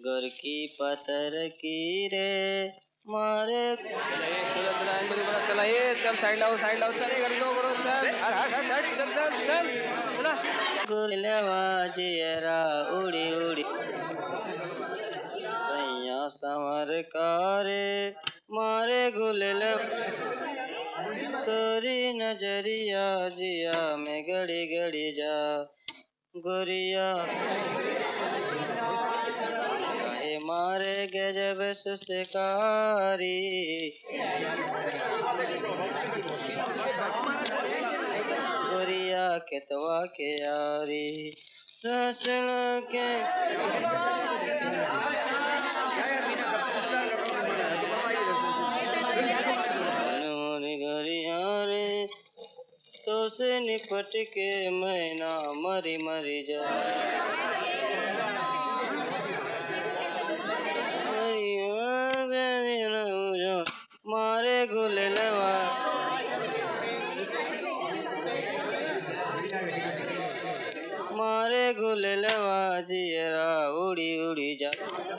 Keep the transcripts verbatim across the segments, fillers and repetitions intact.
गुर की पत्थर की रे मारे चला चला इनमें बड़ा चला ये चल साइड लाओ साइड लाओ चल घर को करो चल हट हट हट हट चल चल चल चला गुलवा जियरा उड़ी उड़ी सैया समर कारे मारे गुलल तोरी नजरिया जिया में गड़ी गड़ी जा गोरिया काहे मारे गजब सुस्कारी गोरिया केतवा के यारी रसल के गोरिया रे तो से निपट के मैना मरी मरी जा मारे गुलवा मारे गुलवा जियरा उड़ी उड़ी जा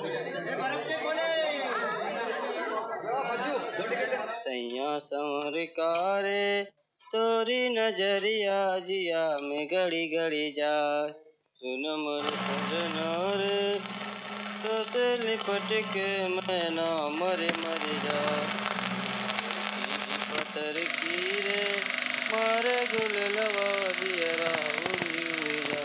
सैया समर कारे तोरी नजरिया जिया में गड़ी गड़ी जा सुन मोर सजनोर तो से लिपट के मैना मरे मरे जा पत्थर की रे मारे गुलवा जियरा उड़ी उड़ी जा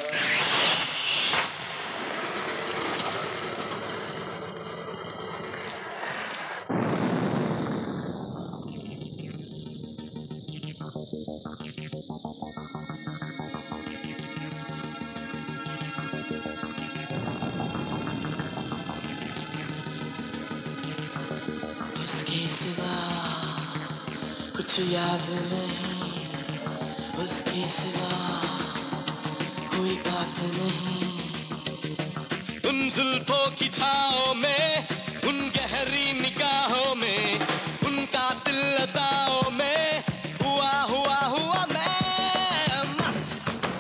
उसके सिवा कुछ याद नहीं उसके सिवा कोई बात नहीं उन जुल्फों की छाओं में उन गहरी निगाहों में उनका दिल अदाओं में हुआ हुआ हुआ मैं मस्त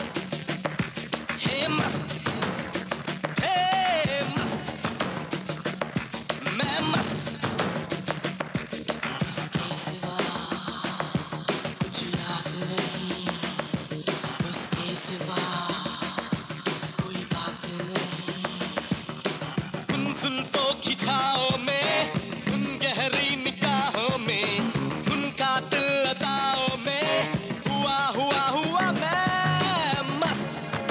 हे मस्त हे मस्त मैं मस्त उसके सिवा कुछ याद नहीं उसके सिवा कोई बात नहीं उन जुल्फों की छाओं में उन गहरी निगाहों में उनका दिल अदाओं में हुआ हुआ हुआ मैं मस्त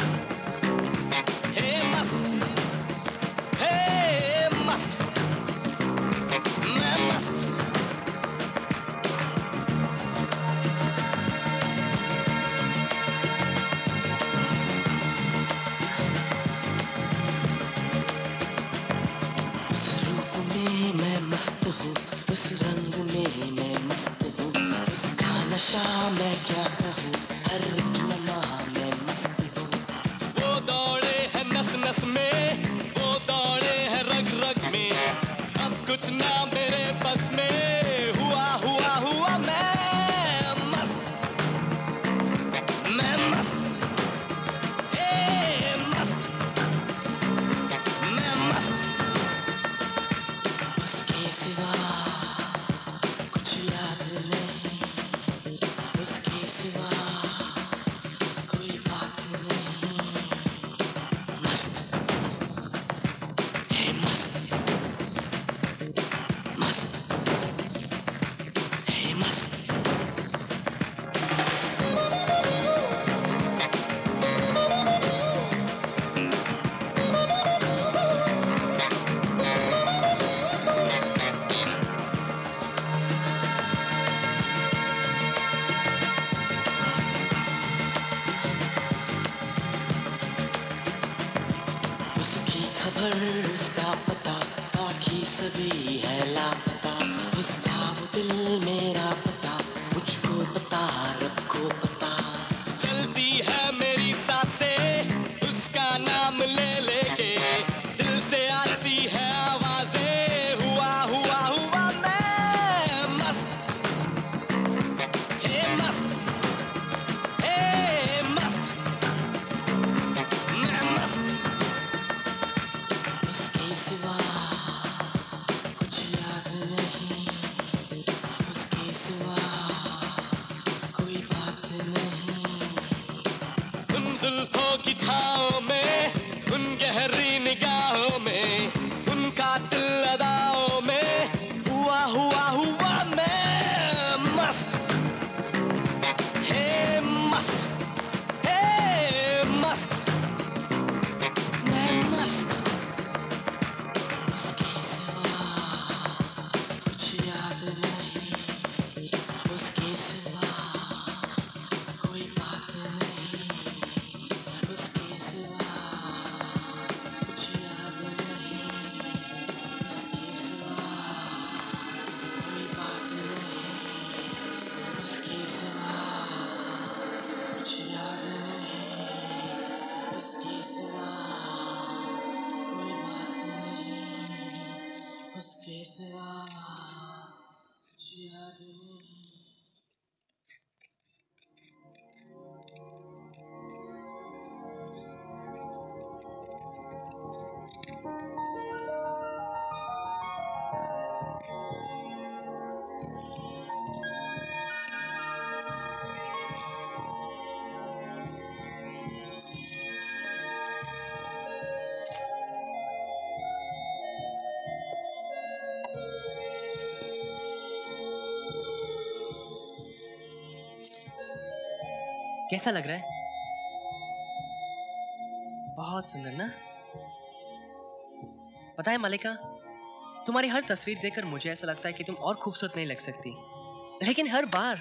हे मस्त हे मस्त मैं मस्त उस रूप में मैं मस्त हूँ उस रंग में मैं मस्त हूँ उसका नशा मैं क्या कहूँ हर एक लम्हा मैं मस्त हूँ वो दौड़े है नस नस में वो दौड़े है रग रग में अब कुछ ना मेरे बस में हुआ हुआ हुआ मैं मस्त मैं मस्त ए मस्त मैं मस्त उसके सिवा कुछ याद नहीं उसके सिवा कोई बात नहीं मस्त हे मस्त मस्त हे मस्त उसकी खबर उसका पता बाकी सभी है लापता उसका वो दिल मेरा पता मुझको पता रब को पता चलती है मेरी सांसें उसका नाम ले लेके दिल से आती है आवाजें हुआ हुआ हुआ मैं मस्त हे मस्त हे मस्त मैं मस्त उसके सिवा उन जुल्फों की छाओं में, उन गहरी निगाहों में, उन कातिल अदाओं में हुआ हुआ हुआ मैं मस्त, हे मस्त, हे मस्त, मैं मस्त। उसके सिवा कुछ याद नहीं, उसके सिवा कोई बात नहीं, उसके सिवा कुछ याद नहीं, उसके सिवा कोई बात नहीं, उसके सिवा कुछ याद नहीं, उसके सिवा कोई बात नहीं, उसके सिवा कुछ याद नहीं। कैसा लग रहा है? बहुत सुंदर ना? पता है मलिका, तुम्हारी हर तस्वीर देखकर मुझे ऐसा लगता है कि तुम और खूबसूरत नहीं लग सकती, लेकिन हर बार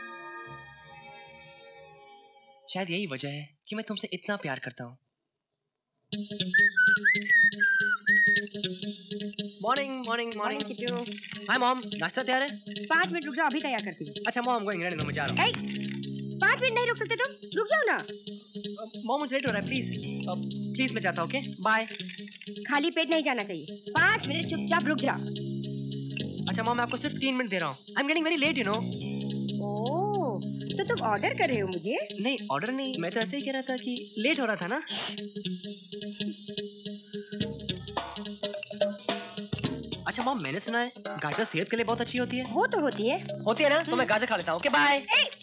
शायद यही वजह है कि मैं तुमसे इतना प्यार करता हूँ। Morning morning morning Kittu. Hi mom, नाश्ता तैयार है? पाँच मिनट रुक जाओ, अभी तैयार करती हूँ। अच्छा मॉम, गोइंग, रहने दो, मैं जा रहा हूँ। ए, पाँच मिनट नहीं रुक सकते तुम? रुक जाओ ना। मॉम मुझे लेट हो रहा है, प्लीज प्लीज मैं जाता हूँ। Okay bye. खाली पेट नहीं जाना चाहिए, पाँच मिनट चुपचाप रुक जाओ। अच्छा मॉम, मैं आपको सिर्फ तीन मिनट दे रहा हूँ। I am getting very late you know. Oh, तो तुम ऑर्डर कर रहे हो मुझे? नहीं ऑर्डर नहीं, मैं तो ऐसे ही कह रहा था कि लेट हो रहा था ना। अच्छा मॉम, मैंने सुना है गाजर सेहत के लिए बहुत अच्छी होती है। वो तो होती है। होती है ना, तो मैं गाजर खा लेता हूँ। Okay bye.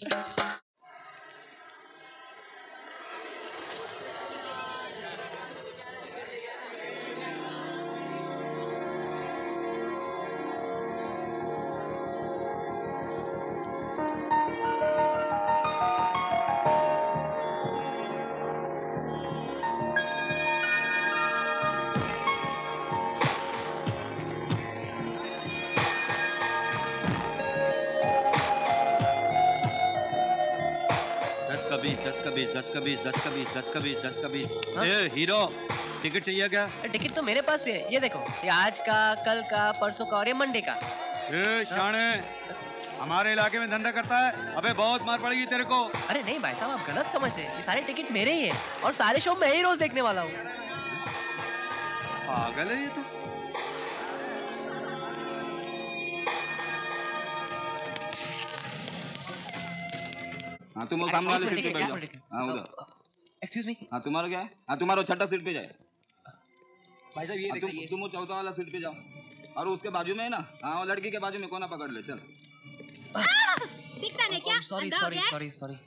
दस का बीस, दस का बीस, दस का बीस, दस का बीस, दस का बीस, दस का बीस। ए हीरो, टिकट चाहिए क्या? टिकट तो मेरे पास भी है, ये देखो, ये आज का, कल का, परसों का और ये मंडे का। ए शाणे, हमारे इलाके में धंधा करता है? अबे बहुत मार पड़ेगी तेरे को। अरे नहीं भाई साहब, आप गलत समझ रहे हैं। ये सारे टिकट मेरे ही हैं और सारे शो मैं ही रोज देखने वाला हूँ। पागल है ये तो। हाँ तुम सामने वाले सीट पे बैठ जाओ। हाँ उधर। Excuse me. हाँ तुम्हारा क्या है? हाँ तुम्हारा छठा सीट पे जाए। भाई साहब ये तुम तुम वो चौथा वाला सीट पे जाओ और उसके बाजू में है ना, हाँ वो लड़की के बाजू में कोना पकड़ ले। चल। दिखता नहीं क्या? Sorry sorry sorry sorry.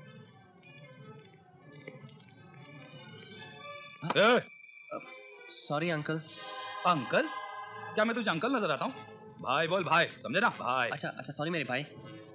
Sorry uncle. Uncle? क्या मैं तुझे अंकल नजर आता हूँ? भाई बोल भाई, समझे ना भाई। अच्छा अच्छा सॉरी मेरे भाई।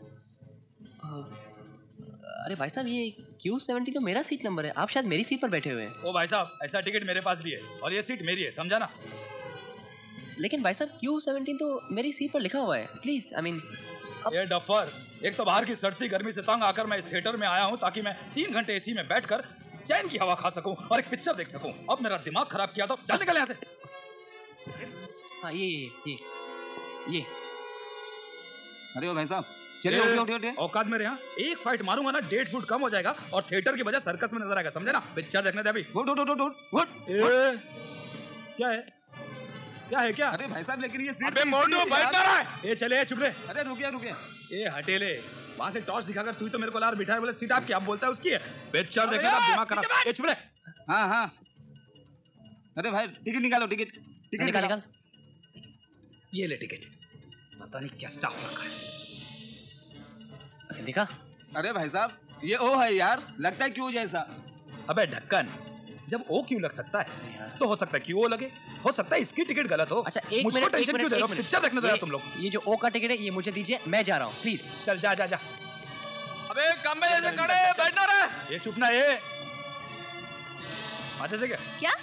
अरे भाई साहब ये क्यू सेवेंटी तो मेरा सीट नंबर है, आप शायद मेरी सीट पर बैठे हुए हैं। ओ भाई साहब, ऐसा टिकट मेरे पास भी है और ये सीट मेरी है, समझा ना? लेकिन भाई साहब क्यू सेवेंटी तो मेरी सीट पर लिखा हुआ है। प्लीज आई मीन अब... ये डफर, एक तो बाहर की सड़ती गर्मी से तंग आकर मैं इस थिएटर में आया हूँ ताकि मैं तीन घंटे एसी में बैठकर चैन की हवा खा सकूं और एक पिक्चर देख सकूं। अब मेरा दिमाग खराब किया तो चल निकल यहाँ से। हाँ ये ये ये अरे ओ भाई साहब चलिए उठिए उठिए उठिए। औकात मेरे यहाँ एक फाइट मारूंगा ना डेढ़ फुट कम हो जाएगा और थिएटर की वजह सर्कस में नजर आएगा, समझे ना? पिक्चर देखने दे अभी। उठ उठ उठ उठ उठ। क्या है क्या है क्या? अरे भाई साहब लेकिन ये सीट अबे मोटू बैठ ना रहा है। ए चले चुप रहे। अरे रुकिए रुकिए। ए हटेले, वहां से टॉर्च दिखाकर तू ही तो मेरे को लार बिठाए बोले सीट आपकी, आप बोलता है उसकी है। पिक्चर देखने का दिमाग खराब। ए चुप रहे। हाँ हाँ अरे भाई टिकट निकालो, टिकट टिकट निकाल निकाल। ये ले टिकट, पता नहीं क्या स्टाफ रखा है। देखा? अरे भाई साहब ये ओ है यार, लगता है क्यों जैसा। अबे ढक्कन, जब ओ क्यों लग सकता है तो हो सकता है क्यों ओ लगे, हो सकता है इसकी टिकट गलत हो। अच्छा एक मुझको मिनट, टेंशन क्यों दे रहे हो? पिक्चर देखने दो यार तुम लोग। ये जो ओ का टिकट है ये मुझे दीजिए, मैं जा रहा हूँ प्लीज। चल जा जा जा। अबे कम में जैसे खड़े बैठना रे। ये चुप ना ये। अच्छा से क्या? क्या?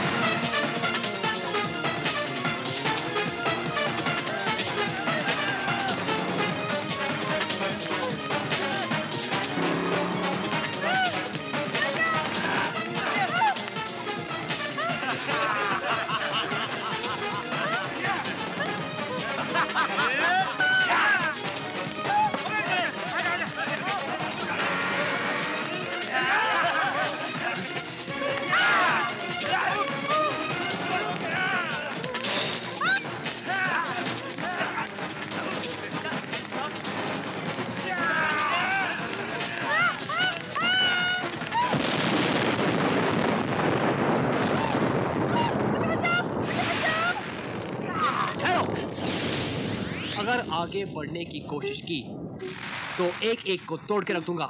अगर आगे बढ़ने की कोशिश की तो एक एक को तोड़ के रख दूंगा।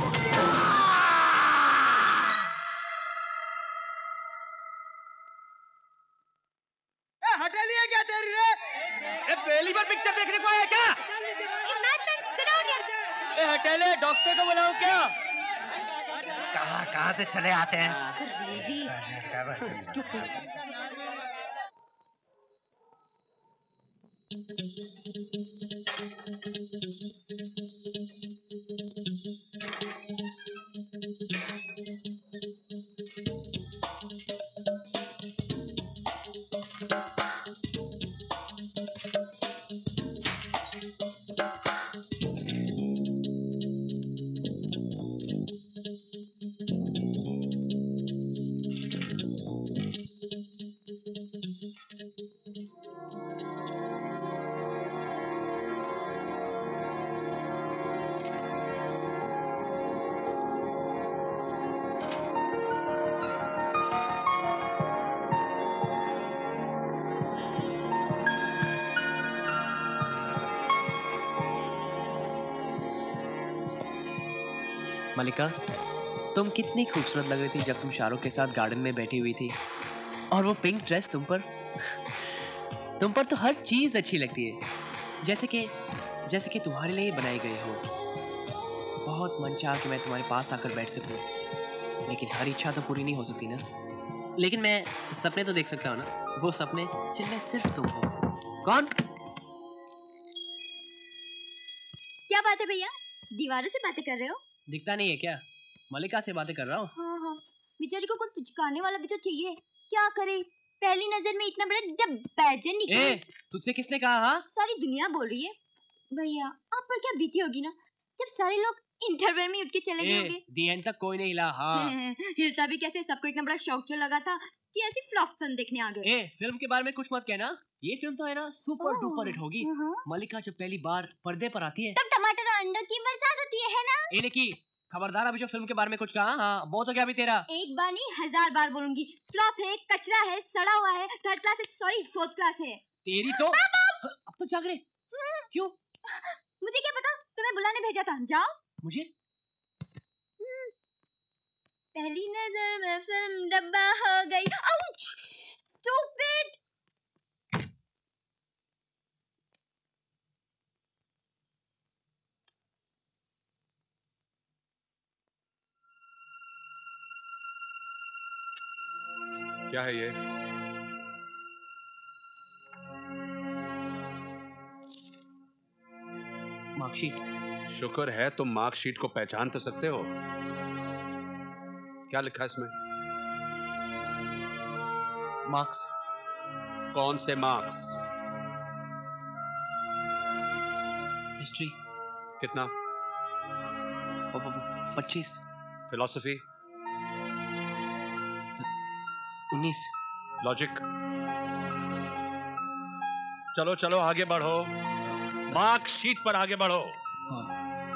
हटेली है क्या तेरी रे? ए, पहली बार पिक्चर देखने को आया क्या? ए, हटेले, डॉक्टर को बुलाऊं क्या? कहाँ कहाँ से चले आते हैं? मलिका, तुम कितनी खूबसूरत लग रही थी जब तुम शाहरुख के साथ गार्डन में बैठी हुई थी, और वो पिंक ड्रेस तुम पर तुम पर तो हर चीज अच्छी लगती है, जैसे कि जैसे कि तुम्हारे लिए बनाई गई हो। बहुत मन चाहा कि मैं तुम्हारे पास आकर बैठ सकूं, लेकिन हर इच्छा तो पूरी नहीं हो सकती ना। लेकिन मैं सपने तो देख सकता हूँ ना, वो सपने जिनमें सिर्फ तुम हो। कौन? क्या बात है भैया, दीवारों से बातें कर रहे हो? दिखता नहीं है क्या? मलिका से बातें कर रहा हूँ। हाँ हाँ, बेचारी को कुछ पुचकारने वाला भी तो चाहिए। क्या करे, पहली नजर में इतना बड़ा डब्बाजन निकले। ए, तुझसे किसने कहा? हाँ, सारी दुनिया बोल रही है। भैया, आप पर क्या बीती होगी ना, जब सारे लोग इंटरवल में उठ के चले गए होंगे। दी एंड तक कोई नहीं हिला। हाँ। हिलसा भी कैसे, सबको इतना बड़ा शौक जो लगा था कि ऐसी फ्लॉप फिल्म देखने आ गए। ए, फिल्म के बारे में कुछ मत कहना, ये फिल्म तो है ना सुपर डुपर हिट होगी। मलिका जब पहली बार पर्दे पर आती है तब टमाटर और अंडों की बरसात होती है, है ना? ए निकी, खबरदार अभी जो फिल्म के बारे में कुछ कहा। हाँ, वो तो क्या भी तेरा। एक बार नहीं हजार बार बोलूंगी, फ्लॉप है, कचरा है, सड़ा हुआ है, थर्ड क्लास है, सॉरी फोर्थ क्लास है। तेरी तो अब तो जाग रहे। क्यों? मुझे क्या पता, तुम्हें बुलाने भेजा था। जाओ। मुझे? पहली नजर में फिल्म डब्बा हो गई। आउच! स्टूपिड! क्या है ये? मार्कशीट। शुक्र है तुम मार्कशीट को पहचान तो सकते हो। क्या लिखा है इसमें? मार्क्स। कौन से मार्क्स? हिस्ट्री। कितना? पच्चीस। फिलॉसफी? उन्नीस। लॉजिक? चलो चलो आगे बढ़ो, मार्कशीट पर आगे बढ़ो। हाँ।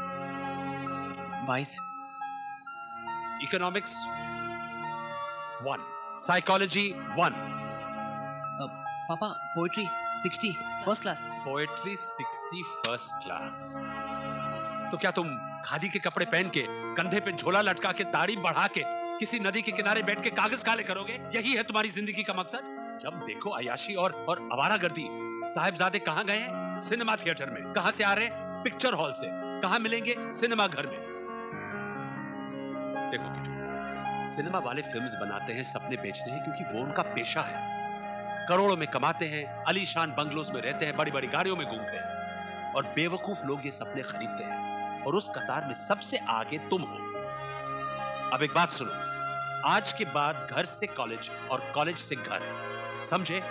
बाईस। Economics one, psychology one. पापा, poetry sixty first class. Poetry sixty first class? तो क्या तुम खादी के कपड़े पहन के, कंधे पे झोला लटका के, दाढ़ी बढ़ा के किसी नदी के किनारे बैठ के कागज काले करोगे? यही है तुम्हारी जिंदगी का मकसद? जब देखो अयाशी और और आवारागर्दी। साहिबजादे कहाँ गए हैं? सिनेमा थिएटर में। कहाँ से आ रहे हैं? पिक्चर हॉल से। कहाँ मिलेंगे? सिनेमा घर में। देखो किटू, सिनेमा वाले फिल्म्स बनाते हैं, सपने बेचते हैं, क्योंकि वो उनका पेशा है। करोड़ों में कमाते हैं, आलीशान बंगलोज में रहते हैं, बड़ी बड़ी गाड़ियों में घूमते हैं, और बेवकूफ लोग ये सपने खरीदते हैं, और उस कतार में सबसे आगे तुम हो। अब एक बात सुनो, आज के बाद घर से कॉलेज और कॉलेज से घर, समझे?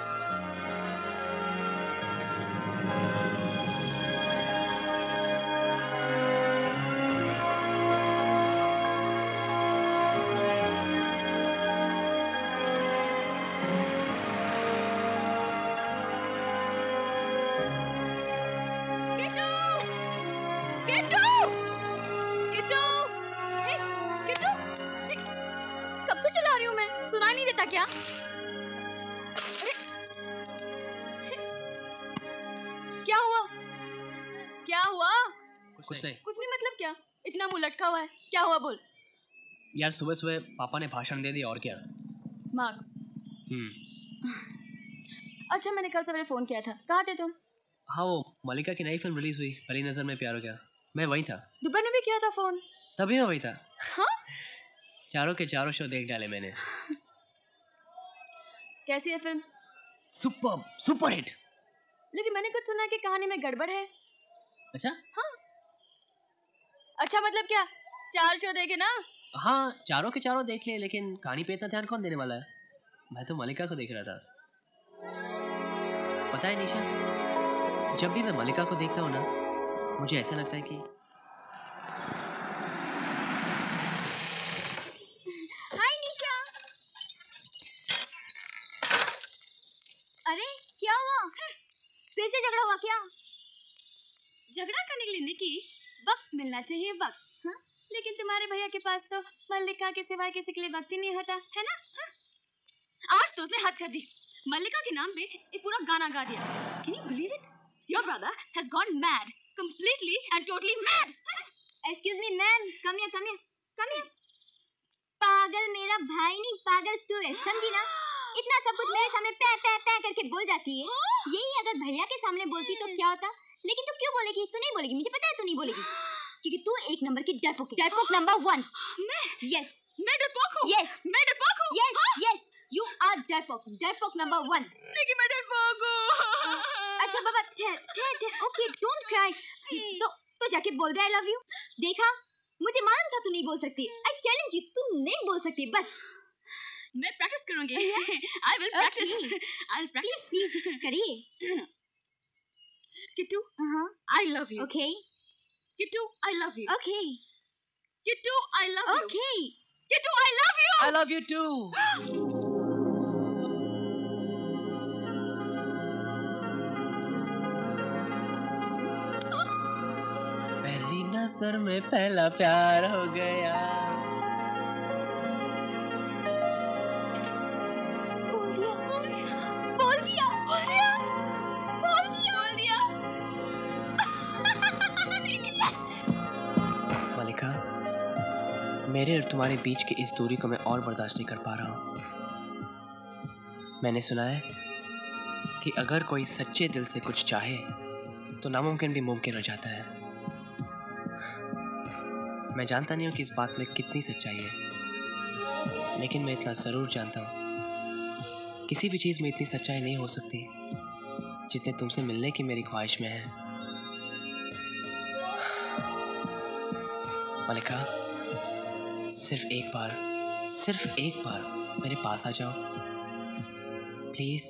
क्या? क्या हुआ? क्या हुआ? कुछ नहीं। कुछ नहीं मतलब क्या? इतना मुंह लटका हुआ है, क्या हुआ बोल? यार सुबह सुबह पापा ने भाषण दे दिया और क्या। मार्क्स। हम्म। अच्छा मैंने कल सवेरे फोन किया था, कहाँ थे तुम? हाँ वो मलिका की नई फिल्म रिलीज हुई, पहली नजर में प्यार हो गया, मैं वहीं था। दोपहर में भी किया था फोन? तभी मैं वहीं था। हाँ? चारों के चारों शो देख डाले मैंने। कैसी है फिल्म? Super super hit. लेकिन मैंने कुछ सुना कि कहानी में गड़बड़ है। अच्छा? हाँ। अच्छा मतलब क्या, चार शो देखे ना? हाँ चारों के चारों देख लिए, लेकिन कहानी पे इतना ध्यान कौन देने वाला है? मैं तो मलिका को देख रहा था। पता है निशा, जब भी मैं मलिका को देखता हूँ ना, मुझे ऐसा लगता है कि हाय निशा। अरे क्या हुआ? फिर से झगड़ा हुआ क्या? झगड़ा करने के लिए निकी वक्त मिलना चाहिए, वक्त। हाँ? लेकिन तुम्हारे भैया के पास तो मल्लिका के सिवाय किसी के लिए वक्त ही नहीं होता है ना? हाँ? आज तो उसने हद कर दी, मल्लिका के नाम पे एक पूरा गाना गा दिया। Can you believe it? Your brother has gone mad, completely and totally mad. Excuse me, ma'am. Come here, come here, come here. पागल मेरा भाई नहीं, पागल तू है, समझी ना? इतना सब कुछ मेरे सामने पै पै पै करके बोल जाती है। यही अगर भैया के सामने बोलती तो क्या होता? लेकिन तू क्यों बोलेगी? तू नहीं बोलेगी, मुझे पता है तू नहीं बोलेगी, क्योंकि तू एक नंबर की डरपोक है। डरपोक नंबर वन। मैं? Yes. मैं डरपोक हूँ? Yes. मैं डरपोक हूँ? Yes, yes. You are डरपोक, डरपोक नंबर वन। लेकिन मैं डरपोक हूँ। अच्छा बाबा, ठहर ठहर ठहर, ओके डोंट क्राई। तो तो जाके बोल दे आई लव यू। देखा, मुझे मालूम था तू नहीं बोल सकती। आई चैलेंज यू, तू नहीं बोल सकती, बस। मैं प्रैक्टिस करूंगी। I will practice, I will practice. Please करिए। किट्टू, हाँ I love you. Okay Kittu, I love you. Okay Kittu, I love you. Okay Kittu, I love you. I love you too. पहली नजर में पहला प्यार हो गया। बोल दिया, बोल दिया, बोल दिया, बोल दिया, बोल दिया, बोल दिया। मलिका, मेरे और तुम्हारे बीच की इस दूरी को मैं और बर्दाश्त नहीं कर पा रहा हूँ। मैंने सुना है कि अगर कोई सच्चे दिल से कुछ चाहे तो नामुमकिन भी मुमकिन हो जाता है। मैं जानता नहीं हूँ कि इस बात में कितनी सच्चाई है, लेकिन मैं इतना ज़रूर जानता हूँ, किसी भी चीज़ में इतनी सच्चाई नहीं हो सकती जितने तुमसे मिलने की मेरी ख्वाहिश में है। मलिका, सिर्फ एक बार, सिर्फ एक बार मेरे पास आ जाओ, प्लीज़।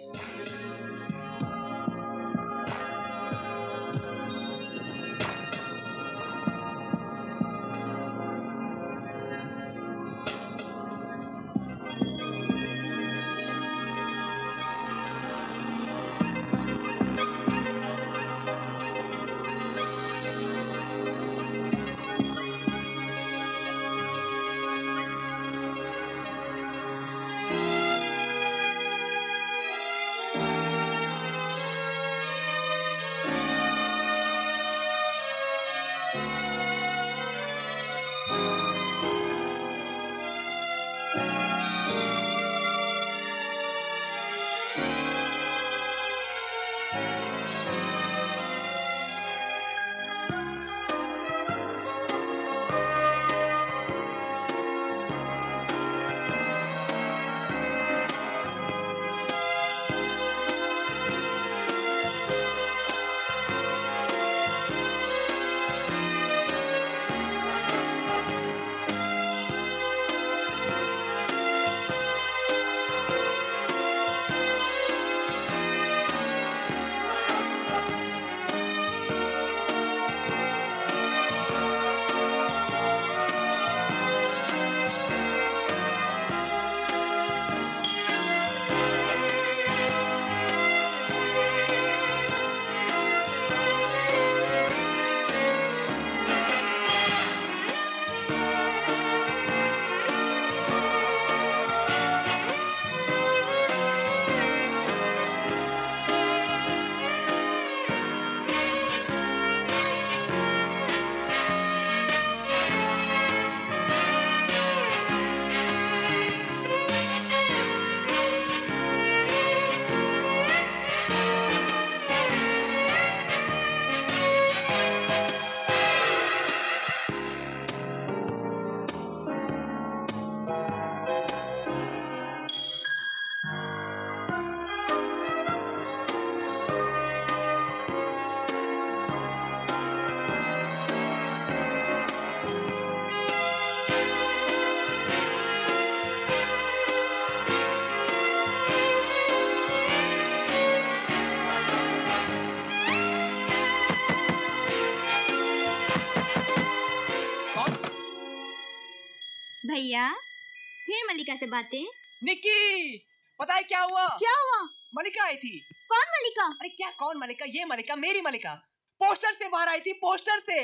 भैया फिर मलिका से बातें? निक्की, पता है क्या हुआ? क्या हुआ? मलिका आई थी। कौन मलिका? अरे क्या कौन मलिका? ये मलिका, मेरी मलिका, पोस्टर से बाहर आई थी, पोस्टर से।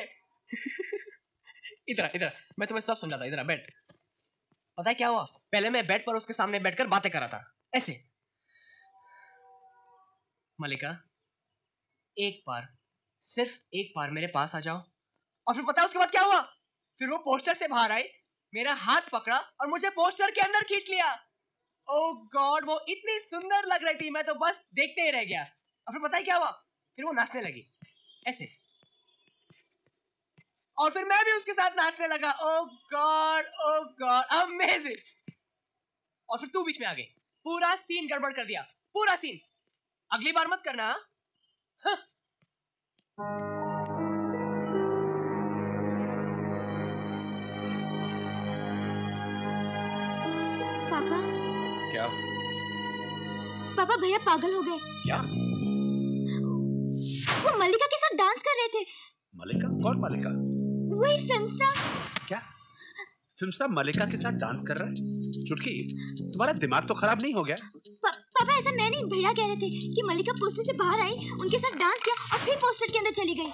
इधर इधर, मैं तुम्हें सब समझाता, इधर बैठ। पता है क्या हुआ? पहले मैं बेड पर उसके सामने बैठकर बातें कर रहा था, ऐसे। मलिका, एक बार, सिर्फ एक बार मेरे पास आ जाओ। और फिर पता है उसके बाद क्या हुआ? फिर वो पोस्टर से बाहर आई, मेरा हाथ पकड़ा और मुझे पोस्टर के अंदर खींच लिया। ओह गॉड, वो इतनी सुंदर लग रही थी, मैं तो बस देखते ही रह गया। और फिर पता है क्या हुआ? फिर वो नाचने लगी, ऐसे। और फिर मैं भी उसके साथ नाचने लगा। Oh God, oh God, amazing. और फिर तू बीच में आ गई, पूरा सीन गड़बड़ कर दिया, पूरा सीन। अगली बार मत करना। हाँ? पापा। क्या? पापा भैया पागल हो गए। क्या? वो मलिका के साथ डांस कर रहे थे। मलिका? कौन मलिका? वही फिल्म स्टार। क्या? फिल्म स्टार मलिका के साथ डांस कर रहा है? चुटकी, तुम्हारा दिमाग तो खराब नहीं हो गया? पा, पापा ऐसा मैं नहीं, भैया कह रहे थे कि मलिका पोस्टर से बाहर आई, उनके साथ डांस किया और फिर पोस्टर के अंदर चली गई।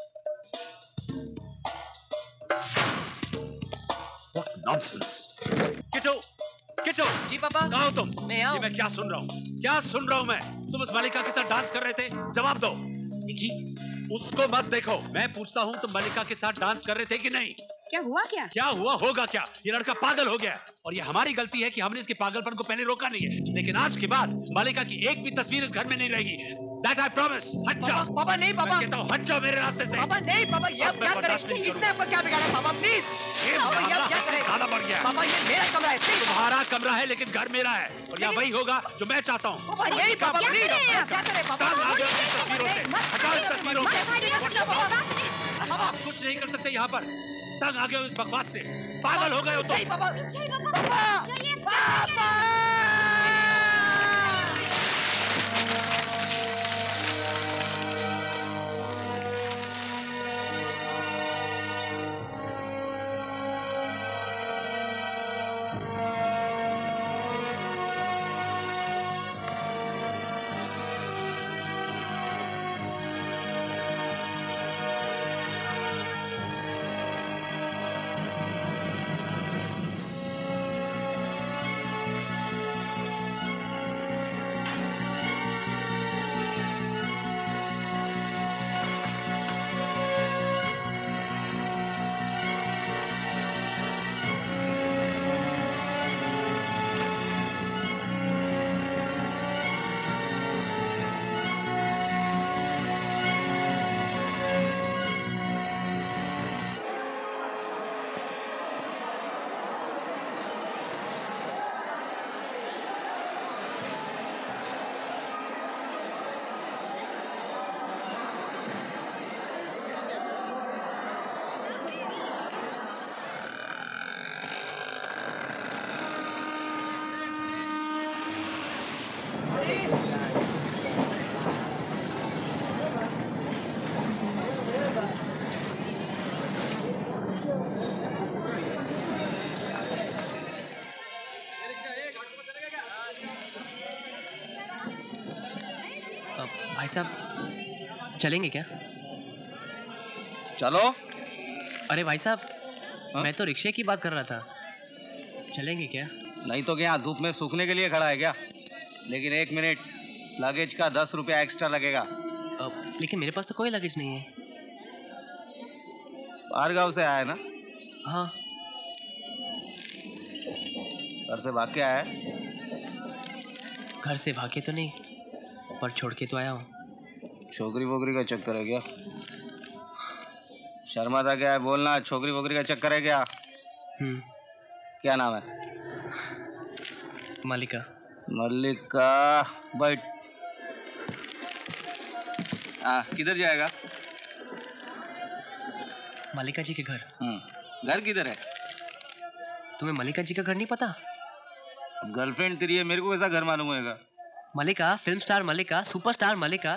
What nonsense! किटो, किटो, जी पापा। कहाँ हो तुम? मैं आऊं। ये मैं क्या सुन रहा हूँ? क्या सुन रहा हूँ मैं? तुम उस मलिका के साथ डांस कर रहे थे? जवाब दो। निकी, उसको मत देखो, मैं पूछता हूँ तुम मलिका के साथ डांस कर रहे थे कि नहीं? क्या हुआ? क्या क्या हुआ? होगा क्या? ये लड़का पागल हो गया है और ये हमारी गलती है कि हमने इसके पागलपन को पहले रोका नहीं है। लेकिन आज के बाद मलिका की एक भी तस्वीर इस घर में नहीं रहेगी। That I promise. हट जाओ। पापा, पापा नहीं पापा। मैं कहता हूँ हट जाओ मेरे रास्ते से। पापा नहीं पापा, ये अब मैं क्या बर्दाश्त करें? नहीं इसने आपका क्या बिगाड़ा? पापा प्लीज। ये पापा ये मामला क्या हद से करें? ज्यादा बढ़ गया है। पापा ये मेरा कमरा है, प्लीज। तुम्हारा कमरा है लेकिन घर मेरा है और यहाँ वही होगा जो मैं चाहता हूँ। पापा नहीं पापा, क्या प्लीज। कर रहे हैं आप? क्या करें पापा? तंग आ गए हो इन तस्वीरों से। हटाओ इन तस्वीरों से। आप कुछ नहीं कर सकते यहाँ पर। तंग आ गए हो इस बकवास से। पागल हो गए हो तुम। पापा, पापा चलिए पापा। भाई साहब चलेंगे क्या? चलो। अरे भाई साहब, मैं तो रिक्शे की बात कर रहा था, चलेंगे क्या? नहीं तो क्या धूप में सूखने के लिए खड़ा है क्या? लेकिन एक मिनट, लगेज का दस रुपया एक्स्ट्रा लगेगा। आ, लेकिन मेरे पास तो कोई लगेज नहीं है। बाहर गाँव से आया है ना? हाँ। घर से भाग के आया है? घर से भागे तो नहीं, पर छोड़ के तो आया हूँ। छोकरी वोकरी का चक्कर है क्या? शर्माता क्या है? बोलना, छोकरी वोकरी का चक्कर है क्या? हम्म। क्या नाम है? मलिका। मल्लिका, बैठ। हाँ, किधर जाएगा? मलिका जी के घर। हम्म। घर किधर है? तुम्हें मलिका जी का घर नहीं पता? अब गर्लफ्रेंड तेरी है, मेरे को कैसा घर मालूम होएगा? Mallika, film star Mallika, superstar Mallika.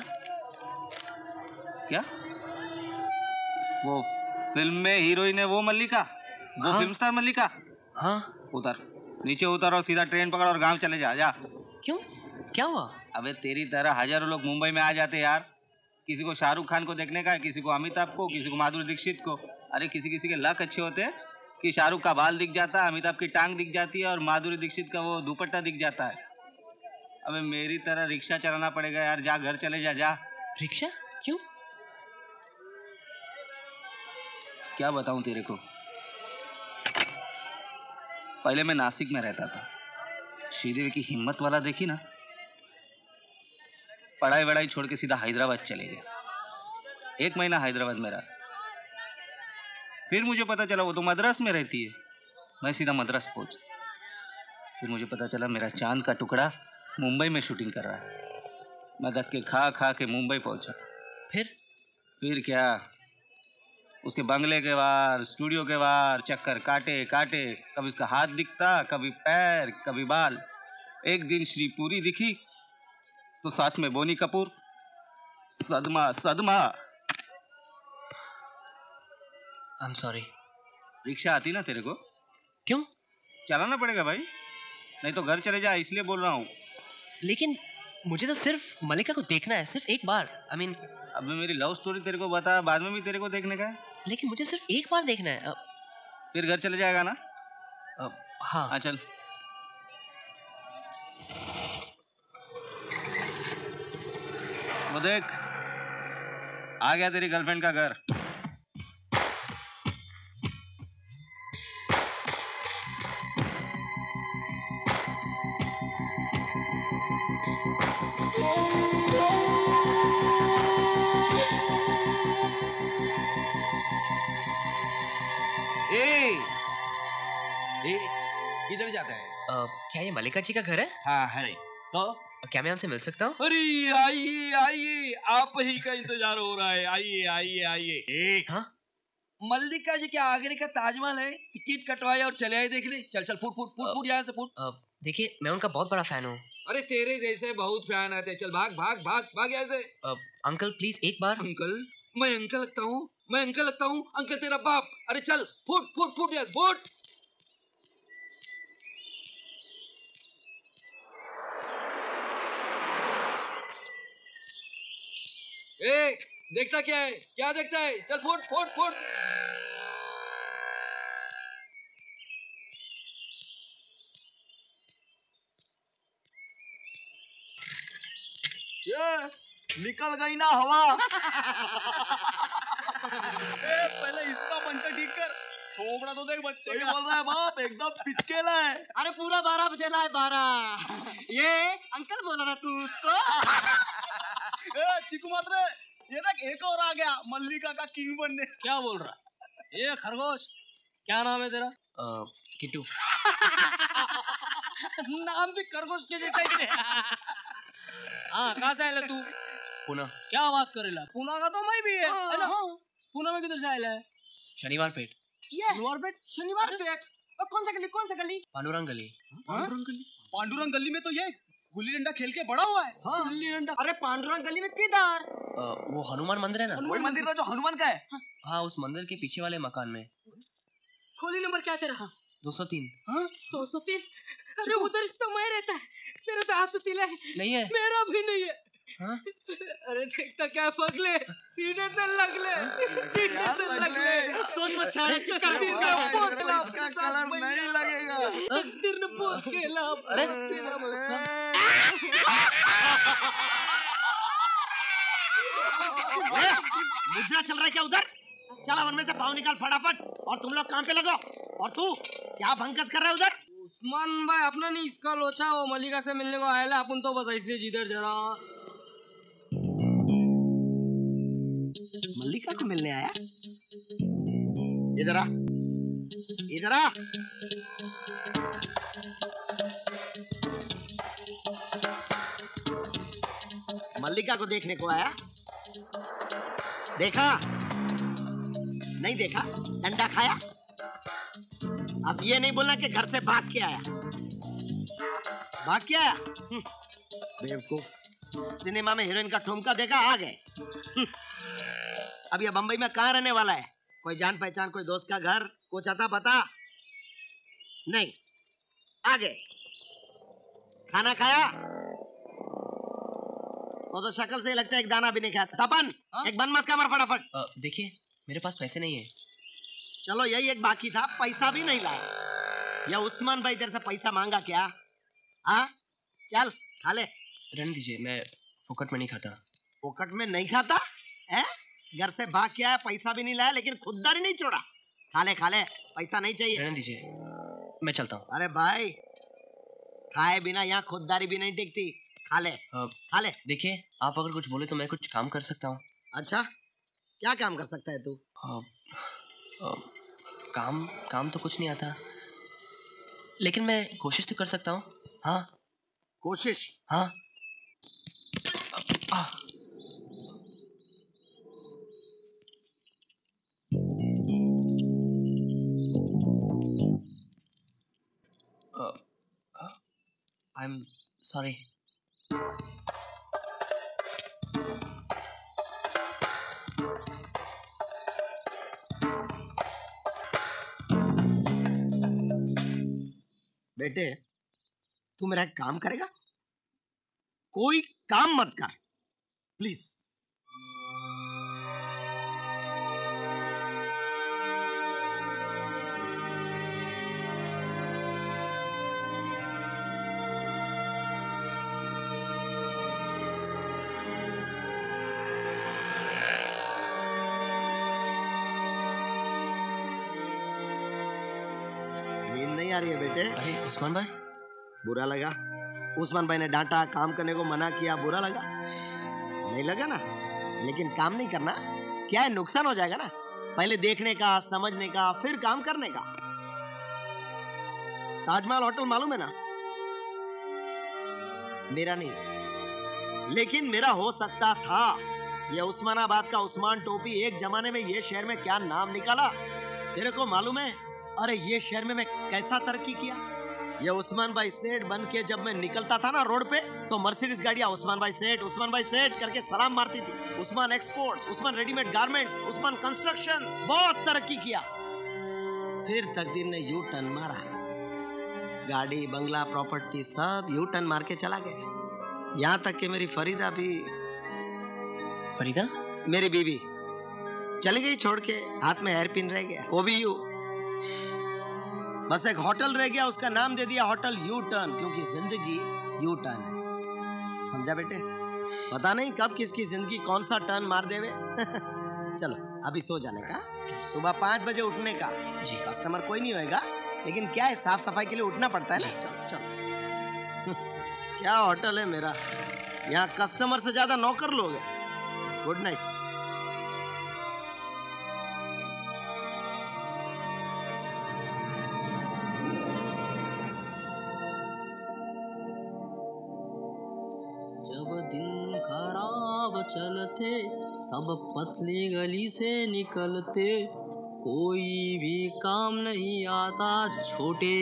क्या? वो फिल्म में हीरोइन है वो मल्लिका? वो हाँ। Film star Mallika? हाँ उतर, नीचे उतर और सीधा ट्रेन पकड़ और गांव चले जा। जा। क्यों, क्या हुआ? अबे तेरी तरह हजारों लोग मुंबई में आ जाते यार। किसी को शाहरुख खान को देखने का है, किसी को अमिताभ को, किसी को माधुरी दीक्षित को। अरे किसी किसी के लक अच्छे होते हैं कि शाहरुख का बाल दिख जाता है, अमिताभ की टांग दिख जाती है और माधुरी दीक्षित का वो दुपट्टा दिख जाता है। अबे मेरी तरह रिक्शा चलाना पड़ेगा यार। जा, घर चले जा। जा। रिक्शा? क्यों? क्या बताऊं तेरे को, पहले मैं नासिक में रहता था। श्रीदेवी की हिम्मत वाला देखी ना, पढ़ाई वढ़ाई छोड़ के सीधा हैदराबाद चले गए। एक महीना हैदराबाद में रहा, फिर मुझे पता चला वो तो मद्रास में रहती है। मैं सीधा मद्रास पहुंचा। फिर मुझे पता चला मेरा चांद का टुकड़ा मुंबई में शूटिंग कर रहा है। मैं धक्के खा खा के मुंबई पहुंचा। फिर फिर क्या, उसके बंगले के बाहर, स्टूडियो के बाहर चक्कर काटे काटे, कभी उसका हाथ दिखता, कभी पैर, कभी बाल। एक दिन श्रीपुरी दिखी तो साथ में बोनी कपूर। सदमा सदमा। आई एम सॉरी। रिक्शा आती ना तेरे को? क्यों? चलाना पड़ेगा भाई, नहीं तो घर चले जा, इसलिए बोल रहा हूँ। लेकिन मुझे तो सिर्फ मलिका को देखना है, सिर्फ एक बार। आई मीन अब मेरी लव स्टोरी तेरे को बता, बाद में भी तेरे को देखने का है। लेकिन मुझे सिर्फ एक बार देखना है। अब फिर घर चले जाएगा ना? अब हाँ हाँ चल। वो देख, आ गया तेरी गर्लफ्रेंड का घर। किधर जाता है? आ, क्या ये मलिका जी का घर है? हाँ है। तो क्या मैं उनसे मिल सकता हूँ? अरे आइए आइए, आप ही का इंतजार हो रहा है। आइए आइए आइए। एक हाँ? मल्लिका जी के आगरे का ताजमहल है, टिकट कटवाए और चले आए देख ले। चल चल, फुट फुट फुट फुट यहाँ से फुट। देखिए मैं उनका बहुत बड़ा फैन हूँ। अरे तेरे जैसे बहुत फैन आते। चल भाग भाग भाग भाग यहाँ से। अंकल प्लीज एक बार। अंकल? मैं अंकल लगता हूँ? मैं अंकल लगता हूँ? अंकल तेरा बाप। अरे चल फुट फुट फुट यहाँ से फुट। ए, देखता क्या है? क्या देखता है? चल फुट फुट फुट। ये निकल गई ना हवा। ए, पहले इसका पंचर ठीक कर। थोबड़ा तो देख बच्चे का। बोल रहा है बाप, एकदम पिचकेला है। अरे पूरा बारह बजे ला है, बारह। ये अंकल बोल रहा तू उसको। ए, चिकू मात्रे, ये देख एक और आ गया मल्लिका का किंग बनने। क्या बोल रहा? ये खरगोश, क्या नाम है तेरा? किट्टू। नाम भी खरगोश के जैसा ही है। हाँ, कहाँ से आया तू? पुणे। क्या बात करेला? पुणे का तो मैं भी है, है ना? पुणे में किधर से आया है? शनिवार पेट। शनिवार पेट? शनिवार पेट? और कौन सा गली? कौन सा गली? पांडुरंग गली। पांडुरंग गली? पांडुरंग गली में तो ये गुल्ली डंडा खेल के बड़ा हुआ है। हाँ, गुल्ली डंडा। अरे पांडुरंग गली में किधर? वो हनुमान मंदिर है ना? वही मंदिर था जो हनुमान का है। हाँ, उस मंदिर के पीछे वाले मकान में। खोली नंबर क्या तेरा? दो सौ तीन। हाँ? दो सौ तीन? अरे उधर तो मैं रहता है। तेरा तो हाथ पतीला है। नहीं है। मेरा भी नहीं है। हाँ? अरे देखता क्या पगले, सीने से लग ले, सीने से लग ले। सोच मत सारे चक्कर में पोत के लाभ इसका कलर नहीं लगेगा। तकदीर ने पोत के लाभ। अरे मुद्रा चल रहा है क्या उधर? चला वन में से पाँव निकाल फटाफट और तुम लोग काम पे लगो। और तू क्या भंकस कर रहा है उधर? उस्मान भाई अपना नहीं, इसका लोचा वो मल्लिका से मिलने को आया। अपन तो बस ऐसे जिधर जरा। मल्लिका को मिलने आया? इधर आ, इधर आ। मल्लिका को देखने को आया? देखा? नहीं देखा? डंडा खाया? अब ये नहीं बोलना कि घर से भाग के आया। भाग के आया? बेवकूफ। सिनेमा में हीरोइन का ठुमका देखा, आ गए। अब ये बंबई में कहाँ रहने वाला है? कोई जान पहचान, कोई दोस्त का घर, कुछ आता पता? नहीं, आगे। खाना खाया? वो तो शक्ल से ही लगता है एक दाना भी नहीं खाया। तपन, एक बन मस्का मार फटाफट। देखिए मेरे पास पैसे नहीं है। चलो यही एक बाकी था, पैसा भी नहीं लाया। या उस्मान भाई तेरे से पैसा मांगा क्या? हाँ, चल खा ले। रहने दीजिए, मैं फोकट में नहीं खाता। फोकट में नहीं खाता है? घर से भाग के आया, पैसा भी नहीं लाया, लेकिन खुददारी नहीं छोड़ा। खा ले खा ले, पैसा नहीं चाहिए। रहने दीजिए, मैं चलता हूँ। अरे भाई, खाए बिना यहाँ खुददारी भी नहीं टिकती। खा ले खा ले। देखिए आप अगर कुछ बोले तो मैं कुछ काम कर सकता हूँ। अच्छा, क्या काम कर सकता है तू? काम काम तो कुछ नहीं आता, लेकिन मैं कोशिश तो कर सकता हूँ। हाँ कोशिश? हाँ। Ah, I am sorry. बेटे, तू मेरा एक काम करेगा? कोई काम मत कर प्लीज। नींद नहीं आ रही है बेटे? अरे उस्मान भाई, बुरा लगा? उस्मान भाई ने डांटा, काम करने को मना किया, बुरा लगा? नहीं लगा ना? लेकिन काम नहीं करना क्या है, नुकसान हो जाएगा ना। पहले देखने का, समझने का, फिर काम करने का। ताजमहल होटल मालूम है ना? मेरा नहीं, लेकिन मेरा हो सकता था। ये उस्मानाबाद का उस्मान टोपी एक जमाने में ये शहर में क्या नाम निकाला, तेरे को मालूम है? अरे ये शहर में मैं कैसा तरक्की किया। ये उस्मान भाई सेठ बन के जब मैं निकलता था ना रोड पे, तो मर्सिडीज गाड़ियां उस्मान भाई सेठ, उस्मान भाई सेठ करके सलाम मारती थी। Usman exports, Usman readymade garments, Usman constructions, बहुत तरक्की किया। फिर तकदीर ने यू टर्न मारा, गाड़ी, बंगला, प्रॉपर्टी सब यू टर्न मार के चला गया। यहाँ तक कि मेरी फरीदा भी, फरीदा मेरी बीवी, चली गई छोड़ के। हाथ में हेयर पिन रह गया, वो भी यू। बस एक होटल रह गया, उसका नाम दे दिया होटल यू टर्न, क्योंकि जिंदगी यू टर्न है। समझा बेटे? पता नहीं कब किसकी जिंदगी कौन सा टर्न मार देवे। चलो अभी सो जाने का, सुबह पाँच बजे उठने का। जी, कस्टमर कोई नहीं होएगा, लेकिन क्या है, साफ सफाई के लिए उठना पड़ता है ना। चलो चलो। क्या होटल है मेरा, यहाँ कस्टमर से ज्यादा नौकर लोग हैं। Good night. दिन खराब चलते, सब पतली गली से निकलते, कोई भी काम नहीं आता छोटे।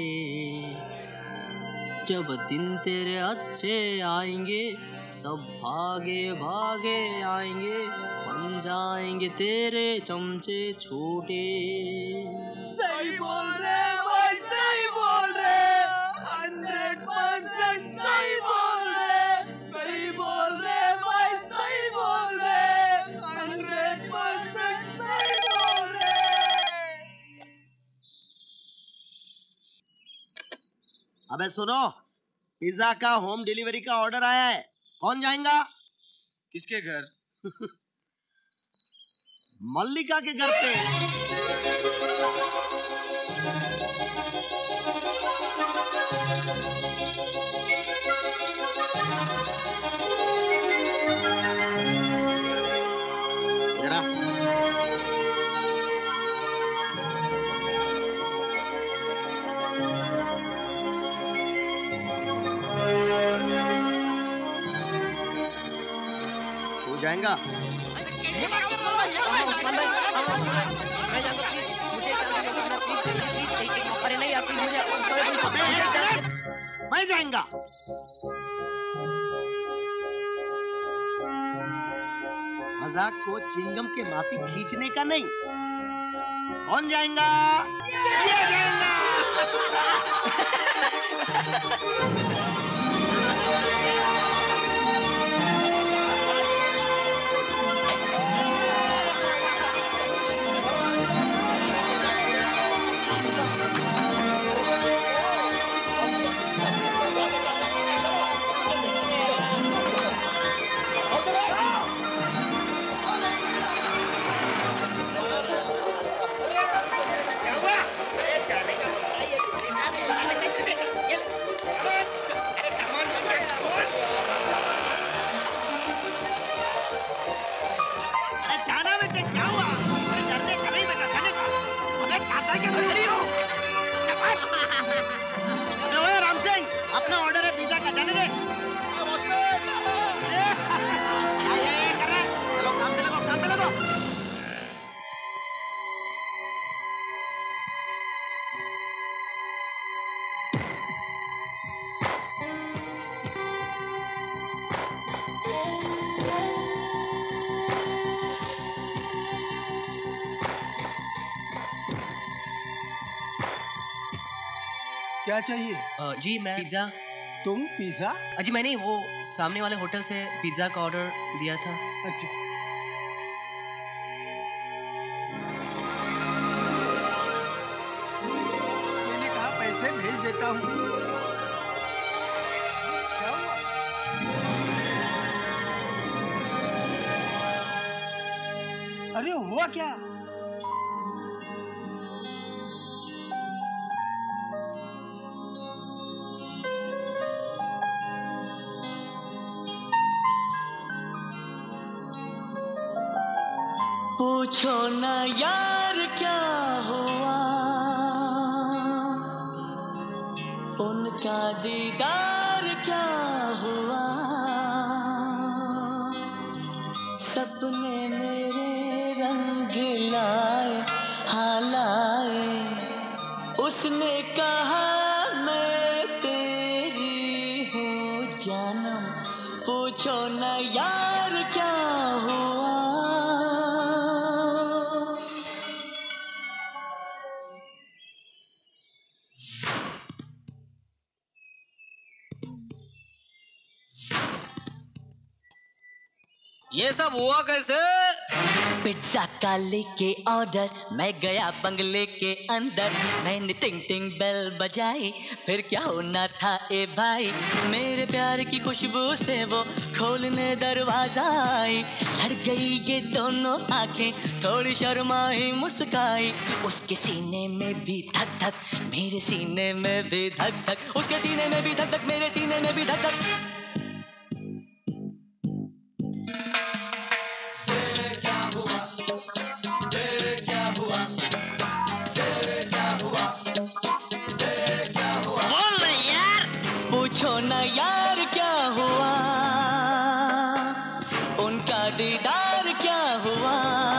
जब दिन तेरे अच्छे आएंगे, सब भागे भागे आएंगे, बन जाएंगे तेरे चमचे छोटे। सही बोल रहे भाई, सही बोल रहे, हंड्रेड परसेंट सही बोल रहे, सही बोल रहे भाई, सही बोल रहे, हंड्रेड परसेंट सही बोल रहे। अबे सुनो, पिज्जा का होम डिलीवरी का ऑर्डर आया है, कौन जाएगा? किसके घर? मल्लिका के घर पे। जरा तू जाएगा? मैं जाएगा। मजाक को चिंगम के माफी खींचने का नहीं। कौन जाएगा? ये जाएगा। क्या चाहिए? अ, जी मैं पिज्जा। तुम पिज्जा? अजी मैंने वो सामने वाले होटल से पिज्जा का ऑर्डर दिया था। अच्छा। मैंने कहा पैसे भेज देता हूँ। क्या हुआ? अरे हुआ क्या? पूछो ना यार क्या हुआ, उनका दीदार क्या हुआ, सपने मेरे रंग लाए हाँ लाए, उसने कहा मैं तेरी हूँ जानम, पूछो ना यार क्या हुआ। ये सब हुआ कैसे? पिज्जा का लेके ऑर्डर, मैं गया बंगले के अंदर, मैंने टिंग टिंग बेल बजाई, फिर क्या होना था ए भाई, मेरे प्यार की खुशबू से वो खोलने दरवाजा आई, लड़ गई ये दोनों आंखें, थोड़ी शर्माई मुस्काई, उसके सीने में भी धक धक, मेरे सीने में भी धक धक, उसके सीने में भी धक धक, मेरे सीने में भी धक धक। पूछो ना यार क्या हुआ, उनका दीदार क्या हुआ,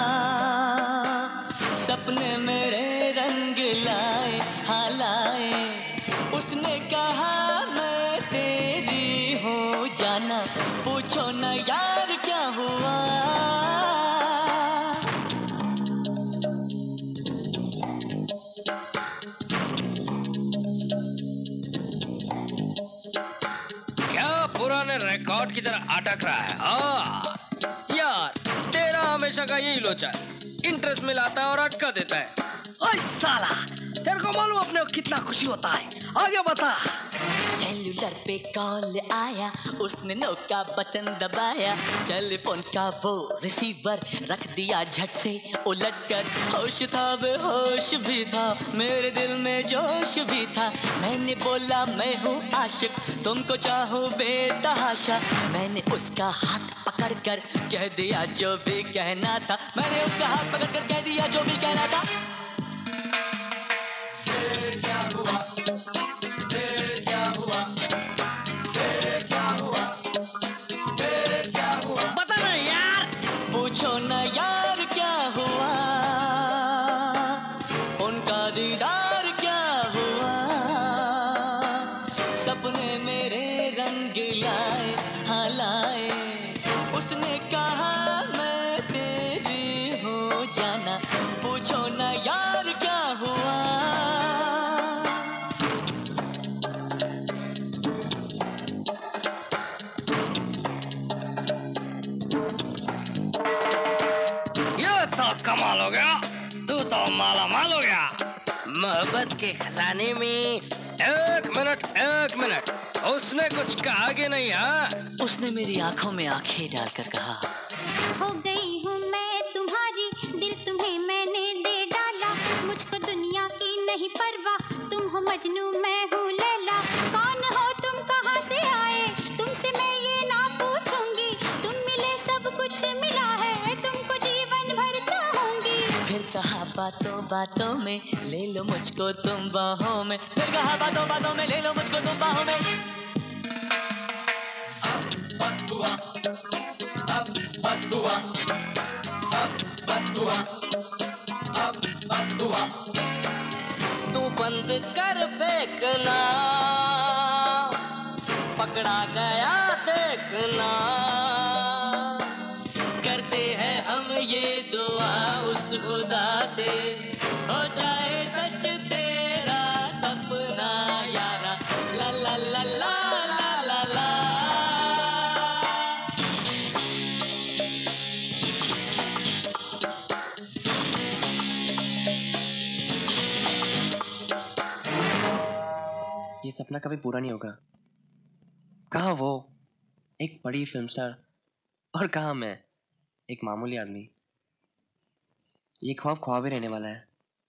सपने मेरे रंग लाए हाँ लाए, उसने कहा मैं तेरी हूँ जाना, पूछो ना यार क्या हुआ। पुराने रिकॉर्ड की तरह अटक रहा है। हाँ यार, तेरा हमेशा का यही लोचा, इंटरेस्ट मिलाता है और अटका देता है। ओए साला, तेरे को मालूम अपने को कितना खुशी होता है? आगे बता। सेल्यूलर पे कॉल आया, उसने नो का बटन दबाया, टेलीफोन का वो रिसीवर रख दिया झट से उलट कर, होश था बेहोश भी था, मेरे दिल में जोश भी था, मैंने बोला मैं हूँ आशिक, तुमको चाहूँ बेतहाशा, मैंने उसका हाथ पकड़ कर कह दिया जो भी कहना था, मैंने उसका हाथ पकड़ कर कह दिया जो भी कहना था। क्या हुआ? क्या हुआ? क्या हुआ? क्या हुआ? बता ना यार। पूछो ना यार क्या हुआ, उनका दीदार क्या हुआ, सपने मेरे रंग लाए हाँ लाए, उसने कहा मैं तेरी हूँ जाना, पूछो ना यार क्या हुआ। कमाल हो गया, तू तो माला माल हो गया। मोहब्बत के खजाने में एक मिनट एक मिनट, उसने कुछ कहा कि नहीं? हाँ, उसने मेरी आंखों में आंखें डालकर कहा, हो गई हूँ मैं तुम्हारी, दिल तुम्हें मैंने दे डाला, मुझको दुनिया की नहीं परवाह, तुम हो मजनू मैं हूँ लैला, कौन हो तुम कहाँ से आए, तुमसे मैं ये ना पूछूंगी, तुम मिले सब कुछ मिला है, तुमको जीवन भर चाहूंगी। फिर कहा बातों बातों में ले लो मुझको तुम बाहों में, फिर कहा बातों बातों में ले लो मुझको तुम बाहों में। अब बस हुआ, अब बस हुआ, अब बस हुआ, अब बस हुआ। तू बंद कर फेंकना, पकड़ा गया देखना, करते हैं हम ये दुआ उस खुदा से, हो जाए सच तेरा सपना यार। ये सपना कभी पूरा नहीं होगा। कहाँ वो एक बड़ी फिल्म स्टार और कहाँ मैं एक मामूली आदमी। ये ख्वाब ख्वाब ही रहने वाला है।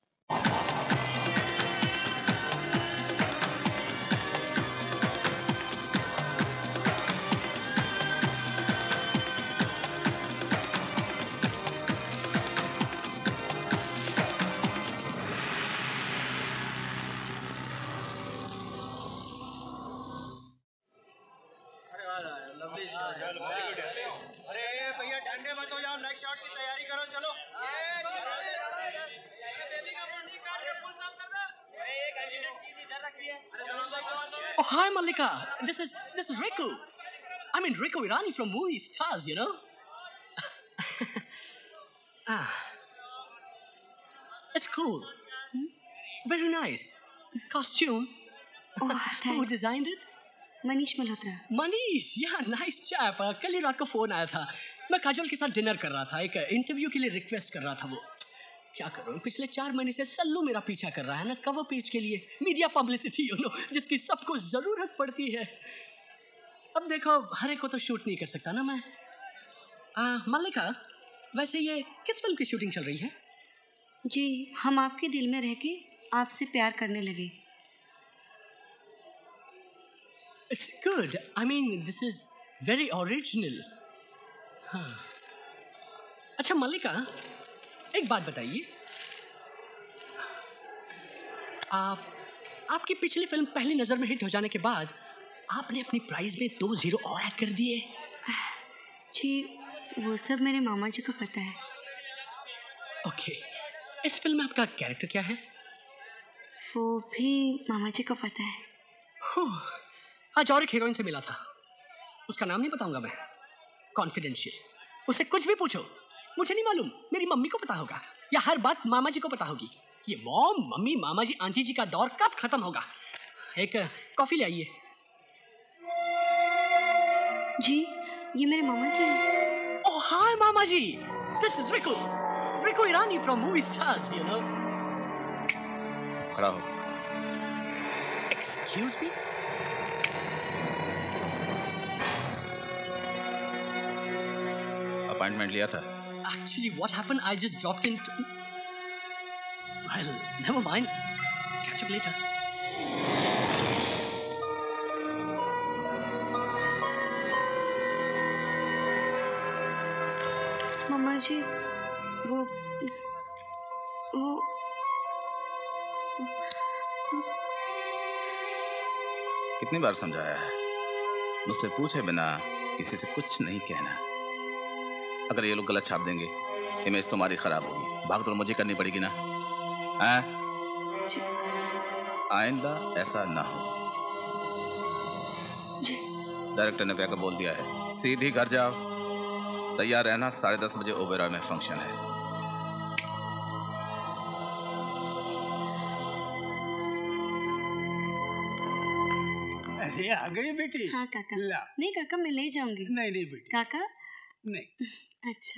अरे भैया ठंडे मत हो जाओ, नेक्स्ट शॉट की तैयारी करो। चलो Oh, hi, Malika. This is this is Riku. I mean Riku Irani from Movie Stars, you know. ah, it's cool. Hmm? Very nice. Costume. Oh, Who designed it? Manish Malhotra. Manish, yeah, nice chap. Uh, कल ही रात को phone आया था। मैं काजोल के साथ dinner कर रहा था, एक इंटरव्यू के लिए रिक्वेस्ट कर रहा था। वो क्या करूं, पिछले चार महीने से सल्लू मेरा पीछा कर रहा है ना, कवर पेज के लिए, मीडिया पब्लिसिटी, यू नो, जिसकी सबको जरूरत पड़ती है। अब देखो, हर एक को तो शूट नहीं कर सकता ना मैं। आ, मल्लिका, वैसे ये किस फिल्म की शूटिंग चल रही है? जी, हम आपके दिल में रह के आपसे प्यार करने लगे। It's good. I mean, this is very original. हाँ। अच्छा मल्लिका, एक बात बताइए, आप आपकी पिछली फिल्म पहली नजर में हिट हो जाने के बाद आपने अपनी प्राइस में दो जीरो और ऐड कर दिए। जी, वो सब मेरे मामा जी को पता है। ओके, इस फिल्म में आपका कैरेक्टर क्या है? वो भी मामा जी को पता है। huh. आज और एक हीरोइन से मिला था, उसका नाम नहीं बताऊंगा मैं, कॉन्फिडेंशियल। उसे कुछ भी पूछो, मुझे नहीं मालूम, मेरी मम्मी को पता होगा, या हर बात मामा जी को पता होगी। ये मॉम, मम्मी, मामा जी, आंटी जी का दौर कब खत्म होगा? एक कॉफी ले आइए। जी, ये मेरे मामा जी हैं। ओह हाय मामा जी, this is Riku, Riku Irani from movie stars, you know. खड़ा हो। Excuse me? अपॉइंटमेंट लिया था? Actually, what happened? I just dropped in. To... Well, never mind. Catch up later. मामा जी, वो वो कितनी बार समझाया है, मुझसे पूछे बिना किसी से कुछ नहीं कहना। अगर ये लोग गलत छाप देंगे, इमेज तुम्हारी खराब होगी, भाग दौड़ मुझे करनी पड़ेगी ना। हाँ? आइंदा ऐसा ना हो। डायरेक्टर ने क्या बोल दिया है, सीधी घर जाओ, तैयार रहना, साढ़े दस बजे ओबेरॉय में फंक्शन है। अरे आ गई बेटी। हाँ काका। ला। नहीं काका, मैं ले जाऊंगी। नहीं नहीं बेटी। काका? नहीं। अच्छा।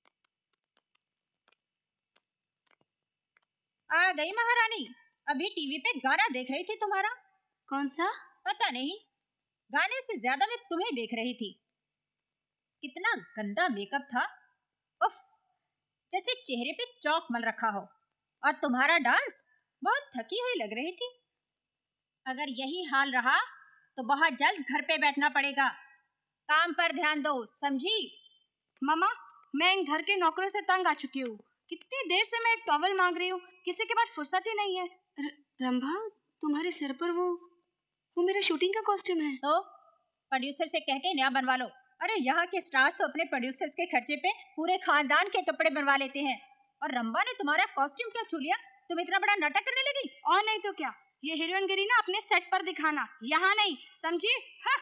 आ गई महारानी, अभी टीवी पे गाना देख रही थी तुम्हारा। कौन सा? पता नहीं, गाने से ज्यादा मैं तुम्हें देख रही थी। कितना गंदा मेकअप था, उफ, जैसे चेहरे पे चौक मल रखा हो। और तुम्हारा डांस, बहुत थकी हुई लग रही थी। अगर यही हाल रहा तो बहुत जल्द घर पे बैठना पड़ेगा। काम पर ध्यान दो, समझी? मामा, मैं इन घर के नौकरों से तंग आ चुकी हूँ। कितनी देर से मैं एक टॉवल मांग रही हूँ, किसी के पास फुर्सत ही नहीं है। रंभा, तुम्हारे सिर पर वो वो मेरा शूटिंग का कॉस्ट्यूम है। तो प्रोड्यूसर से कह के नया बनवा लो। अरे यहाँ के स्टार्स तो अपने प्रोड्यूसर्स के खर्चे पे पूरे खानदान के कपड़े बनवा लेते हैं। और रंभा ने तुम्हारा कॉस्ट्यूम क्या छू लिया? तुम इतना बड़ा नाटक करने लगी। और नहीं तो क्या, ये हीरोइन गिरी ना अपने सेट पर दिखाना, यहाँ नहीं, समझी? हाँ।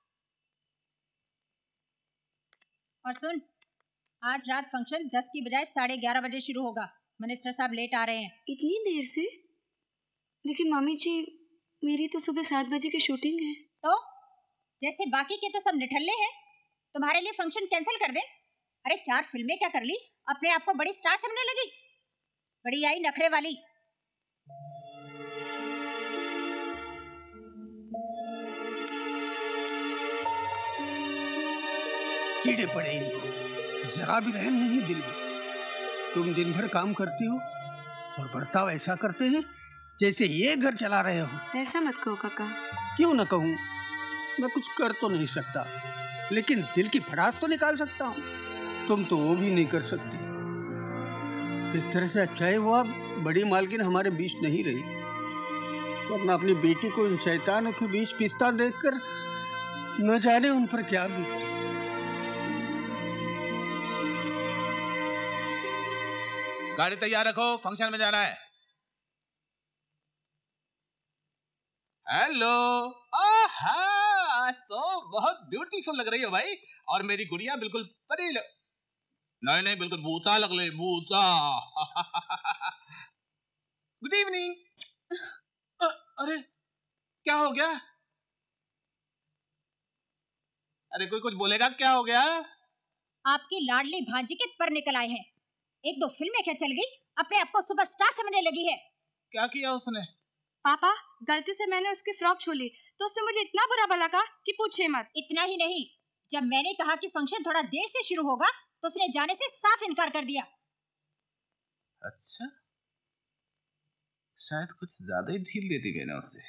और सुन, आज रात फंक्शन दस की बजाय साढ़े ग्यारह बजे शुरू होगा। मिनिस्टर साहब लेट आ रहे हैं। इतनी देर से? लेकिन मामी जी, मेरी तो सुबह सात बजे की शूटिंग है। तो जैसे बाकी के तो सब निठल्ले हैं, तुम्हारे लिए फंक्शन कैंसिल कर दे? अरे चार फिल्में क्या कर ली, अपने आप को बड़ी स्टार समझने लगी। बड़ी आई नखरे वाली। कीड़े पड़े इनको, जरा भी रहम नहीं दिल में। तुम दिन भर काम करती हो और बर्ताव ऐसा करते हैं जैसे ये घर चला रहे हो। ऐसा मत कहो काका। क्यों न कहूँ, मैं कुछ कर तो नहीं सकता, लेकिन दिल की भड़ास तो निकाल सकता हूँ। तुम तो वो भी नहीं कर सकती। एक तरह से अच्छा है हुआ बड़ी मालकिन हमारे बीच नहीं रही, वरना अपनी बेटी को इन शैतानों के बीच पिसता देखकर न जाने उन पर क्या बीतती। गाड़ी तैयार रखो, फंक्शन में जाना है। हेलो, आहा, आज तो बहुत ब्यूटीफुल लग रही हो भाई, और मेरी गुड़िया बिल्कुल परी लग... नहीं नहीं, बिल्कुल भूता लग रही, भूता। Good evening. अरे क्या हो गया? अरे कोई कुछ बोलेगा, क्या हो गया? आपकी लाडली भांजी के पर निकल आए हैं। एक दो फिल्में क्या चल गई, अपने आप को सुपरस्टार समझने लगी है। क्या किया उसने? पापा, गलती से मैंने उसकी फ्रॉक छू ली तो उसने मुझे इतना बुरा भला कहा कि पूछिए मत। इतना ही नहीं, जब मैंने कहा कि फंक्शन थोड़ा देर से शुरू होगा तो उसने जाने से साफ इनकार कर दिया। अच्छा, शायद कुछ ज्यादा ही ढील देती मैंने उससे।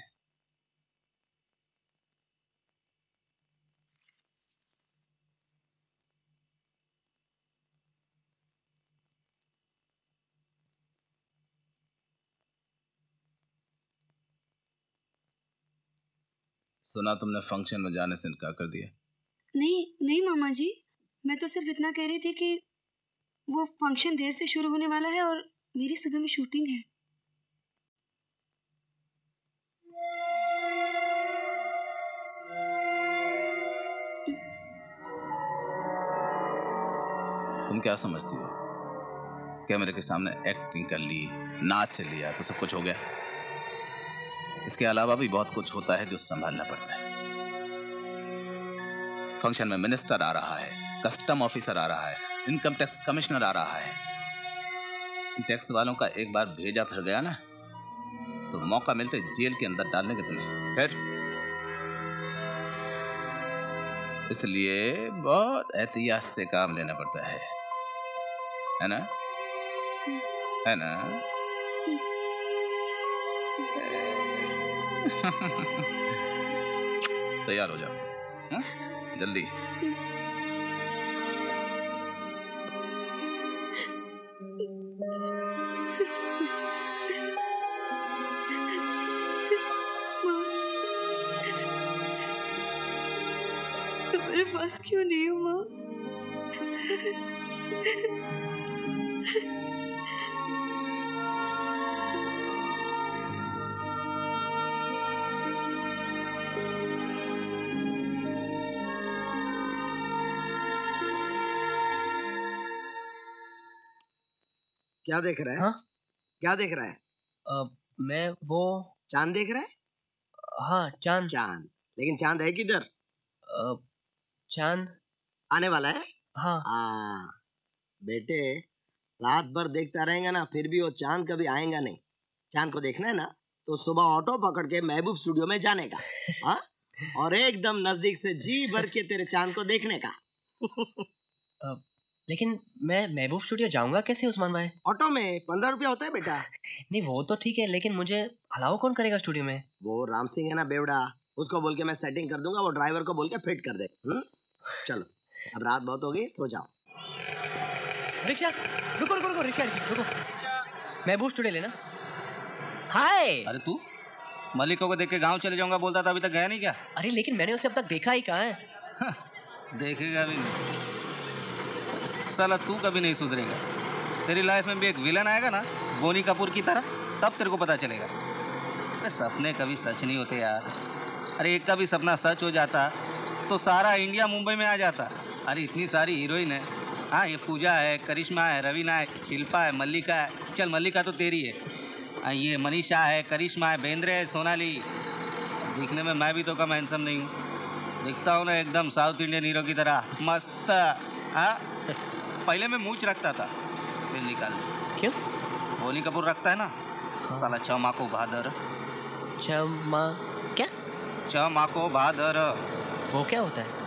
सुना तुमने फंक्शन में जाने से इनकार कर दिया? नहीं नहीं मामा जी, मैं तो सिर्फ इतना कह रही थी कि वो फंक्शन देर से शुरू होने वाला है और मेरी सुबह में शूटिंग है। तुम क्या समझती हो? कैमरे के सामने एक्टिंग कर ली, नाच लिया तो सब कुछ हो गया? इसके अलावा भी बहुत कुछ होता है जो संभालना पड़ता है। फंक्शन में मिनिस्टर आ रहा है, कस्टम ऑफिसर आ रहा है, इनकम टैक्स कमिश्नर आ रहा है। इन टैक्स वालों का एक बार भेजा फिर गया ना, तो मौका मिलते जेल के अंदर डाल देंगे तुम्हें। फिर इसलिए बहुत एहतियात से काम लेना पड़ता है, है ना? है ना? तैयार हो जाओ, हा? जल्दी। तो मेरे पास क्यों नहीं हो माँ? क्या देख रहा है? हाँ? क्या देख रहा है? आ, मैं वो चांद देख रहा है? हाँ, चांद। चांद, लेकिन चांद है किधर? चांद आने वाला है। हाँ हाँ बेटे, रात भर देखता रहेगा ना, फिर भी वो चांद कभी आएगा नहीं। चांद को देखना है ना, तो सुबह ऑटो पकड़ के महबूब स्टूडियो में जाने का, हाँ, और एकदम नजदीक से जी भर के तेरे चांद को देखने का। आ, लेकिन मैं महबूब स्टूडियो जाऊंगा कैसे उस्मान भाई? ऑटो में पंद्रह रुपया होता है बेटा। नहीं वो तो ठीक है, लेकिन मुझे अलाउ कौन करेगा स्टूडियो में? वो राम सिंह है ना बेवड़ा, उसको बोल के मैं सेटिंग कर दूंगा, वो ड्राइवर को बोल के फिट कर दे। हुँ? चलो अब रात बहुत हो गई, सो जाओ। रिक्शा, रुको रुको रुको, रिक्शा रुको, महबूब स्टूडियो लेना। हाय। अरे तू मलिका को देख के गांव चले जाऊंगा बोलता था, अभी तक गया नहीं क्या? अरे लेकिन मैंने उसे अब तक देखा ही कहाँ है। देखेगा भी नहीं साला, तू कभी नहीं सुधरेगा। तेरी लाइफ में भी एक विलन आएगा ना बोनी कपूर की तरह, तब तेरे को पता चलेगा। अरे सपने कभी सच नहीं होते यार। अरे एक का भी सपना सच हो जाता तो सारा इंडिया मुंबई में आ जाता। अरे इतनी सारी हीरोइन है। हाँ, ये पूजा है, करिश्मा है, रवीना है, शिल्पा है, मल्लिका है। चल मल्लिका तो तेरी है। हाँ, ये मनीषा है, करिश्मा है, बेंद्रे है, सोनाली। दिखने में मैं भी तो कम हैंडसम नहीं हूँ। दिखता हूँ ना एकदम साउथ इंडियन हीरो की तरह मस्त। हाँ, पहले मैं मूंछ रखता था, फिर निकाल। क्यों? बोनी कपूर रखता है ना। हाँ। साला चमाको बहादुर। चमा क्या? चमाको बहादुर। वो क्या होता है?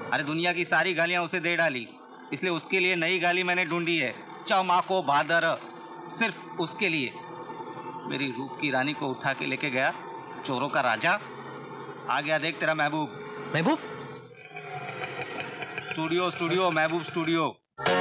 अरे दुनिया की सारी गालियां उसे दे डाली, इसलिए उसके लिए नई गाली मैंने ढूंढी है। चौमाको भादर, सिर्फ उसके लिए। मेरी रूप की रानी को उठा के लेके गया चोरों का राजा। आ गया देख तेरा महबूब। महबूब? Studio studio Mehboob studio.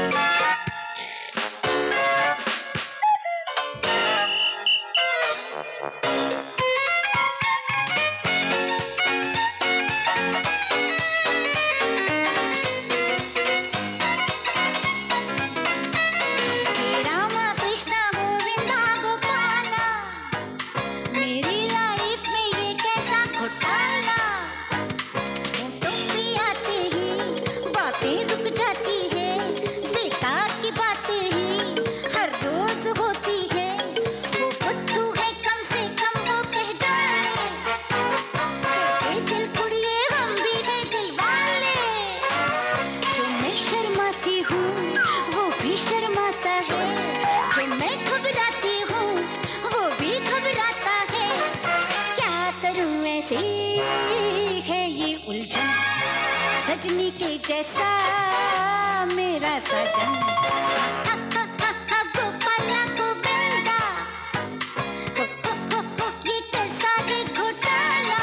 सजनी के जैसा मेरा सजन, गोपाला गोविंदा, ये कैसा है घोटाला।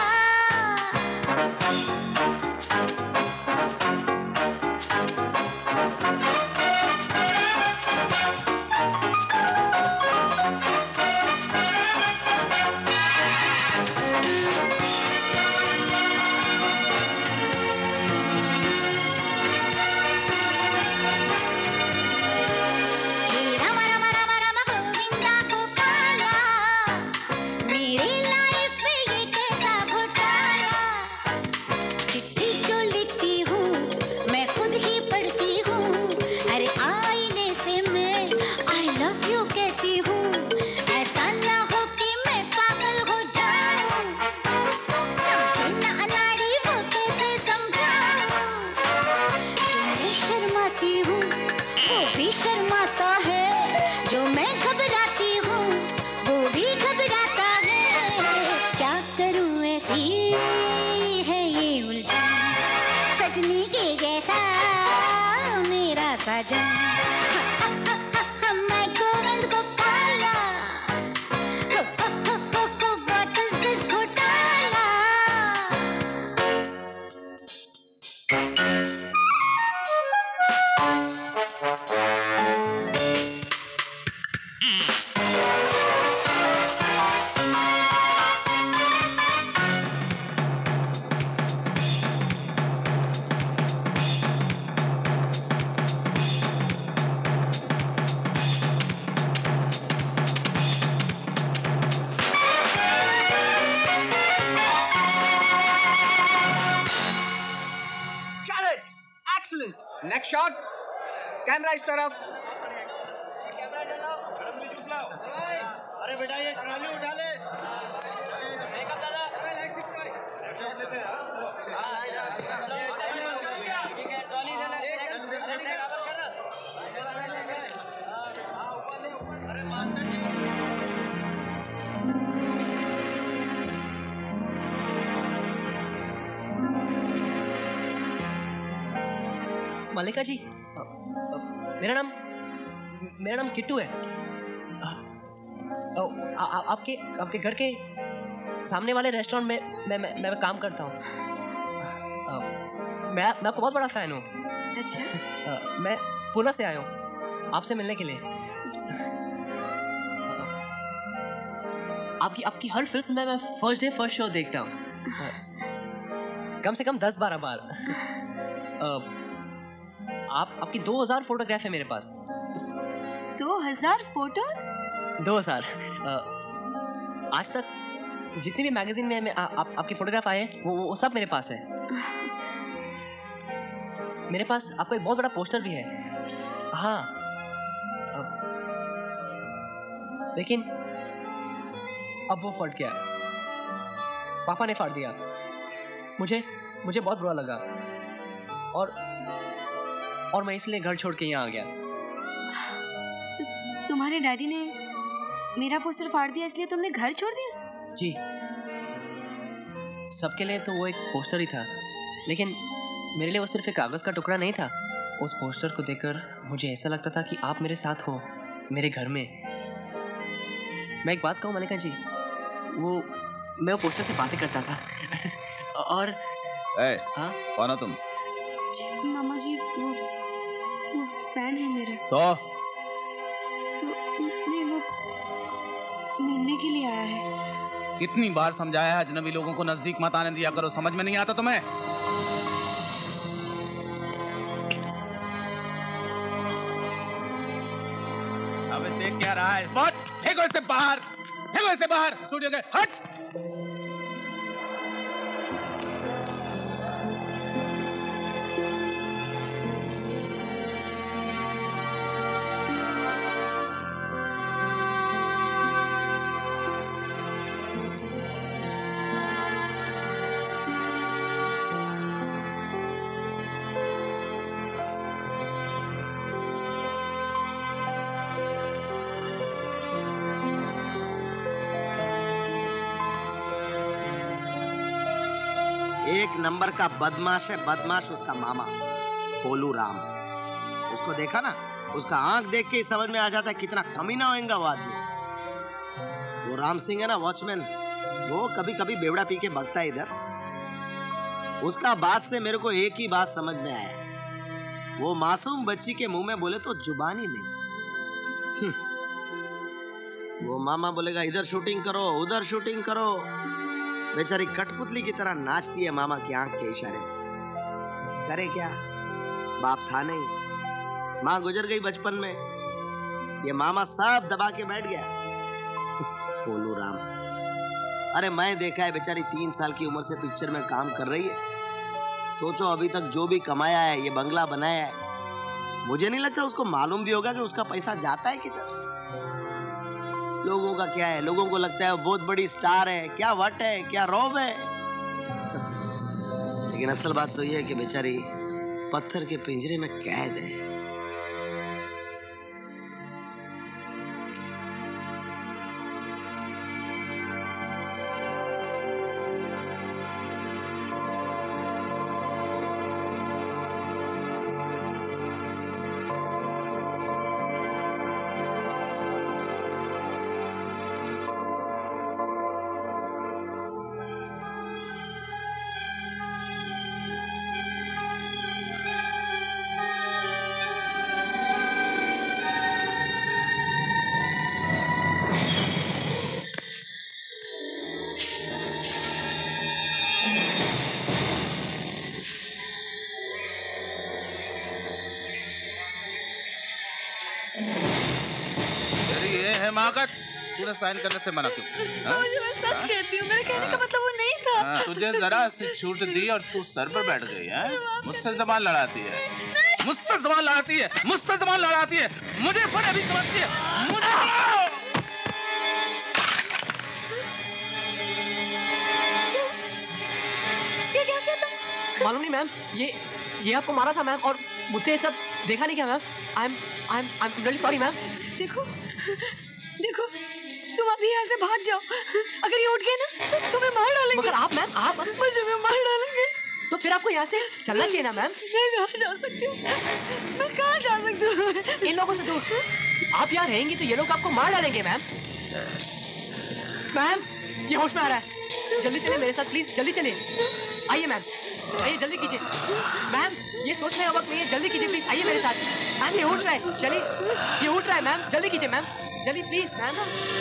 नेक्स्ट शॉट, कैमरा इस तरफ। अरे बेटा ये ट्रॉली उठा ले। मल्लिका जी, अ, अ, मेरा नाम मेरा नाम किट्टू है। अ, अ, आ, आ, आपके आपके घर के सामने वाले रेस्टोरेंट में मैं मैं, मैं काम करता हूँ। मैं मैं आपको बहुत बड़ा फ़ैन हूँ। अच्छा। मैं पुणे से आया हूँ आपसे मिलने के लिए। आपकी आपकी हर फिल्म में मैं फर्स्ट डे फर्स्ट शो देखता हूँ, कम से कम दस बारह बार। आ, आप आपकी दो हजार फोटोग्राफ है मेरे पास। दो हजार फोटोज? दो हजार। आज तक जितनी भी मैगजीन में, में आ, आप, आपकी फोटोग्राफ आए हैं वो, वो सब मेरे पास है। मेरे पास आपका एक बहुत बड़ा पोस्टर भी है। हाँ, अब, लेकिन अब वो फट गया, पापा ने फाड़ दिया। मुझे मुझे बहुत बुरा लगा और और मैं इसलिए घर छोड़ के यहाँ आ गया। तो तुम्हारे डैडी ने मेरा पोस्टर फाड़ दिया इसलिए तुमने घर छोड़ दिया? जी, सबके लिए तो वो एक पोस्टर ही था, लेकिन मेरे लिए वो सिर्फ एक कागज का टुकड़ा नहीं था। उस पोस्टर को देखकर मुझे ऐसा लगता था कि आप मेरे साथ हो, मेरे घर में। मैं एक बात कहूँ मलिका जी, वो मैं वो पोस्टर से बातें करता था और ए, हाँ? कौन हो तुम? जी, मामा जी वो वो फैन है मेरा। तो तो नहीं, वो मिलने के लिए आया है। कितनी बार समझाया है अजनबी लोगों को नजदीक मत आने दिया करो, समझ में नहीं आता तुम्हें? अबे देख क्या रहा है? स्पॉट फेंको इसे बाहर, फेंको इसे बाहर स्टूडियो के, हट। एक नंबर का बदमाश है, बदमाश उसका मामा पोलू राम। उसको देखा ना, उसका आंख देख के ही समझ में आ जाता है कितना कमीना होएगा वो आदमी। वो राम सिंह है ना, वॉचमैन, वो कभी कभी बेवड़ा पी के भगता है इधर। उसका बात से मेरे को एक ही बात समझ में आया, वो मासूम बच्ची के मुंह में बोले तो जुबान ही नहीं। वो मामा बोलेगा इधर शूटिंग करो, उधर शूटिंग करो, बेचारी कठपुतली की तरह नाचती है मामा की आंख के इशारे। करे क्या, बाप था नहीं, माँ गुजर गई बचपन में, ये मामा सब दबा के बैठ गया। पोलू राम, अरे मैं देखा है बेचारी तीन साल की उम्र से पिक्चर में काम कर रही है। सोचो अभी तक जो भी कमाया है, ये बंगला बनाया है, मुझे नहीं लगता उसको मालूम भी होगा कि उसका पैसा जाता है किधर। लोगों का क्या है, लोगों को लगता है वो बहुत बड़ी स्टार है, क्या वट है, क्या रौब है। लेकिन असल बात तो ये है कि बेचारी पत्थर के पिंजरे में कैद है। तूने साइन करने से मना क्यों? मैं सच कहती हूँ, मेरे कहने का मतलब वो नहीं था। हाँ, तुझे जरा सी छूट दी और तू सर पर बैठ गई है। मुझसे जबान लड़ाती है, मुझसे जबान लड़ाती है, मुझसे जबान लड़ाती है, मुझे फन अभी समझती है, मुझे। क्या क्या क्या तुम? मालूम नहीं मैम, ये ये आपको मारा था मैम, और मुझे ये सब देखा नहीं क्या ma'am? I am I am I am really sorry ma'am. देखो देखो, तुम अभी यहाँ से भाग जाओ, अगर ये उठ गए ना तो तुम्हें मार डालेंगे। मगर आप मैम, आप मुझे भी मार डालेंगे। तो फिर आपको यहाँ से चलना चाहिए ना मैम। मैं कहाँ जा सकती हूँ, मैं कहाँ जा सकती हूँ? इन लोगों से दूर। आप यहाँ रहेंगी तो ये लोग आपको मार डालेंगे मैम। मैम, ये होश में आ रहा है, जल्दी चलिए मेरे साथ प्लीज, जल्दी चलिए। आइए मैम, आइए जल्दी कीजिए। मैम, ये सोचने का वक्त नहीं है, जल्दी कीजिए प्लीज, आइए मेरे साथ। मैम, ये उठ रहा है, चलिए, ये उठ रहा है मैम, जल्दी कीजिए मैम, जल्दी प्लीज मैम।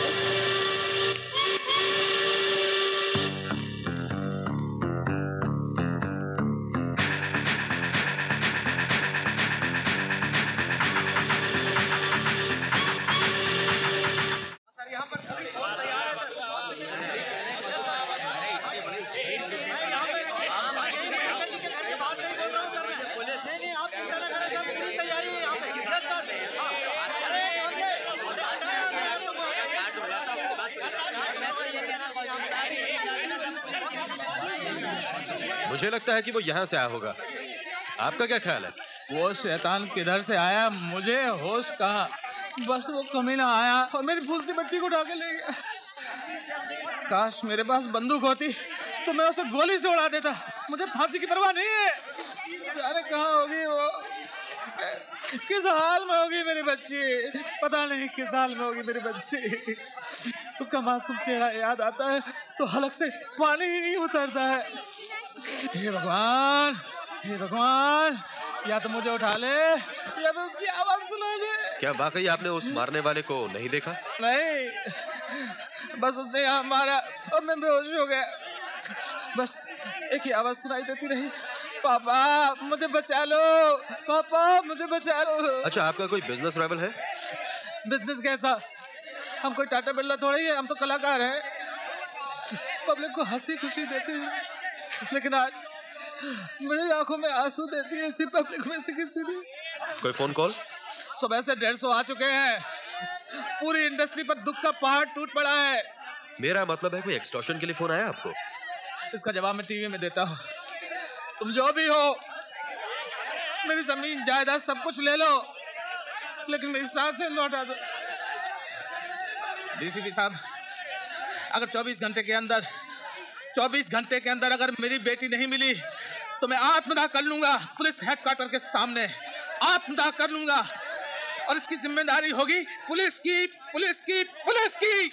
मुझे लगता है कि वो यहाँ से आया होगा, आपका क्या ख्याल है? वो शैतान किधर से आया, मुझे होश कहाँ, बस वो कमीना आया और मेरी फूसी बच्ची को उठा के ले गया। काश मेरे पास बंदूक होती तो मैं उसे गोली से उड़ा देता। मुझे फांसी की परवाह नहीं है। अरे कहाँ होगी वो, किस हाल में होगी मेरी बच्ची, पता नहीं किस हाल में होगी मेरी बच्ची। उसका मासूम चेहरा याद आता है तो हलक से पानी ही नहीं उतरता है। हे भगवान, हे भगवान, या तो मुझे उठा ले या तो उसकी आवाज सुना दे। क्या वाकई आपने उस मारने वाले को नहीं देखा? नहीं, बस उसने यहाँ मारा और मैं बेहोश हो गया। बस एक ही आवाज सुनाई देती रही, पापा मुझे बचा लो, पापा मुझे बचा लो। अच्छा, आपका कोई बिजनेस राइवल है? बिजनेस कैसा? हम कोई टाटा बिरला थोड़ी है, हम तो कलाकार हैं। पब्लिक को हंसी खुशी देते हैं, लेकिन आज मेरी आंखों में आंसू देती है इसी पब्लिक में से किसी ने। कोई फोन कॉल? सुबह से डेढ़ सौ आ चुके हैं। पूरी इंडस्ट्री पर दुख का पहाड़ टूट पड़ा है। मेरा मतलब है कोई एक्सटॉर्शन के लिए फोन आया आपको? इसका जवाब मैं टीवी में देता हूँ। तुम जो भी हो, मेरी जमीन जायदाद सब कुछ ले लो, लेकिन मेरी सांसें लौटा दो। डीसीपी साहब, अगर चौबीस घंटे के अंदर चौबीस घंटे के अंदर अगर मेरी बेटी नहीं मिली तो मैं आत्मदाह कर लूंगा पुलिस हेडक्वार्टर के सामने, आत्मदाह कर लूंगा। और इसकी जिम्मेदारी होगी पुलिस की, पुलिस की, पुलिस की।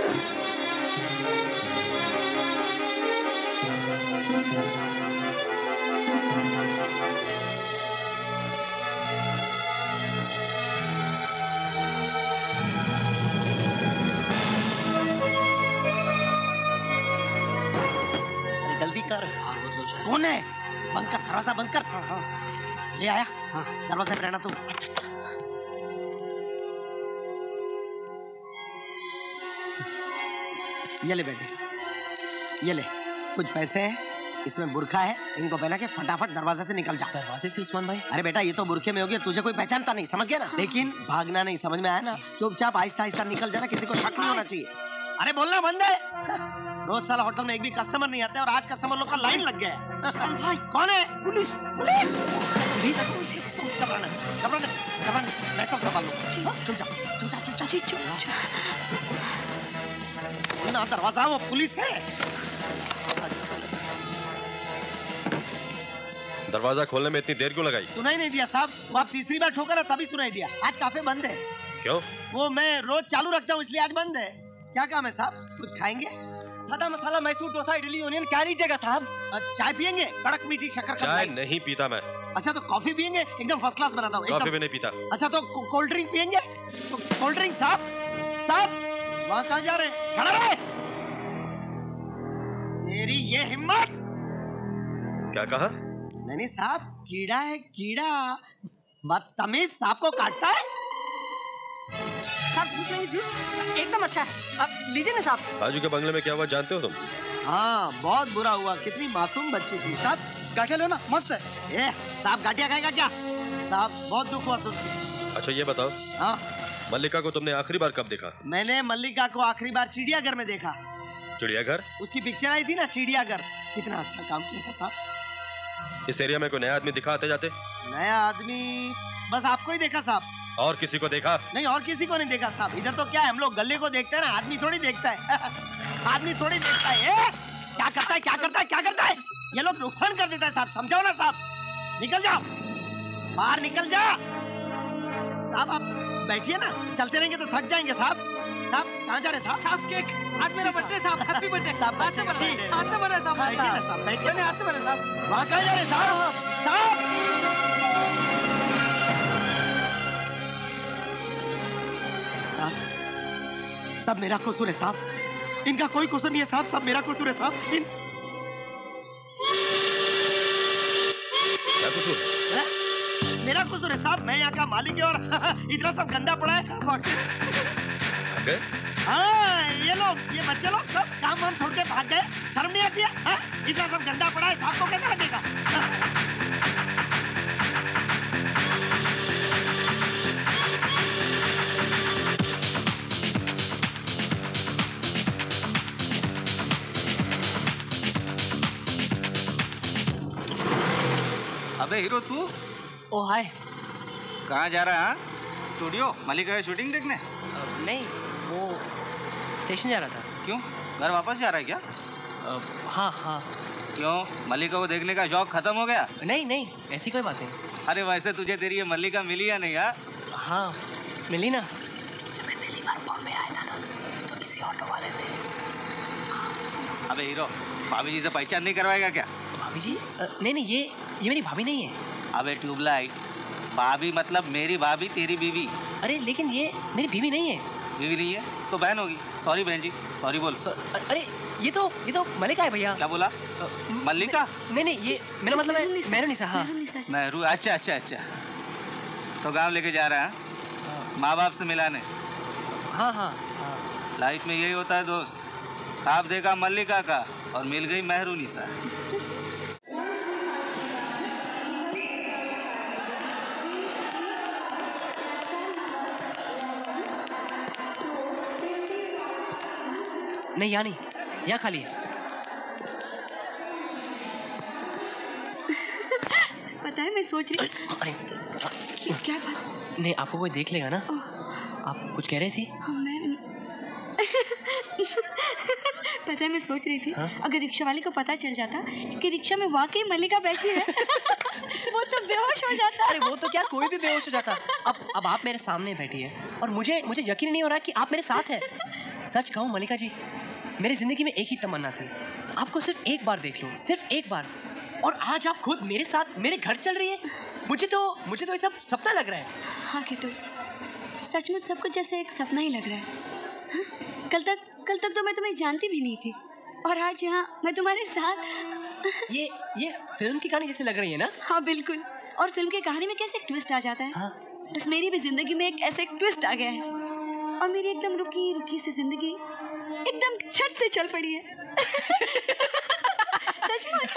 जल्दी कर। कौन है? बंद कर, दरवाजा बंद कर। हाँ, हाँ। ले आया? हाँ। दरवाजे पे रहना तू। ये ले बेटे, ये ले, कुछ पैसे हैं, इसमें बुरखा है, इनको पहना के फटाफट दरवाजे से निकल जा। दरवाजे से उस्मान भाई? अरे बेटा, ये तो बुरखे में होगी, तुझे कोई पहचानता नहीं, समझ गया ना? लेकिन भागना नहीं, समझ में आया ना? चुपचाप आहिस्ता आहिस्ता निकल जाना, किसी को शक नहीं होना चाहिए। अरे बोलना बंद है। रोज साला होटल में एक भी कस्टमर नहीं आते और आज कस्टमर लोग का लाइन लग गया है। भाई कौन है? Police, police, police. घबराना, घबराना, घबराना, मैं सब संभाल लूंगा। चुप जा, चुप जा, चुप जा, चुप जा। ना दरवाजा, वो पुलिस है। दरवाजा खोलने में इतनी देर क्यों लगाई? सुनाई नहीं दिया साहब, वो आप तीसरी बार ठोका ना तभी सुनाई दिया। आज काफे बंद है। क्यों? वो मैं रोज चालू रखता हूँ इसलिए आज बंद है। क्या काम है साहब? कुछ खाएंगे? सादा मसाला मैसूर डोसा इडली ओनियन क्या लीजिएगा साहब? चाय पियेंगे? कड़क मीठी शक्कर का? चाय नहीं पीता मैं। अच्छा तो कॉफी पियेंगे? एकदम फर्स्ट क्लास बनाता हूँ। कॉफी भी नहीं पीता। अच्छा तो कोल्ड ड्रिंक पियेंगे? तो कोल्ड ड्रिंक साहब, साहब वहाँ कहाँ जा रहे हैं? खड़ा रहे। तेरी ये हिम्मत! क्या कहा? नहीं नहीं साहब, कीड़ा है कीड़ा, बदतमीज, सांप को काटता है। साहब जूस लेंगे? जूस एकदम अच्छा है, आप लीजिए ना साहब। बाजू के बंगले में क्या हुआ जानते हो तुम? हाँ बहुत बुरा हुआ, कितनी मासूम बच्ची थी। साहब गाठिया लो ना, मस्त है। ए साहब गाठिया खाएगा क्या? साहब बहुत दुख हुआ सुन के। अच्छा ये बताओ, हाँ मल्लिका को तुमने आखिरी बार कब देखा? मैंने मल्लिका को आखिरी बार चिड़ियाघर में देखा। चिड़ियाघर? उसकी पिक्चर आई थी ना चिड़ियाघर, कितना अच्छा काम किया था साहब। इस एरिया में कोई नया आदमी दिखा आते जाते? नया आदमी बस आपको ही देखा साहब। और किसी को देखा? नहीं और किसी को नहीं देखा साहब। इधर तो क्या है, हम लोग गले को देखते हैं ना, आदमी थोड़ी देखता है। आदमी थोड़ी देखता है। ए, क्या करता है क्या करता है क्या करता है? ये लोग नुकसान कर देता है साहब, समझाओ ना साहब। निकल जाओ, बाहर निकल जा साहब। आप बैठिए ना, चलते रहेंगे तो थक जाएंगे साहब। साहब कहाँ जा रहे साहब? साहब केक, आज मेरा बर्थडे साहब, हैप्पी बर्थडे। साहब आज से बर्थडे, आज से बर्थडे साहब। बैठिए ना साहब, बैठिए ना। आज से बर्थडे साहब। वहाँ कहाँ जा रहे साहब? साहब सब मेरा कसूर है साहब, इनका कोई कसूर नहीं है साहब, सब मेरा कसूर है साहब। इन... क्या कसूर है? मेरा कसूर है साहब, मैं यहाँ का मालिक है और इतना सब गंदा पड़ा है। हाँ ये लोग, ये बच्चे लोग सब काम वाम छोड़ के भाग गए, शर्म नहीं आती है? हाँ? इतना सब गंदा पड़ा है, साहब को कैसा लगेगा? अबे हीरो तू? ओ हाय। कहाँ जा रहा है? स्टूडियो मल्लिका की शूटिंग देखने? नहीं, वो स्टेशन जा रहा था। क्यों, घर वापस जा रहा है क्या? हाँ हाँ। क्यों, मल्लिका को देखने का शौक खत्म हो गया? नहीं नहीं, ऐसी कोई बात नहीं। अरे वैसे तुझे तेरी ये मल्लिका मिली या नहीं? हाँ हाँ मिली ना। जब मैं पहली बार बॉम्बे आया था ना, तो इसी ऑटो वाले ने। अबे हीरो, भाभी जी से पहचान नहीं करवाएगा क्या? भाभी जी? अ, नहीं नहीं, ये ये मेरी भाभी नहीं है। अबे ट्यूबलाइट, भाभी मतलब मेरी भाभी, तेरी बीवी। अरे लेकिन ये मेरी बीवी नहीं है। बीवी नहीं है तो बहन होगी। सॉरी बहन जी, सॉरी बोल। अरे ये तो ये तो मल्लिका है भैया। क्या बोला? मल्लिका? नहीं नहीं, ये मेरा मतलब है मेहरुनिसा। हाँ मेहरू, अच्छा अच्छा अच्छा। तो गांव लेके जा रहा है माँ बाप से मिलाने? हाँ हाँ हाँ। लाइफ में यही होता है दोस्त, आप देखा मल्लिका का और मिल गई मेहरुनिसा। नहीं यहाँ नहीं, यहाँ खाली है। पता है मैं सोच रही। अरे क्या बात? नहीं, आपको कोई देख लेगा ना। आप कुछ कह रही थी? हाँ, मैं पता है मैं सोच रही थी, हाँ? अगर रिक्शा वाले को पता चल जाता कि रिक्शा में वाकई मल्लिका बैठी है वो तो बेहोश हो जाता। अरे वो तो क्या, कोई भी बेहोश हो जाता। अब अब आप मेरे सामने बैठी है और मुझे मुझे यकीन नहीं हो रहा कि आप मेरे साथ हैं। सच कहूँ मल्लिका जी, मेरी जिंदगी में एक ही तमन्ना थी, आपको सिर्फ एक बार देख लूं, सिर्फ एक बार। और आज आप खुद मेरे साथ मेरे घर चल रही है। मुझे तो मुझे तो ये सब सपना लग रहा है। हाँ किट्टू, सचमुच सब कुछ जैसे एक सपना ही लग रहा है। हाँ? कल तक कल तक तो मैं तुम्हें जानती भी नहीं थी, और आज यहाँ मैं तुम्हारे साथ। ये ये फिल्म की कहानी जैसे लग रही है ना? हाँ बिल्कुल। और फिल्म की कहानी में कैसे एक ट्विस्ट आ जाता है। हाँ? बस मेरी भी जिंदगी में एक ऐसा एक ट्विस्ट आ गया है, और मेरी एकदम रुकी रुकी सी जिंदगी एकदम छट से चल पड़ी है। सचमुच।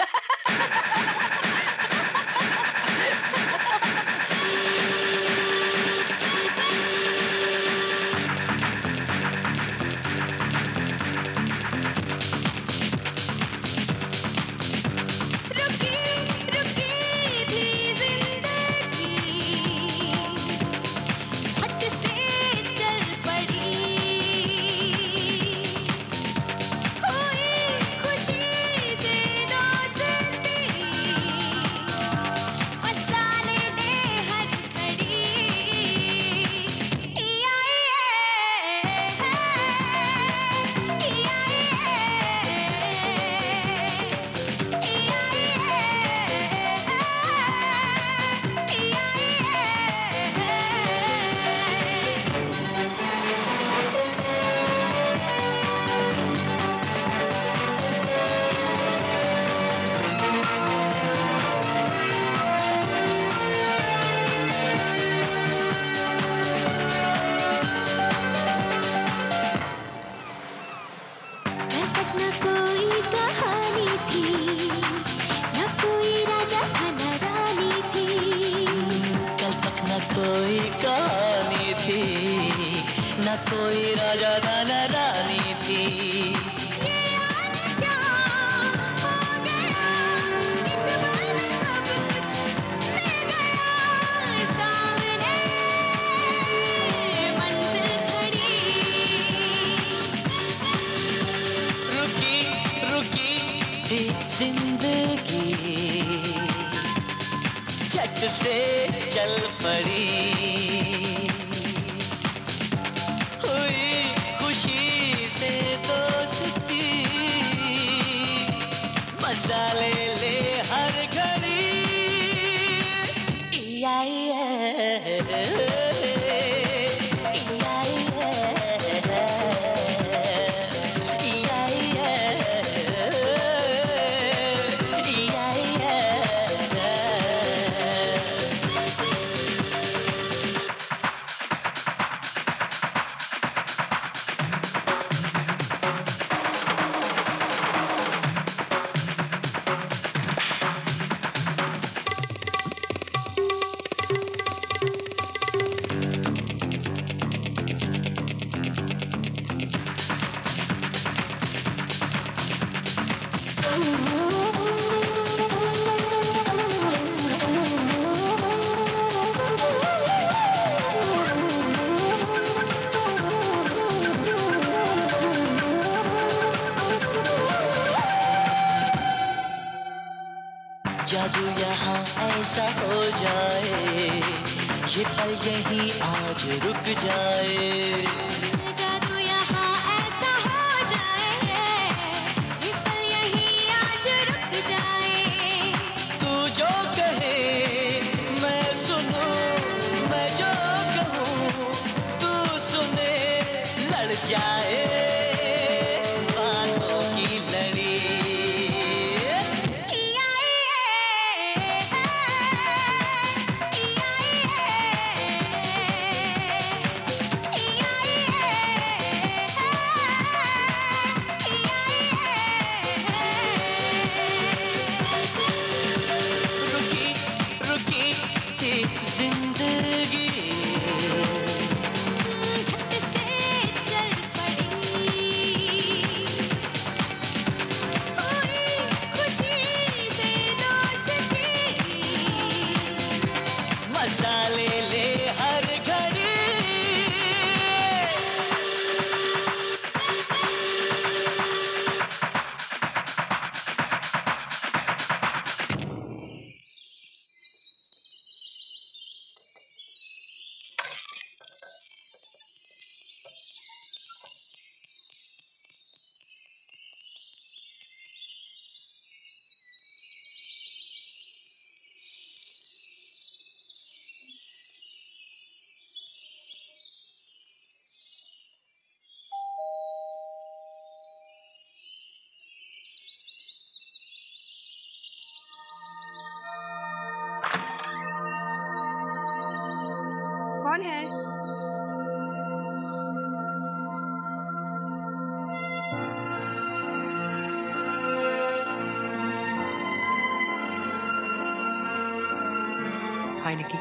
कोई कहानी थी, न कोई राजा न रानी थी। रुकी रुकी थी जिंदगी, झट से चल पड़ी, हुई खुशी से दोस्ती, मजा ले ले हर घड़ी। या जादू यहाँ ऐसा हो जाए, ये पल यही आज रुक जाए। जादू यहाँ ऐसा हो जाए, ये पल यही आज रुक जाए। तू जो कहे मैं सुनूं, मैं जो कहूँ तू सुने, लड़ जाए बातों की लड़ी। रुकी रुकी थी जिंदगी, झट से चल पड़ी, पूरी खुशी से दोस्ती, मजा ले ले हर घड़ी। कौन है? हाय निकी।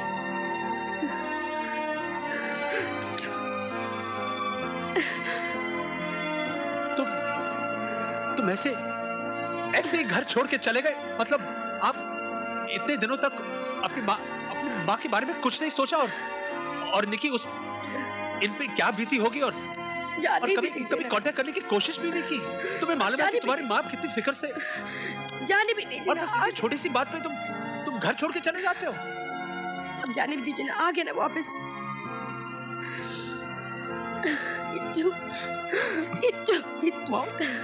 तुम तुम ऐसे ऐसे ही घर छोड़ के चले गए? मतलब आप इतने दिनों तक अपनी माँ अपनी माँ के बारे में कुछ नहीं सोचा, और और निकी उस इन पे क्या बीती होगी, और और कभी कभी कांटेक्ट करने की कोशिश भी नहीं की? तुम्हें मालूम है कि तुम्हारी माँ कितनी फिक्र से जाने भी दीजिए और ना। बस इतनी छोटी सी बात पे तुम तुम घर छोड़ के चले जाते हो। अब जाने भी दीजिए ना, आ गया ना वापस। इट्टू, इट्टू, इट्टू।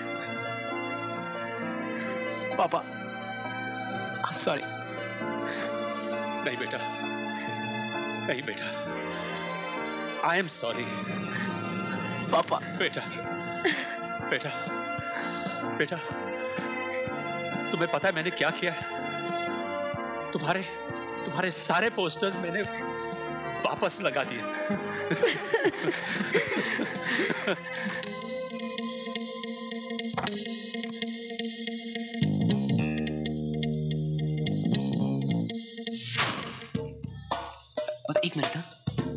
पापा, I'm sorry। नहीं बेटा, नहीं बेटा, आई एम सॉरी। पापा। बेटा, बेटा, बेटा, तुम्हें पता है मैंने क्या किया है? तुम्हारे तुम्हारे सारे पोस्टर्स मैंने वापस लगा दिए। बस एक मिनट ना।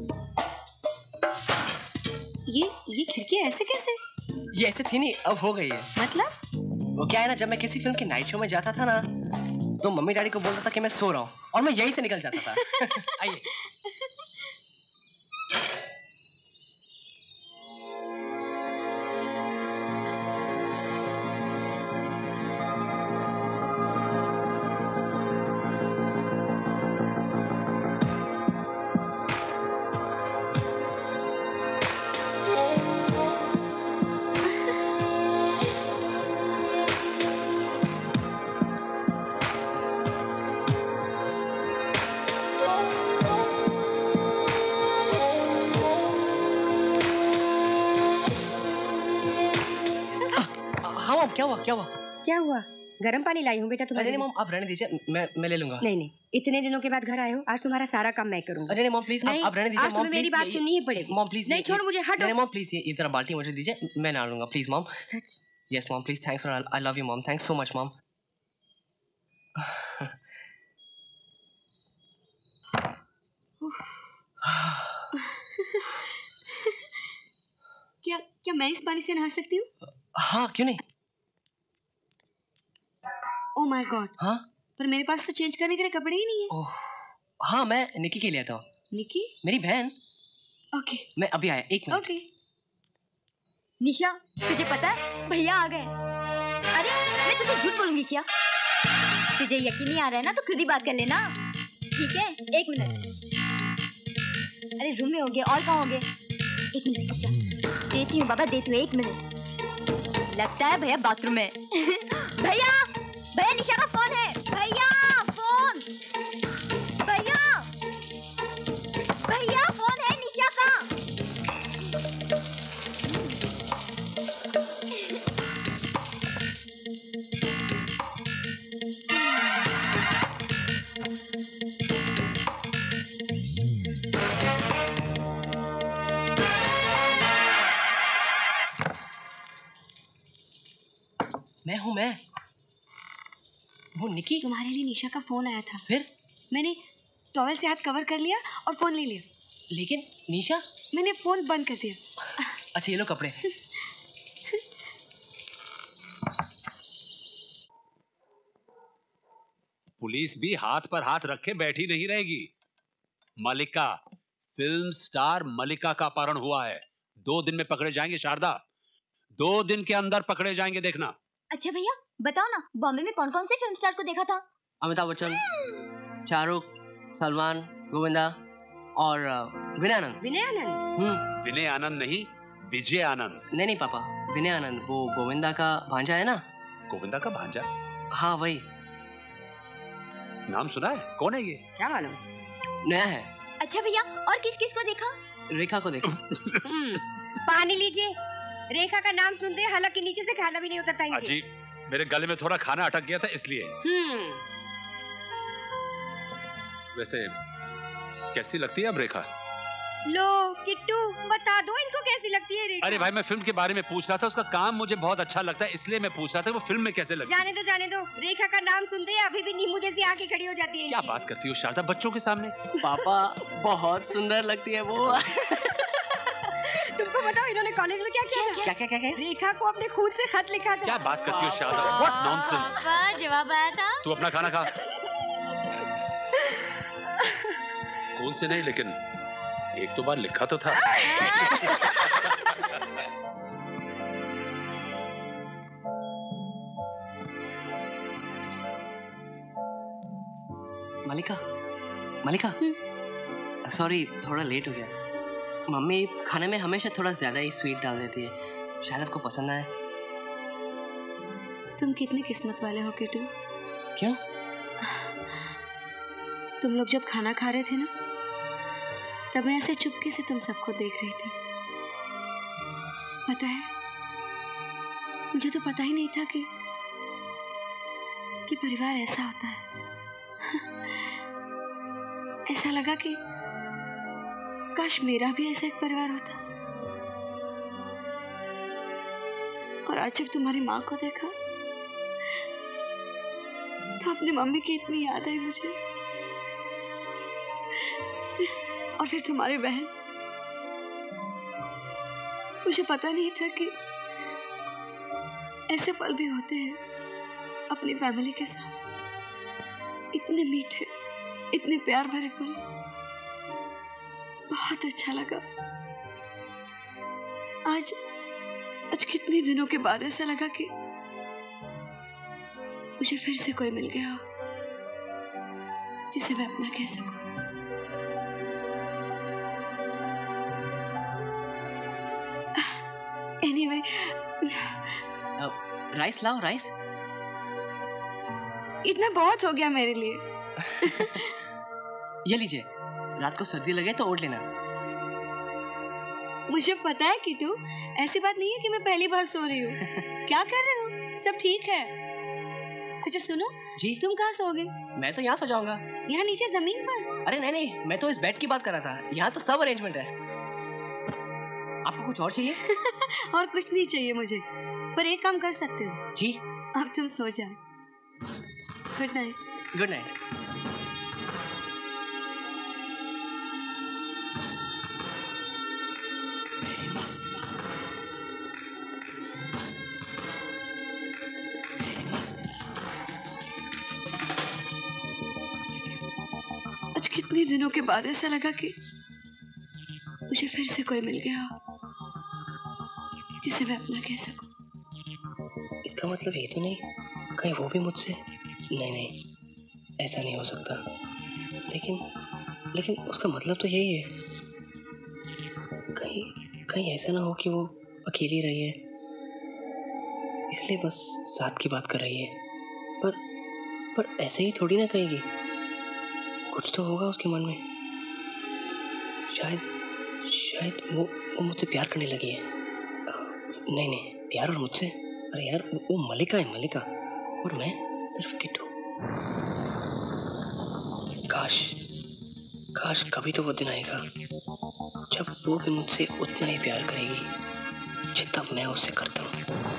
ये ये खिड़की ऐसे कैसे? ये ऐसे थी नहीं, अब हो गई है। मतलब? वो क्या है ना, जब मैं किसी फिल्म के नाइट शो में जाता था ना, तो मम्मी डैडी को बोलता था कि मैं सो रहा हूँ, और मैं यहीं से निकल जाता था। आइए। क्या हुआ क्या हुआ क्या हुआ? गर्म पानी लाई हूँ बेटा तुम्हारे लिए। नहीं मॉम आप रहने दीजिए, मैं मैं ले लूंगा। नहीं नहीं, इतने दिनों के बाद घर आए हो, आज तुम्हारा सारा काम मैं करूंगा। अरे नहीं मॉम प्लीज, आप आप रहने दीजिए। मॉम मेरी बात सुननी ही पड़ेगी। मॉम प्लीज नहीं छोड़ मुझे, हटो। नहीं मॉम प्लीज, ये जरा बाल्टी मुझे दीजिए, मैं ना लूंगा प्लीज मॉम। सच? यस मॉम प्लीज, थैंक्स और I love you mom, thanks so much mom. क्या क्या मैं इस पानी से नहा सकती हूँ? हाँ क्यों नहीं। Oh my God. हाँ पर मेरे पास तो चेंज करने के लिए कपड़े ही नहीं है। ओह हाँ, मैं निकी के लिए आता हूँ। निकी? मेरी बहन। ओके मैं अभी आया, एक मिनट। ओके। निशा तुझे पता है भैया आ गए। अरे मैं तुझे झूठ बोलूंगी क्या? तुझे यकीन नहीं आ रहा है ना तो खुद ही बात कर लेना। ठीक है, एक मिनट। अरे रूम में होगे और कहाँ होगे? एक मिनट रुक जा। देती हूँ बाबा, देती हूँ, एक मिनट। लगता है भैया बाथरूम में। भैया भैया निशा का फोन है। भैया फोन, भैया भैया फोन है निशा का। मैं हूँ मैं। वो निकी। तुम्हारे लिए निशा का फोन आया था। फिर? मैंने टॉवेल से हाथ कवर कर लिया और फोन ले लिया। लेकिन निशा? मैंने फोन बंद कर दिया। अच्छा ये लो कपड़े। पुलिस भी हाथ पर हाथ रखे बैठी नहीं रहेगी। मलिका, फिल्म स्टार मलिका का अपहरण हुआ है। दो दिन में पकड़े जाएंगे शारदा, दो दिन के अंदर पकड़े जाएंगे, देखना। अच्छा भैया बताओ ना, बॉम्बे में कौन कौन से फिल्म स्टार को देखा था? अमिताभ बच्चन, शाहरुख, सलमान, गोविंदा और विनय आनंद। विनय आनंद? हम्म। विनय आनंद नहीं, विजय आनंद। नहीं नहीं पापा, विनय आनंद, वो गोविंदा का भांजा है ना। गोविंदा का भांजा? हाँ वही। नाम सुना है? कौन है ये? क्या मालूम, नया है। अच्छा भैया और किस किस को देखा? रेखा को देखा। पानी लीजिए। रेखा का नाम सुनते हालांकि नीचे से खाना भी नहीं उतरता इनके। अजी, मेरे गले में थोड़ा खाना अटक गया था इसलिए। हम्म। वैसे कैसी लगती है अब रेखा? लो किट्टू बता दो इनको कैसी लगती है रेखा? अरे भाई मैं फिल्म के बारे में पूछ रहा था, उसका काम मुझे बहुत अच्छा लगता है इसलिए मैं पूछ रहा था वो फिल्म में कैसे लगती है। जाने दो जाने दो, रेखा का नाम सुनते ही अभी भी नींबू जैसी आंखें खड़ी हो जाती है। क्या बात करती हो शारदा, बच्चों के सामने? पापा बहुत सुंदर लगती है वो। तुमको बताओ इन्होंने कॉलेज में क्या किया था? क्या क्या क्या क्या? रेखा को अपने खुद से खत लिखा था। क्या बात करती हो शारदा, व्हाट नॉनसेंस। पापा जवाब आया था। तू अपना खाना खा। खून से नहीं लेकिन एक दो बार लिखा तो था। मलिका, मलिका, सॉरी थोड़ा लेट हो गया। मम्मी खाने में हमेशा थोड़ा ज्यादा ही स्वीट डाल देती है, शायद आपको पसंद आए। तुम कितने किस्मत वाले हो किटू। क्यों? तुम लोग जब खाना खा रहे थे ना, तब मैं ऐसे चुपके से तुम सबको देख रही थी। पता है, मुझे तो पता ही नहीं था कि कि परिवार ऐसा होता है। ऐसा लगा कि काश मेरा भी ऐसा एक परिवार होता। और आज जब तुम्हारी माँ को देखा तो अपनी मम्मी की इतनी याद आई मुझे। और फिर तुम्हारी बहन, मुझे पता नहीं था कि ऐसे पल भी होते हैं अपनी फैमिली के साथ। इतने मीठे, इतने प्यार भरे पल, बहुत अच्छा लगा। आज आज कितने दिनों के बाद ऐसा लगा कि मुझे फिर से कोई मिल गया जिसे मैं अपना कह सकूं। एनीवे, राइस लाओ, राइस। इतना बहुत हो गया मेरे लिए। ये लीजिए, रात को सर्दी लगे तो ओढ़ लेना। मुझे पता है किटू, ऐसी बात नहीं है कि मैं पहली बार सो रही हूँ। क्या कर रहे हो? सब ठीक है? अच्छा सुनो जी, तुम कहाँ सोओगे? मैं तो यहाँ सो जाऊंगा। यहाँ नीचे जमीन पर? अरे नहीं नहीं, मैं तो इस बेड की बात कर रहा था। यहाँ तो सब अरेंजमेंट है। आपको कुछ और चाहिए? और कुछ नहीं चाहिए मुझे, पर एक काम कर सकते हो। जी? अब तुम सो जाओ। Good night. Good night. आज कितने दिनों के बाद ऐसा लगा कि मुझे फिर से कोई मिल गया जिसे मैं अपना कह सकूं। इसका मतलब ये तो नहीं कहीं वो भी मुझसे? नहीं नहीं, ऐसा नहीं हो सकता, लेकिन लेकिन उसका मतलब तो यही है। कहीं कहीं ऐसा ना हो कि वो अकेली रही है, इसलिए बस साथ की बात कर रही है। पर पर ऐसे ही थोड़ी ना कहेगी, कुछ तो होगा उसके मन में। शायद शायद वो वो मुझसे प्यार करने लगी है। नहीं नहीं, प्यार और मुझसे? अरे यार, वो मलिका है, मलिका, और मैं सिर्फ किट्टू। काश काश कभी तो वो दिन आएगा जब वो भी मुझसे उतना ही प्यार करेगी जितना मैं उससे करता हूँ।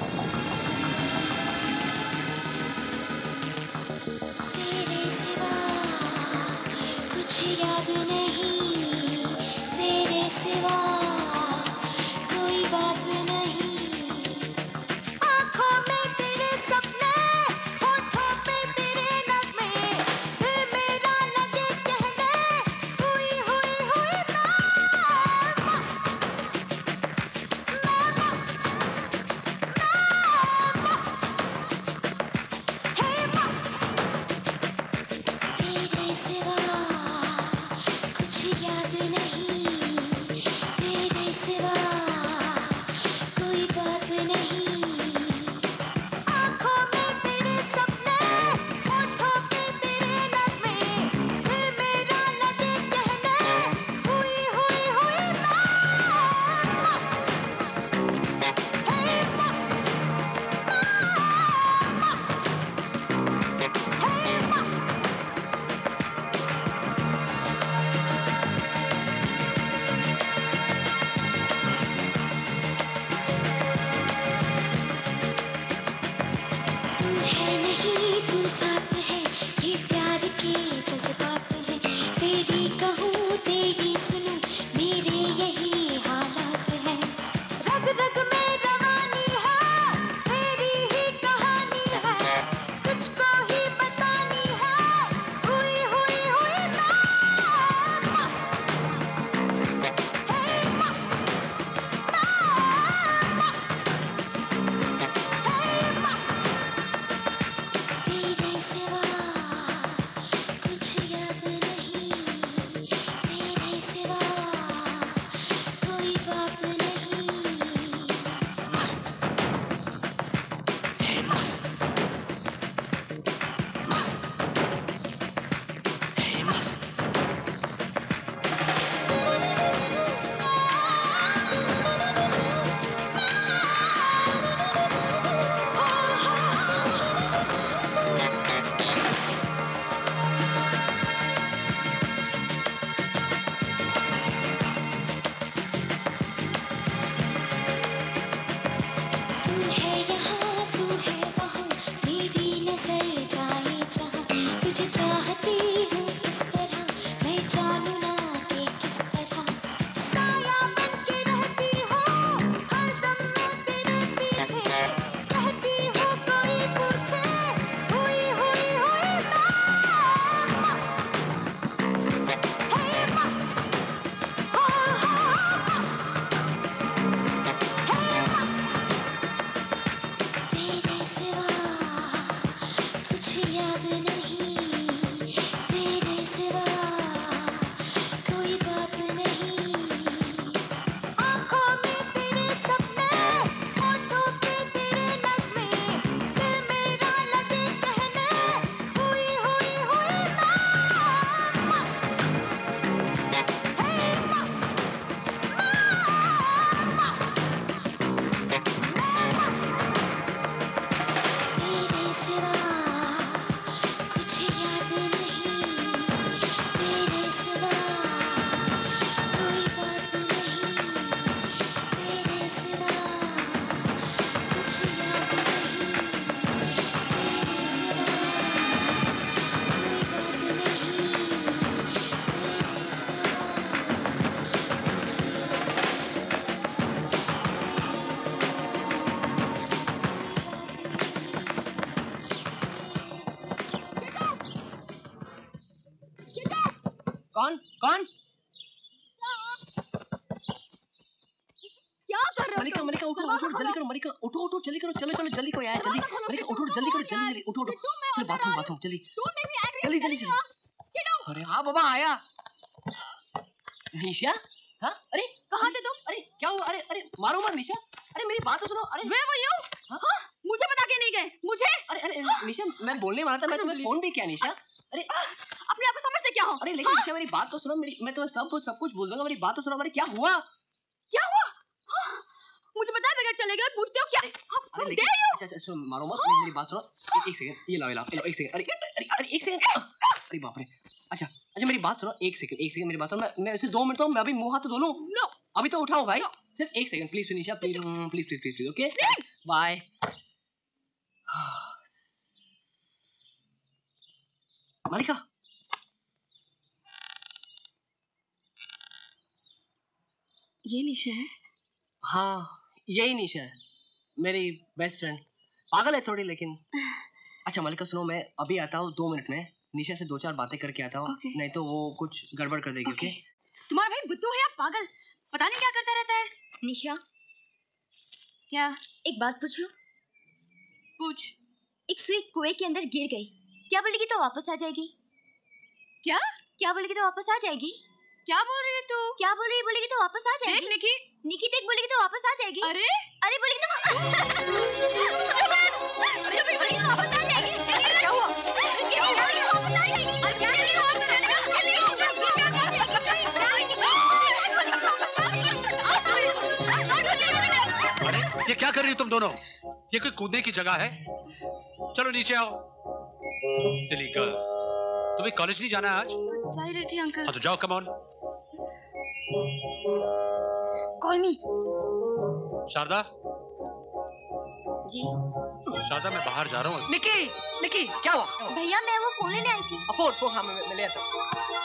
तेरे सिवा कुछ याद नहीं, तेरे सिवा कोई बात नहीं। आँखों में तेरे सपने, होठों पे तेरे नगमे, दिल मेरा लगे कहने, हुई हुई हुई मैं तेरे सिवा कुछ याद नहीं, तेरे सिवा कोई बात नहीं। आँखों में तेरे सपने, होठों पे तेरे नगमे, दिल मेरा लगे कहने, हुई हुई हुई तू है नहीं तू साथ है, ये प्यार के जज्बात हैं। तेरी कहूँ तेरी सुनूं, मेरे यही हालात हैं। रग रग में रवानी है, तेरी ही कहानी है, तुझको ही बतानी है, हुई हुई हुई मैं तेरे सिवा कुछ याद नहीं, तेरे सिवा कोई बात नहीं। तू है यहाँ तू है वहाँ, मेरी नजर जाए जहाँ, तुझे चाहती हूँ इस तरह, मैं जानूँ ना कि किस तरह। साया बन के रहती हूँ हर दम मैं तेरे पीछे, कहती हूँ कोई पूछे, हुई हुई हुई तेरे सिवा कुछ याद नहीं, तेरे सिवा कोई बात नहीं। आँखों में तेरे सपने, होठों पे तेरे नगमे, दिल मेरा लगे कहने, हुई हुई हुई तेरे सिवा कुछ याद नहीं, तेरे सिवा कोई बात नहीं। तेरे सिवा कुछ याद नहीं, तेरे सिवा कोई बात कौन कौन? क्या कर रहे हो मलिका तुम? मलिका उठो दरवाजा उठो जल्दी करो मलिका उठो उठो जल्दी करो चलो चलो जल्दी करो यार जल्दी मलिका उठो उठो जल्दी करो जल्दी जल्दी उठो उठो चलो बाथरूम बाथरूम जल्दी तू मेरी जल्दी जल्दी जल्दी। अरे हाँ बाबा आया। निशा हाँ अरे कहाँ थे तुम? अरे क्या हुआ? अरे अरे मारो मत निशा। अरे मेरी बात तो सुनो। अरे वे वो यू हाँ मुझे बता के नहीं गए मुझे। अरे अरे निशा मैं बोलने वाला था, मैं तुम्हें फोन भी किया निशा। अरे अपने आप को समझते क्या हो? अरे लेकिन निशा मेरी बात तो सुनो, मेरी मैं तुम्हें सब कुछ सब कुछ बोल दूंगा, मेरी बात तो सुनो। अरे क्या हुआ? क्या हुआ? मुझे बताए बगैर चले गए, पूछते हो क्या? अरे लेकिन अच्छा अच्छा सुनो, मारो मत, मेरी बात सुनो। एक सेकंड, ये लाओ ये लाओ ये लाओ, एक सेकंड। अरे अरे अरे एक सेकंड। अरे बाप रे। अच्छा अच्छा मेरी बात सुनो, एक सेकंड एक सेकंड मेरी बात सुनो। मैं मैं इसे दो मिनट तो मैं अभी मुंह हाथ तो धो लूं। नो अभी तो उठाओ भाई, सिर्फ एक second please Nisha, please please please please okay bye. Mallika ये निशा है? हाँ यही निशा है, मेरी बेस्ट फ्रेंड। पागल है थोड़ी लेकिन। अच्छा मालिका सुनो, मैं अभी आता हूँ दो मिनट में, निशा से दो चार बातें करके आता हूँ, okay. नहीं तो वो कुछ गड़बड़ कर देगी। Okay okay. okay? तुम्हारा भाई बुद्धू है या पागल, पता नहीं क्या करता रहता है। निशा क्या? एक बात पूछूं? पूछ। एक सुई कुएं के अंदर गिर गई, क्या बोलेगी तो वापस आ जाएगी? क्या क्या बोलेगी तो वापस आ जाएगी? क्या बोल रही है तू? क्या बोल रही है? बोलेगी तो वापस आ जाएगी। देख निकी, निकी देख, बोलेगी तो वापस आ जाएगी। अरे अरे बोलेगी तो अरे बोलेगी तो वापस आ जाएगी। क्या हुआ? क्या हुआ? वापस आ जाएगी। क्या अरे ये क्या कर रही हो तुम दोनों? ये कोई कूदने की जगह है? चलो नीचे आओ। सिली गर्ल्स, तुम्हें कॉलेज नहीं जाना है आज? जा ही रही थी अंकल। हाँ तो जाओ, come on. Call me. Sharda ji. Sharda मैं बाहर जा रहा हूँ। निकी निकी क्या हुआ? भैया मैं वो फोन लेने आई थी। फोन फोन हाँ मैं, मैं ले आता हूँ।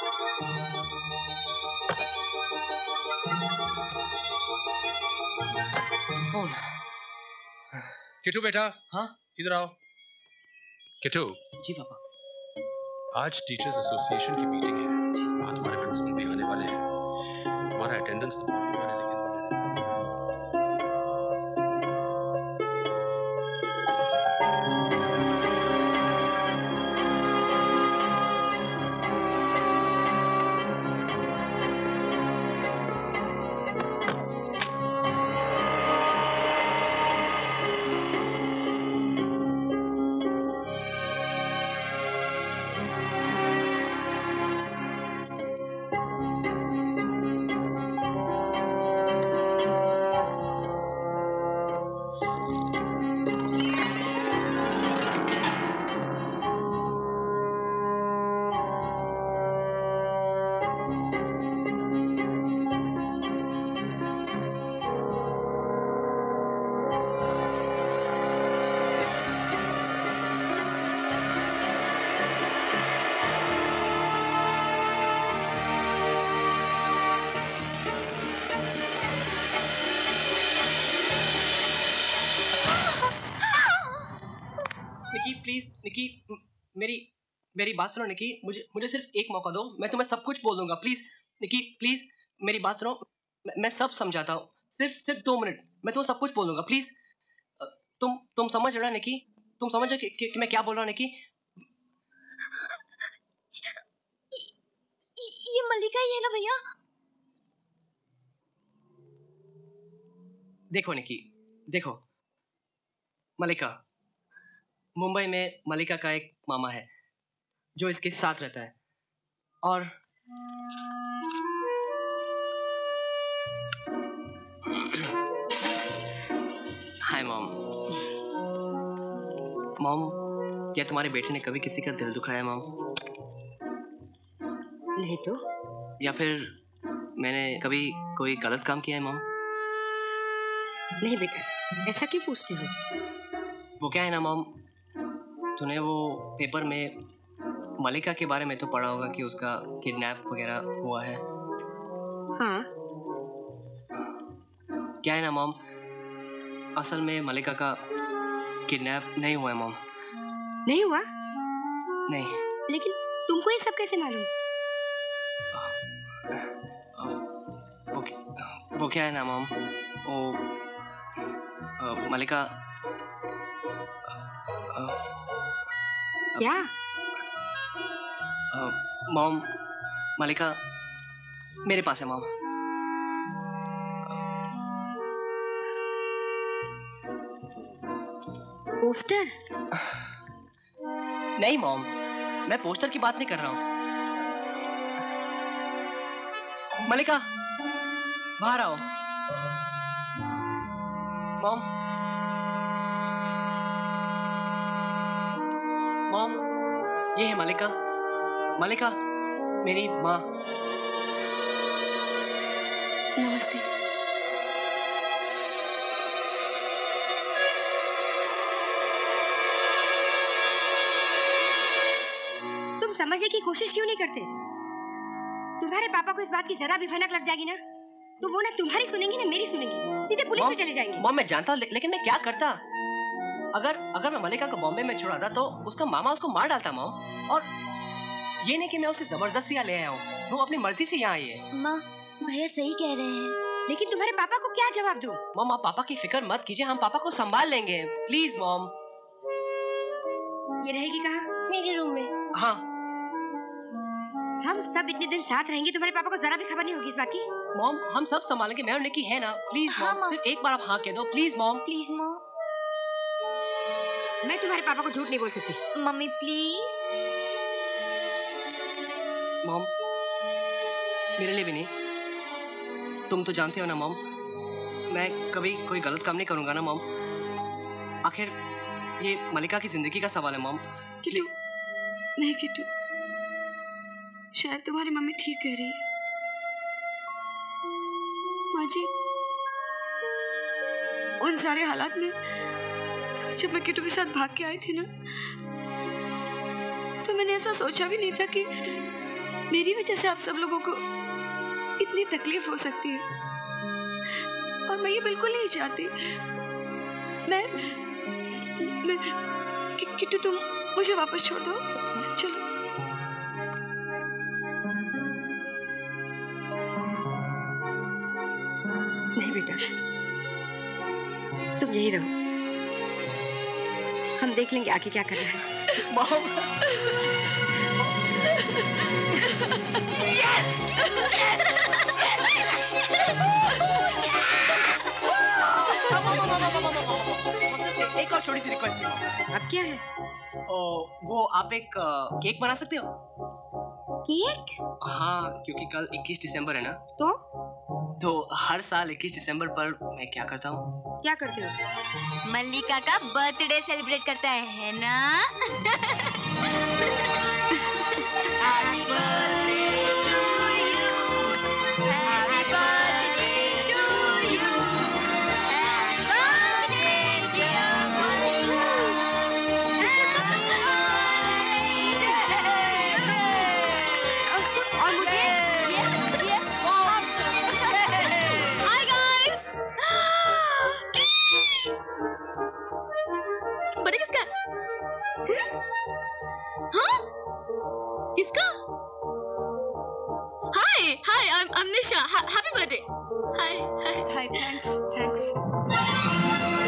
फोन। किटू बेटा। हाँ इधर आओ। किटू। जी पापा। आज टीचर्स एसोसिएशन की मीटिंग है, वहाँ तुम्हारे प्रिंसिपल भी आने वाले हैं। तुम्हारा अटेंडेंस तो बहुत हुआ है, लेकिन निकी मेरी मेरी बात सुनो निकी, मुझे मुझे सिर्फ एक मौका दो, मैं तुम्हें सब कुछ बोल दूंगा। प्लीज निकी प्लीज मेरी बात सुनो, मैं, मैं सब समझाता हूँ, सिर्फ सिर्फ दो मिनट, मैं तुम्हें सब कुछ बोल दूंगा। प्लीज तुम तुम समझ रहे हो निकी, तुम समझ रहे कि, कि, कि मैं क्या बोल रहा हूँ निकी? ये मल्लिका ही है ना भैया? देखो निकी देखो, मल्लिका, मुंबई में मल्लिका का एक मामा है जो इसके साथ रहता है, और हाय मॉम। मॉम क्या तुम्हारे बेटे ने कभी किसी का दिल दुखाया मॉम? नहीं तो। या फिर मैंने कभी कोई गलत काम किया है मॉम? नहीं बेटा, ऐसा क्यों पूछते हो? वो क्या है ना मॉम, तूने वो पेपर में मल्लिका के बारे में तो पढ़ा होगा कि उसका किडनैप वगैरह हुआ है। हाँ। क्या है ना मॉम, असल में मल्लिका का किडनैप नहीं हुआ है मॉम। नहीं हुआ? नहीं। लेकिन तुमको ये सब कैसे मालूम? वो, वो क्या है ना मॉम, वो मल्लिका क्या? मॉम, मलिका मेरे पास है मॉम। पोस्टर? नहीं मॉम, मैं पोस्टर की बात नहीं कर रहा हूँ। मलिका बाहर आओ। मॉम, मॉम ये है मलिका। मलिका मेरी माँ। नमस्ते। तुम समझने की कोशिश क्यों नहीं करते? तुम्हारे पापा को इस बात की जरा भी भनक लग जाएगी ना, तो वो ना तुम्हारी सुनेंगी ना मेरी सुनेंगी, सीधे पुलिस में चले जाएंगे। मॉम मैं जानता हूँ, ले, लेकिन मैं क्या करता? अगर अगर मैं मलिका को बॉम्बे में छुड़ाता तो उसका मामा उसको मार डालता मॉम। और ये नहीं कि मैं उसे जबरदस्ती यहाँ ले आया हूँ, वो अपनी मर्जी से यहाँ आई है। माँ, भैया सही कह रहे हैं। लेकिन तुम्हारे पापा को क्या जवाब दूं? मॉम आप पापा की फिक्र मत कीजिए, हम पापा को संभाल लेंगे, प्लीज मॉम। ये रहेगी कहाँ? मेरे रूम में। हाँ। हम सब इतने दिन साथ रहेंगे, तुम्हारे पापा को जरा भी खबर नहीं होगी इस बात की? मॉम हम सब संभालेंगे, मैं और निकी है ना, प्लीज हाँ, मॉम, सिर्फ एक बार आप हाँ कह दो, प्लीज मॉम। Please mom. मैं तुम्हारे पापा को झूठ नहीं बोल सकती। Mummy please. मॉम मेरे लिए भी नहीं, तुम तो जानते हो ना मॉम, मैं कभी कोई गलत काम नहीं करूंगा ना मॉम। आखिर ये मलिका की जिंदगी का सवाल है मॉम। किट्टू, नहीं किट्टू, शायद तुम्हारी मम्मी ठीक कह रही है। माँ जी, उन सारे हालात में जब मैं किट्टू के साथ भाग के आई थी ना, तो मैंने ऐसा सोचा भी नहीं था कि मेरी वजह से आप सब लोगों को इतनी तकलीफ हो सकती है। और मैं ये बिल्कुल नहीं चाहती। मैं मैं कि, किट्टू तुम मुझे वापस छोड़ दो, चलो। नहीं बेटा, तुम यही रहो, हम देख लेंगे आगे क्या करना है। एक और छोटी सी रिक्वेस्ट थी। अब क्या है? ओ, वो आप एक आ, केक बना सकते हो? केक? हाँ, क्योंकि कल इक्कीस दिसंबर है ना। तो तो हर साल इक्कीस दिसंबर पर मैं क्या करता हूँ? क्या करते हो? मल्लिका का बर्थडे सेलिब्रेट करता है, है ना? Happy birthday to you. Happy birthday to you. Happy birthday dear Mallika. और मुझे? Yes, yes. Hi guys. Birthday किसका? हाँ? किसका? Hi, hi, I'm I'm Nisha. Ha happy birthday. Hi, hi. Hi, thanks, thanks.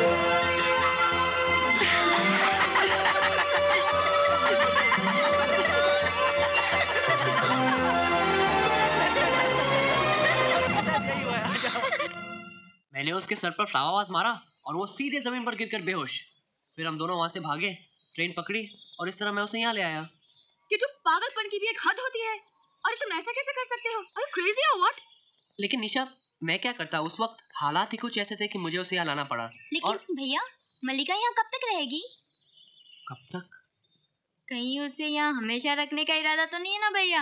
मैंने उसके सर पर flower vase मारा और वो सीधे जमीन पर गिरकर बेहोश। फिर हम दोनों वहां से भागे, ट्रेन पकड़ी और इस तरह मैं उसे यहाँ ले आया। कि तुम पागलपन की भी एक हद होती है। अरे तुम ऐसा कैसे कर सकते हो? Are you crazy or what? लेकिन निशा मैं क्या करता, उस वक्त हालात ही कुछ ऐसे थे कि मुझे उसे यहाँ लाना पड़ा। लेकिन और... भैया मल्लिका यहाँ कब तक रहेगी? कब तक? कहीं उसे यहाँ हमेशा रखने का इरादा तो नहीं है ना भैया?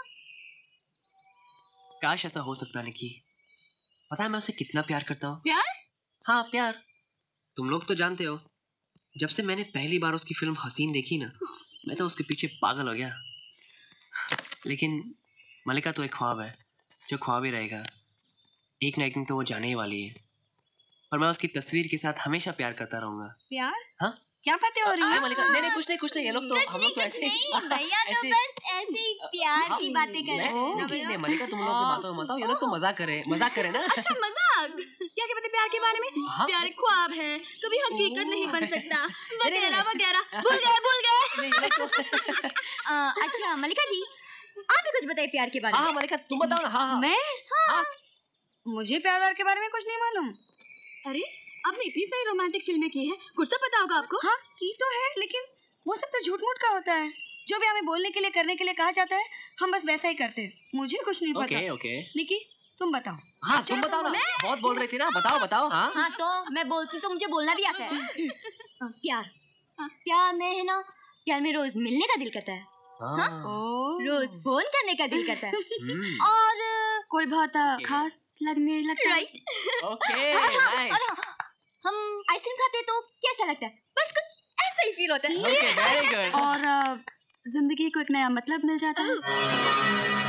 काश ऐसा हो सकता निकी। पता है मैं उसे कितना प्यार करता हूँ। प्यार? हाँ प्यार। तुम लोग तो जानते हो, जब से मैंने पहली बार उसकी फिल्म हसीन देखी ना, मैं तो उसके पीछे पागल हो गया। लेकिन मल्लिका तो एक ख्वाब है जो ख्वाब ही रहेगा। एक ना एक दिन तो वो जाने ही वाली है, पर मैं उसकी तस्वीर के साथ हमेशा प्यार करता रहूंगा। प्यार? हाँ? क्या बातें हो रही हैं? मल्लिका, नहीं नहीं कुछ नहीं कुछ नहीं, ये लोग तो हम लोग तो ऐसे भैया तो बस ऐसे ही प्यार की बातें कर रहे हैं ना भैया। मल्लिका तुम लोग की बातों में मत आओ, ये लोग तो मजाक करे मजाक करे ना। अच्छा मजाक? क्या क्या पता प्यार के बारे में? प्यार एक ख्वाब है, कभी हकीकत नहीं बन सकता, वगैरह वगैरह। भूल गए भूल गए। अच्छा मल्लिका जी, कुछ बताइए प्यार के बारे में। हाँ मलिका तुम बताओ ना। हाँ हाँ मैं हाँ मुझे प्यार वार के बारे में कुछ नहीं मालूम। अरे आपने इतनी सारी रोमांटिक फिल्में की हैं, कुछ तो पता होगा आपको। हाँ की तो है, लेकिन वो सब तो झूठ मूठ का होता है। जो भी हमें बोलने के लिए करने के लिए कहा जाता है हम बस वैसा ही करते हैं। मुझे कुछ नहीं पता। ओके ओके निकी तुम बताओ। हाँ तुम बताओ ना, बहुत बोल रही थी ना, बताओ बताओ। हाँ हाँ तो मैं बोलती तो मुझे बोलना भी आता है। प्यार प्यार में है ना, प्यार में रोज मिलने का दिल करता है, हाँ? रोज फोन करने का दिल करता है और कोई बहुत खास लगने लगता है। राइट ओके और हम आइसक्रीम खाते हैं तो कैसा लगता है, बस कुछ ऐसा ही फील होता है। Okay very good. और अ, जिंदगी को एक नया मतलब मिल जाता है।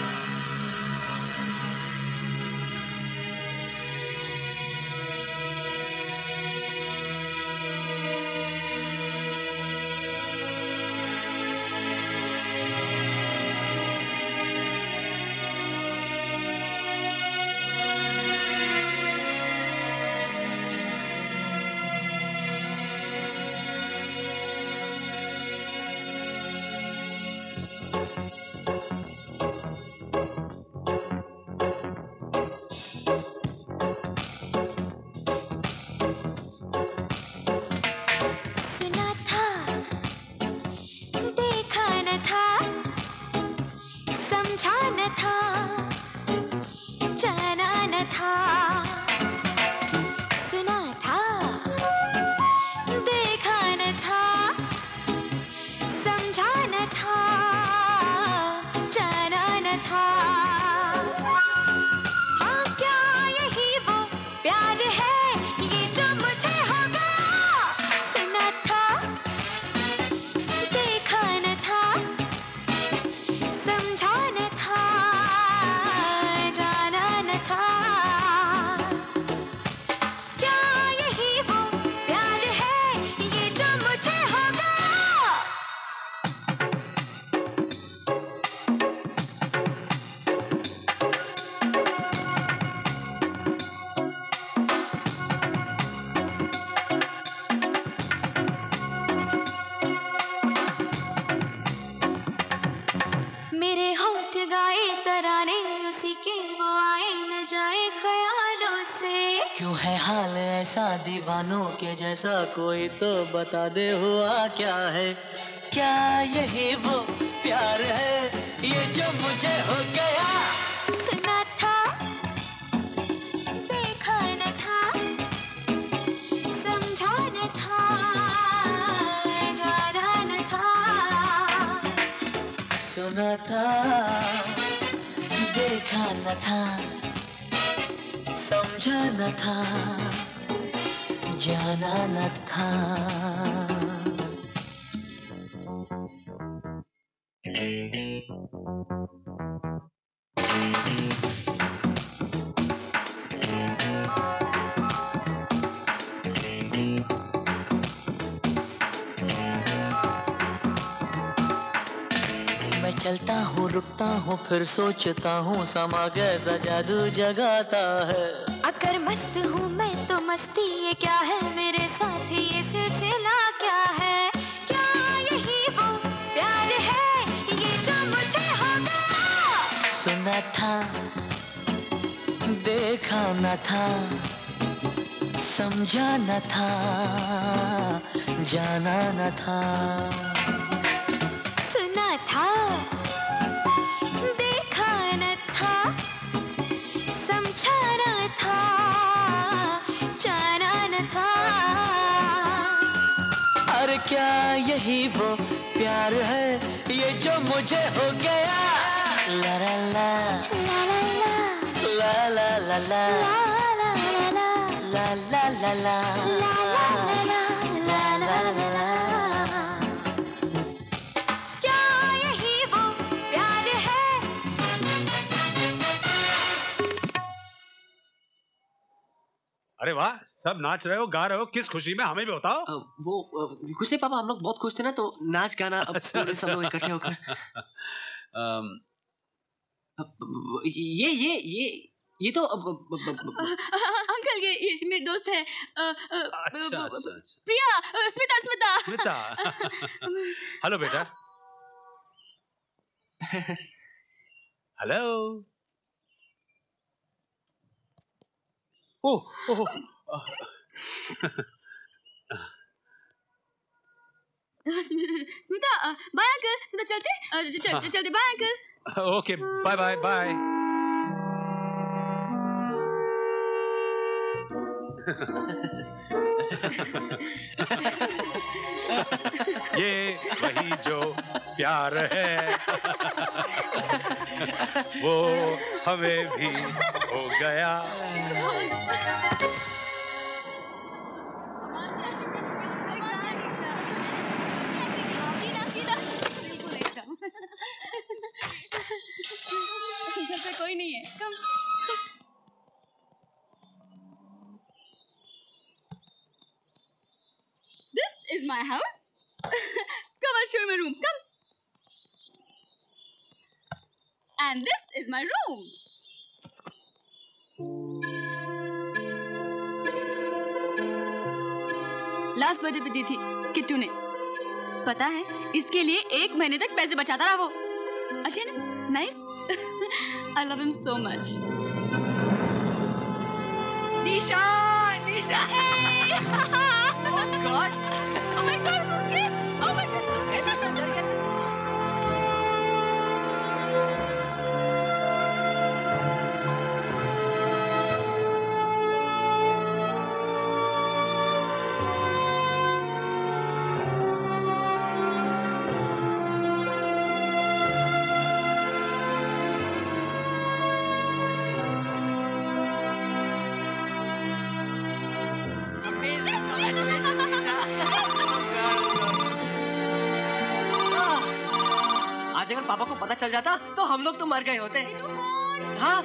सुना था, देखा न था, समझा न था, जाना न था। सुना था, देखा न था, समझा न था, जाना न था। हाँ क्या यही वो प्यार है, ये जो मुझे हो गया। सुना था, देखा न था, समझा न था, जाना न था। क्या यही वो प्यार है, ये जो मुझे हो गया। मेरे होठ गाए तराने उसी के वो आए न जाए ख्यालों से। क्यों है हाल ऐसा दीवानों के जैसा, कोई तो बता दे हुआ क्या है। क्या यही वो प्यार है, ये जो मुझे हो गया। सुना था, देखा न था, समझा न था, जाना न था। सुना था, देखा न था, समझा न था, जाना न था। मैं चलता हूँ रुकता हूँ फिर सोचता हूँ, समा कैसा जादू जगाता है। अगर मस्त हूँ मैं तो मस्ती ये क्या है, मेरे साथ ये सिलसिला क्या है। क्या यही वो प्यार है, ये जो मुझे हो गया। सुना था, देखा न था, समझा न था, जाना न था। सुना था, देखा न था, समझा न था, जाना न था। और क्या यही वो प्यार है, ये जो मुझे हो गया। ला ला ला ला ला ला ला ला ला ला ला ला ला ला ला ला ला ला। क्या यही वो प्यार है। अरे वाह, सब नाच रहे हो, गा रहे हो, किस खुशी में, हमें भी बताओ। वो अ, कुछ नहीं पापा, हम लोग बहुत खुश थे ना, तो नाच गाना अब पूरे सब लोग इकट्ठे होकर। अम, ये ये ये ये तो अब- अब- अब- अब- अंकल ये, ये मेरे दोस्त है अ, अ, अच्छा, ब- ब- अच्छा, अच्छा। प्रिया अ, स्मिता स्मिता स्मिता हेलो बेटा। Hello. Oh oh Smita, bye uncle. Smita चलते अ, चल, हाँ। चल, चलते bye uncle. Okay, bye bye bye. ये वही जो प्यार है वो हमें भी हो गया। घर पे कोई नहीं है। Come. This is my house. Come, I'll show you my room. Come. And this is my room. Last birthday पे दी थी किट्टू ने। पता है, इसके लिए एक महीने तक पैसे बचाता रहा वो। अच्छा है ना? Nice. I love him so much. Nisha, Nisha. Hey! Oh God! Oh my God! So scared! Oh my God! So scared! आज अगर पापा को पता चल जाता तो हम लोग तो मर गए होते। हाँ।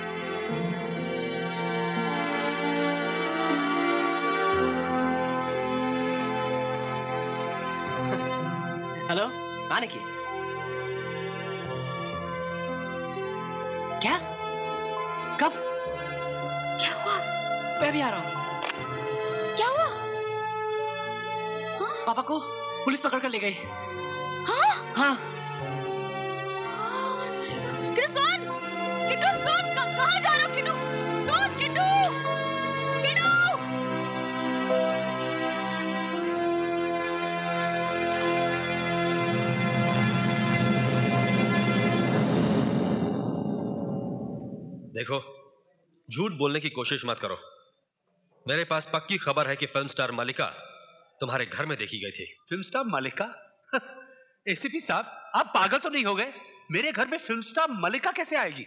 हेलो, कहाँ निकी? क्या? कब? क्या हुआ? मैं भी आ रहा हूँ। क्या हुआ? पापा को पुलिस पकड़ कर ले गई। हाँ? हाँ। किट्टू सुन! किट्टू सुन! क- कहाँ जा रहे हो किट्टू? सुन किट्टू! किट्टू! देखो, झूठ बोलने की कोशिश मत करो। मेरे पास पक्की खबर है कि फिल्म स्टार मलिका तुम्हारे घर में देखी गई थी। फिल्म स्टार मलिका? एसीपी साहब, आप पागल तो नहीं हो गए? मेरे घर में फिल्म स्टार मलिका कैसे आएगी?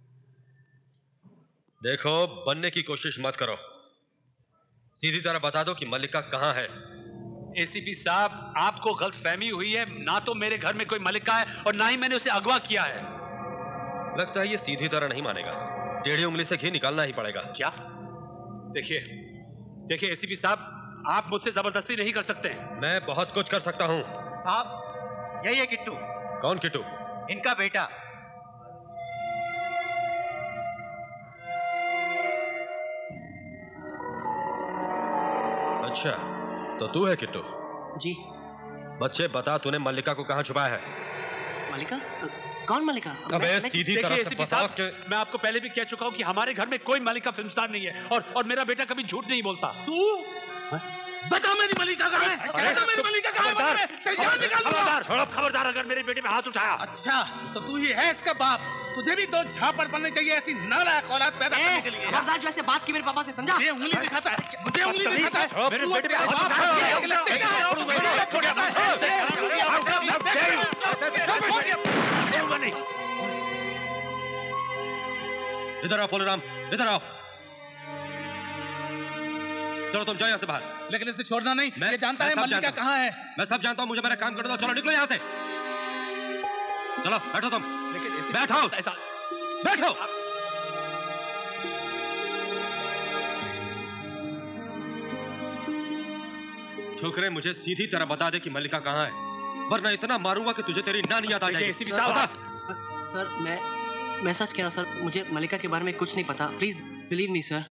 देखो, बनने की कोशिश मत करो। सीधी तरह बता दो कि मलिका कहाँ है। एसीपी साहब, आपको गलतफहमी हुई है। ना तो मेरे घर में कोई मलिका है और ना ही मैंने उसे अगवा किया है। लगता है ये सीधी तरह नहीं मानेगा। टेढ़ी उंगली से घी निकालना ही पड़ेगा। क्या? देखिए, देखिए एसीपी साहब, आप मुझसे जबरदस्ती नहीं कर सकते। मैं बहुत कुछ कर सकता हूँ। साहब, यही है किट्टू। कौन किट्टू? इनका बेटा। अच्छा, तो तू है किट्टू? जी। बच्चे बता, तूने मल्लिका को कहाँ छुपाया है? मलिका? कौन मलिका? अबे मैं- मैं- सीधी देखिए तरह से एसीपी बता साहब, के। मैं आपको पहले भी कह चुका हूँ कि हमारे घर में कोई मलिका फिल्म स्टार नहीं है और और मेरा बेटा कभी झूठ नहीं बोलता। तू बता मेरी मलिका कहाँ है? बता मेरी मलिका कहाँ है? बता, मैं तेरी जान निकाल दूंगा। खबरदार, खबरदार अगर मेरे बेटे पे हाथ उठाया। अच्छा, तो तू ही है इसका बाप। तुझे भी दो झापड़ बनने चाहिए ऐसी नालायक औलाद पैदा करने के लिए। खबरदार, जो ऐसे बात की मेरे पापा से समझा। ये उंगली दिखाता है, मुझे उंगली तमीज दिखाता है। है। मेरे तू बेटे पे अपने हाथ बाप उठाया। को ये अगले तेरे हाथ छोड़ूंगा नहीं। छोड़ूंगा नहीं। इधर आओ पोलेराम, इधर आओ। चलो तुम जाओ यहाँ से बाहर। लेकिन इसे छोड़ना नहीं। मैं ये जानता मैं है सब मल्लिका जानता हूं। कहाँ है। मैं सब जानता हूँ, मुझे मेरा काम करने दो। चलो निकलो यहाँ से। चलो बैठो तुम। लेकिन बैठो बैठो। छोकरे, मुझे सीधी तरह बता दे कि मल्लिका कहाँ है, वरना इतना मारूंगा कि तुझे तेरी नानी याद आ जाएगी। सर, सर मैं मैं सच कह रहा हूँ सर, मुझे मलिका के बारे में कुछ नहीं पता। Please believe me sir.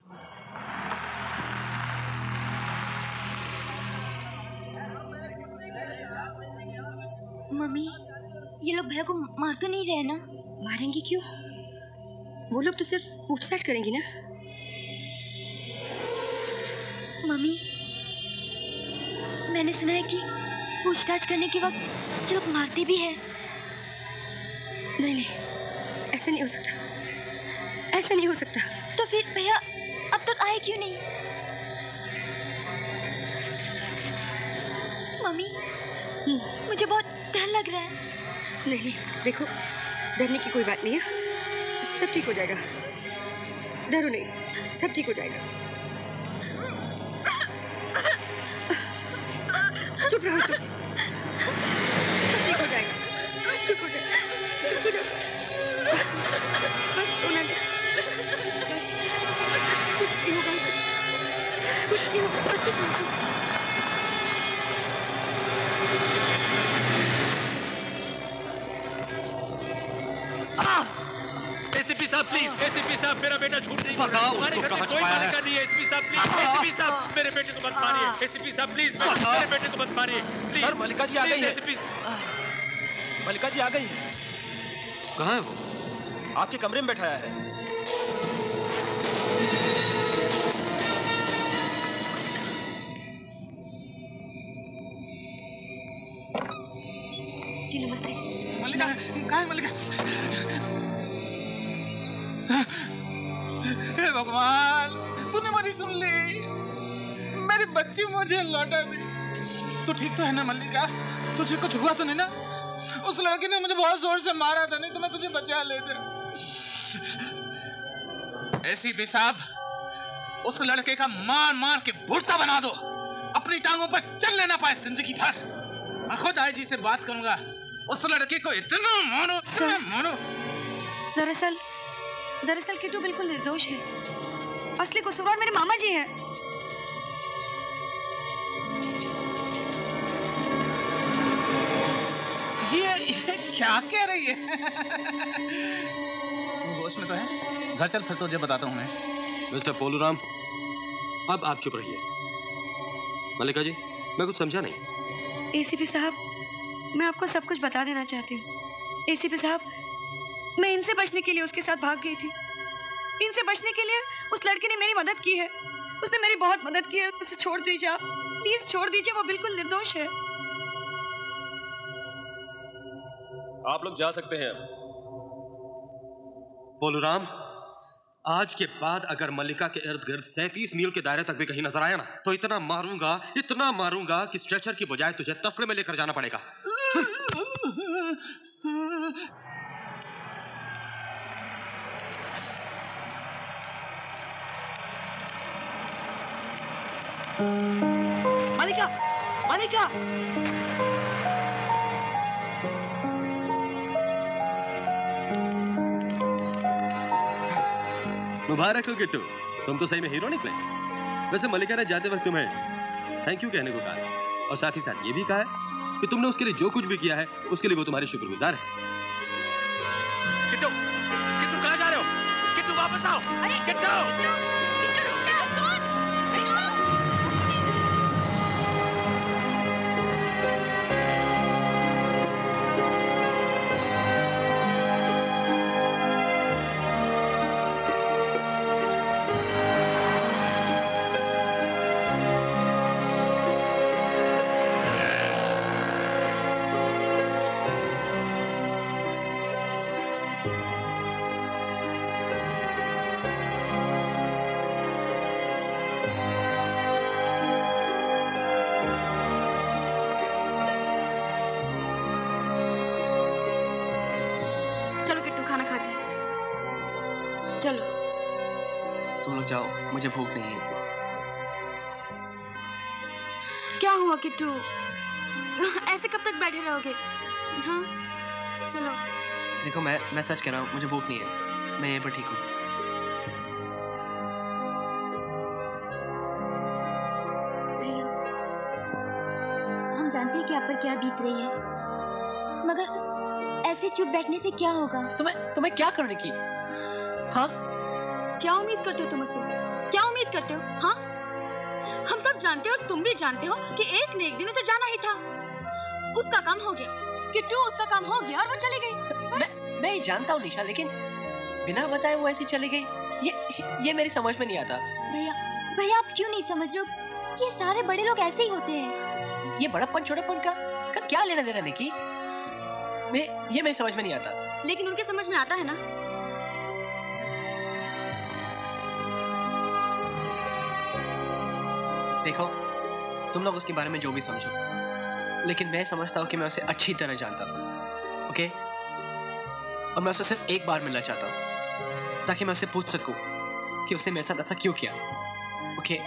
मम्मी, ये लोग भैया को मार तो नहीं रहे ना? मारेंगे क्यों? वो लोग तो सिर्फ पूछताछ करेंगे ना। मम्मी, मैंने सुना है कि पूछताछ करने के वक्त ये लोग मारते भी हैं। नहीं नहीं, ऐसा नहीं हो सकता, ऐसा नहीं हो सकता। तो फिर भैया अब तक आए क्यों नहीं? मम्मी, मुझे बहुत डर लग रहा है। नहीं नहीं, देखो डरने की कोई बात नहीं है, सब ठीक हो जाएगा। डरो नहीं, सब ठीक हो जाएगा। चुप रहो तुम, सब ठीक हो जाएगा, चुप हो जाएगा, चुप हो जाओ। बस बस रोना नहीं, बस कुछ नहीं होगा उसे, कुछ नहीं होगा, चुप रहो। एसीपी साहब प्लीज, एसीपी साहब मेरा बेटा झूठ नहीं बोल रहा। हमारे घर में कोई मालिका नहीं है। एसीपी साहब प्लीज, एसीपी साहब मेरे बेटे को मत मारिए। एसीपी साहब प्लीज मेरे बेटे को मत मारिए। सर मलिका जी आ गई है। मलिका जी आ गई है। कहाँ है वो? आपके कमरे में बैठाया है। जी नमस्ते। मलिका, कहाँ है मलिका? हे भगवान, तूने मेरी सुन ली, मेरी बच्ची मुझे लौटा दी। तू ठीक तो है ना मल्लिका? तुझे कुछ हुआ तो नहीं ना? उस लड़की ने मुझे बहुत जोर से मारा था, नहीं तो मैं तुझे बचा लेते। एसीपी साहब, उस लड़के का मार मार के भुर्ता बना दो, अपनी टांगों पर चल लेना पाए जिंदगी भर। मैं खुद आईजी से बात करूंगा, उस लड़के को इतना मारो, इतना मारो। दरअसल दरअसल किट्टू बिल्कुल निर्दोष है। असली कसूरवार मेरे मामा जी हैं। ये, ये क्या कह रही है? तू होश में तो है? घर चल, फिर तुझे बताता हूँ मैं। मिस्टर पोलूराम, अब आप चुप रहिए। मल्लिका जी, मैं कुछ समझा नहीं। एसीपी साहब, मैं आपको सब कुछ बता देना चाहती हूँ। एसीपी साहब, मैं इनसे बचने के लिए उसके साथ भाग गई थी। इनसे बचने के लिए उस लड़के ने मेरी मदद की है। उसने मेरी बहुत मदद की है। उसे छोड़ दीजिए आप, प्लीज छोड़ दीजिए, वो बिल्कुल निर्दोष है। आप लोग जा सकते हैं। पोलूराम, आज के बाद अगर मल्लिका के इर्द गिर्द सैंतीस मील के दायरे तक भी कहीं नजर आया ना, तो इतना मारूंगा, इतना मारूंगा कि स्ट्रेचर की बजाय तुझे तसले में लेकर जाना पड़ेगा। मालिका, मालिका, मुबारक हो किट्टू, तुम तो सही में हीरो निकले। वैसे मल्लिका ने जाते वक्त तुम्हें थैंक यू कहने को कहा, और साथ ही साथ ये भी कहा है कि तुमने उसके लिए जो कुछ भी किया है उसके लिए वो तुम्हारी शुक्रगुजार है। किट्टू, किट्टू कहाँ जा रहे हो? किट्टू वापस आओ। अरे किट्टू, किट्टू रुक जा, सुन। चलो तुम लोग जाओ, मुझे भूख नहीं है। क्या हुआ किट्टू? ऐसे कब तक बैठे रहोगे? हाँ चलो। देखो मैं मैं सच कह रहा हूँ, मुझे भूख नहीं है, मैं यहीं पर ठीक हूँ। भैया, हम जानते हैं कि आप पर क्या बीत रही है, मगर ऐसे चुप बैठने से क्या होगा? तुम्हें तुम्हें क्या करने की? हाँ? क्या उम्मीद करते हो तुम मुझसे? क्या उम्मीद करते हो? हाँ? हम सब जानते हो और तुम भी जानते हो कि एक न एक दिन उसे जाना ही था। उसका काम हो गया, किट्टू उसका काम हो गया और वो चली गई। मैं मैं ये जानता हूँ निशा, लेकिन बिना बताए वो ऐसी चली गई, ये ये मेरी समझ में नहीं आता। भैया भैया आप क्यों नहीं समझ रहे हो? ये सारे बड़े लोग ऐसे ही होते हैं। ये बड़प्पन छोटेपन का, का क्या लेना देना निकी? मैं ये मेरी समझ में नहीं आता। लेकिन उनके समझ में आता है ना। देखो तुम लोग उसके बारे में जो भी समझो, लेकिन मैं समझता हूँ कि मैं उसे अच्छी तरह जानता हूँ, ओके? और मैं उसे सिर्फ एक बार मिलना चाहता हूँ ताकि मैं उसे पूछ सकूं कि उसने मेरे साथ ऐसा क्यों किया, ओके?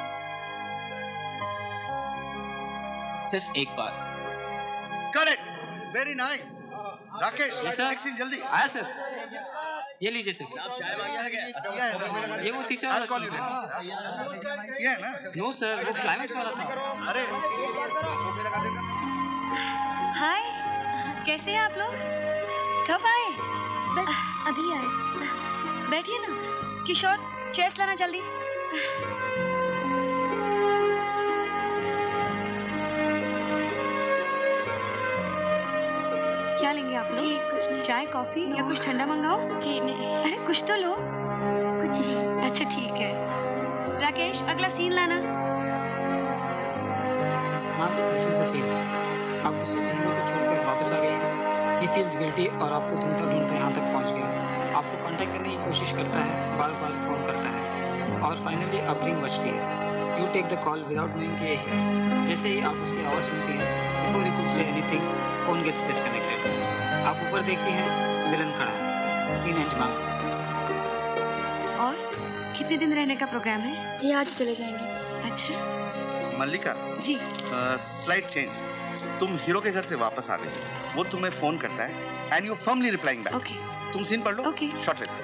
सिर्फ एक बार। Correct, very nice. Rakesh, next scene जल्दी। आया सर, ये लीजिए सर। ये वो तीसरा वाला सीन है। ये है ना? नो सर, वो क्लाइमेक्स वाला था। अरे सोफे लगा देगा। हाय, कैसे हैं आप लोग? कब आए? बस अभी आए। बैठिए ना। किशोर, चेस लाना जल्दी। क्या लेंगे आप लोग? जी कुछ नहीं। चाय कॉफी या कुछ ठंडा मंगाओ? जी नहीं। अरे कुछ तो लो। कुछ नहीं। अच्छा ठीक है। राकेश, अगला सीन लाना। Ma'am, this is the scene. आप किसी हीरो को छोड़कर वापस आ गए हैं। ही फील्स गिल्टी और आपको ढूंढता ढूंढता यहाँ तक पहुँच गया। आपको कांटेक्ट करने की कोशिश करता है, बार बार फोन करता है और फाइनली अब रिंग बजती है। You take the call without knowing कि ये है। जैसे ही आप उसकी आवाज़ सुनती हैं, before you could say anything, phone gets disconnected. आप ऊपर देखती हैं, विलन खड़ा है। Scene ends ma'am. और कितने दिन रहने का प्रोग्राम है? जी आज चले जाएंगे। अच्छा। मल्लिका जी। Slide change. तुम हीरो के घर से वापस आ गई। वो तुम्हें फोन करता है and you firmly replying back. Okay. तुम सीन पढ़ लो। ओके। शॉर्ट लेते।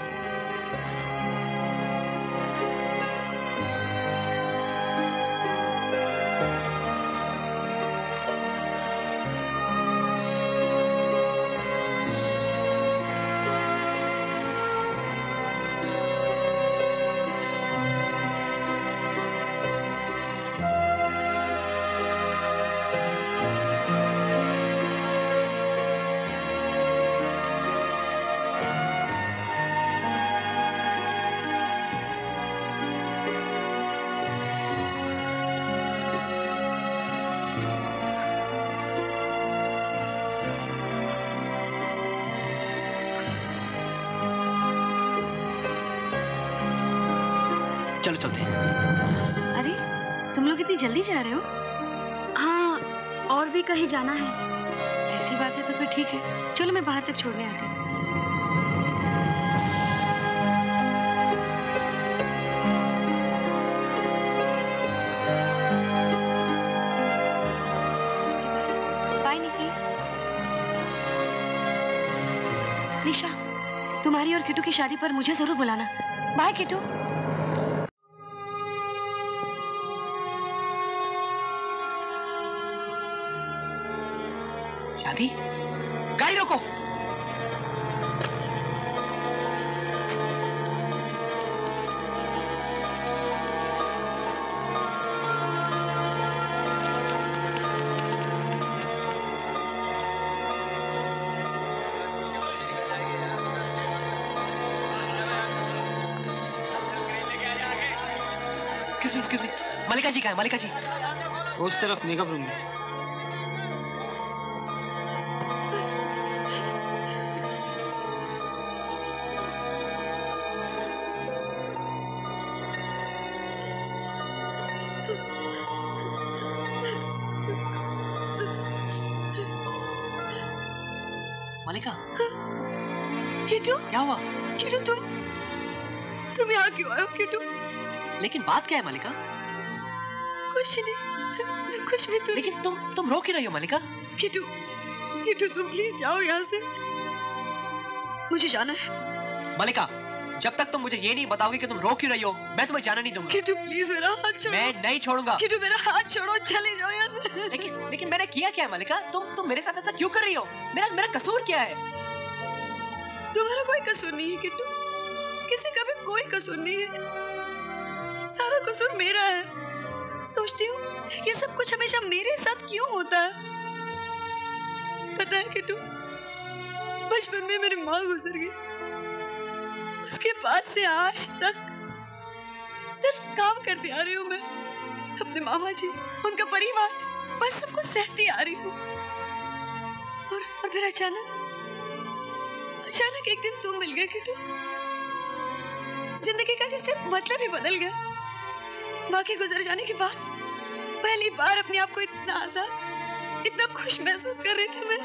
चलो चलते हैं। अरे तुम लोग इतनी जल्दी जा रहे हो? हाँ, और भी कहीं जाना है। ऐसी बात है तो फिर ठीक है, चलो मैं बाहर तक छोड़ने आती हूँ। बाय निकी। निशा, तुम्हारी और किट्टू की शादी पर मुझे जरूर बुलाना। बाय किट्टू। शादी? गाड़ी रोको। Excuse me, excuse me. मलिका जी कहाँ है? मलिका जी उस तरफ मेकअप रूम में। मलिका। किट्टू? क्या हुआ? किट्टू तुम तुम यहाँ क्यों आए हो किट्टू? लेकिन बात क्या है मलिका? कुछ नहीं, कुछ भी। तुम लेकिन तुम तुम रो क्यों रही हो मलिका? किट्टू, किट्टू तुम प्लीज जाओ यहाँ से, मुझे जाना है। मलिका, जब तक तुम मुझे ये नहीं बताओगे कि तुम रो क्यों रही हो, मैं तुम्हें जाना नहीं दूंगा। किट्टू प्लीज मेरा हाथ छोड़ो। मैं नहीं छोड़ूंगा। किट्टू मेरा हाथ छोड़ो, चले जाओ यहाँ से। लेकिन लेकिन मैंने किया क्या है मलिका? तुम तुम मेरे साथ ऐसा क्यों कर रही हो? मेरा मेरा कसूर क्या है? तुम्हारा कोई कसूर नहीं है किट्टू, किसी का भी कोई कसूर नहीं है, सारा कसूर मेरा है। सोचती हूँ ये सब कुछ हमेशा मेरे साथ क्यों होता है। पता है किट्टू, बचपन में मेरी माँ गुजर गई, उसके बाद से आज तक सिर्फ काम करती आ रही हूँ मैं। अपने मामा जी, उनका परिवार, बस सबको सहती आ रही हूँ। और और फिर अचानक अचानक एक दिन तुम मिल गए किट्टू। जिंदगी का जैसे मतलब ही बदल गया। माँ के गुजर जाने के बाद पहली बार अपने आप को इतना आजाद, इतना खुश महसूस कर रही थी मैं।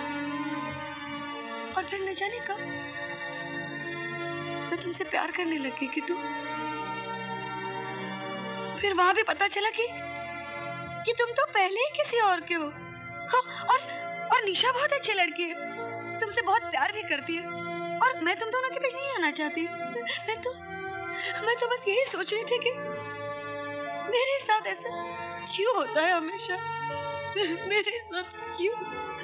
और फिर न जाने कब मैं तुमसे प्यार करने लग गई किट्टू। फिर वहां भी पता चला कि कि तुम तो पहले ही किसी और के हो। हाँ, और और निशा बहुत अच्छी लड़की है, तुमसे बहुत प्यार भी करती है। और मैं तुम दोनों के बीच नहीं आना चाहती। मैं तो मैं तो बस यही सोच रही थी कि मेरे साथ ऐसा क्यों होता है हमेशा, मेरे साथ क्यों।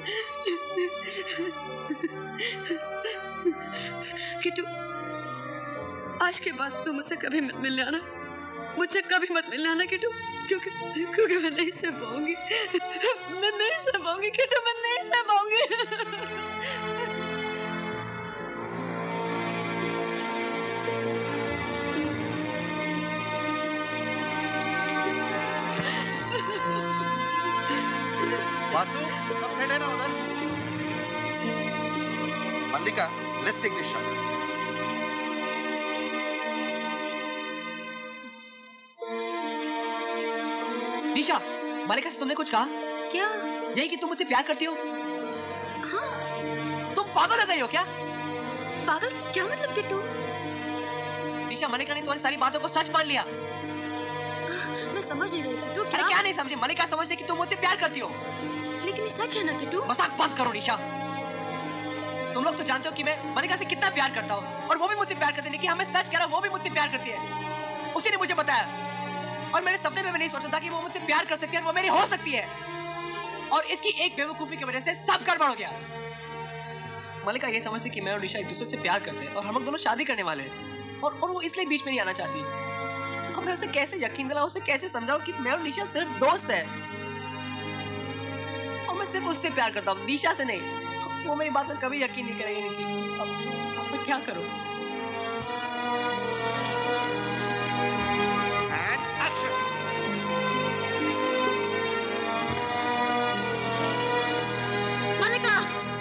किट्टू, आज के बाद तुम मुझसे कभी मत मिलने आना, मुझसे कभी मत मिलने आना किट्टू, क्योंकि क्योंकि मैं नहीं सह पाऊंगी, मैं नहीं सह पाऊंगी किट्टू, मैं नहीं सह पाऊंगी। वासु, सब सेट है ना उधर? Mallika, let's take this shot. Nisha, Mallika से तुमने कुछ कहा? क्या? यही कि तुम मुझसे प्यार करती हो? हाँ। तुम पागल हो गई हो क्या? पागल? क्या मतलब किट्टू? निशा, मल्लिका ने तुम्हारी सारी बातों को सच मान लिया। मैं समझ नहीं रही किट्टू। क्या? क्या नहीं समझी? मल्लिका समझती कि तुम मुझसे प्यार करती हो। लेकिन ये सच है ना किट्टू? मजाक बंद करो निशा। तुम लोग तो जानते हो कि मैं मल्लिका से कितना प्यार करता हूँ, और वो भी मुझसे प्यार करती है। लेकिन हमें सच कह रहा, वो भी मुझसे प्यार करती है। उसी ने मुझे बताया, और मैंने सपने में भी नहीं सोचा था कि वो मुझसे प्यार कर सकती है और वो मेरी हो सकती है। और इसकी एक बेवकूफी की वजह से सब गड़बड़ हो गया। मल्लिका ये समझती कि मैं और निशा एक दूसरे से प्यार करते हैं और हम लोग दोनों शादी करने वाले हैं, और, और वो इसलिए बीच में नहीं आना चाहती। अब मैं उसे कैसे यकीन दिलाऊं, उसे कैसे समझाऊं कि मैं और निशा सिर्फ दोस्त है, और मैं सिर्फ उससे प्यार करता हूँ, निशा से नहीं। वो मेरी बात पर कभी यकीन नहीं करेगी। नहीं। अब, अब मैं क्या करूं? मल्लिका!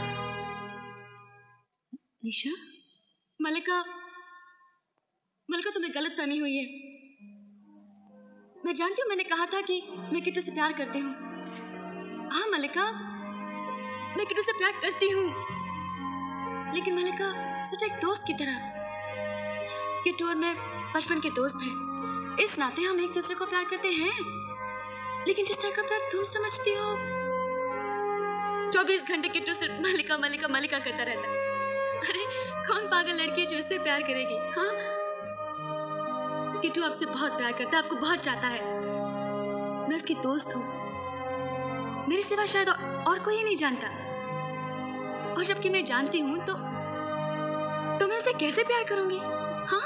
निशा? मल्लिका, मल्लिका तुम्हें गलतफहमी हुई है। मैं जानती हूँ, मैंने कहा था कि मैं किट्टू से प्यार करती हूँ। हाँ मल्लिका, मैं किट्टू से प्यार करती हूँ, लेकिन मल्लिका सिर्फ एक दोस्त की तरह। किट्टू और मैं बचपन के दोस्त हैं, इस नाते हम एक दूसरे को प्यार करते हैं। लेकिन जिस तरह का प्यार तुम समझती हो, चौबीस घंटे किट्टू सिर्फ मल्लिका मल्लिका मल्लिका करता रहता है। अरे कौन पागल लड़की है जो इससे प्यार करेगी? हाँ, किट्टू आपसे बहुत प्यार करता है, आपको बहुत चाहता है। मैं उसकी दोस्त हूँ, मेरे सिवा शायद और कोई ही नहीं जानता। और जबकि मैं जानती हूँ तो तो मैं उसे कैसे प्यार करूंगी? हाँ,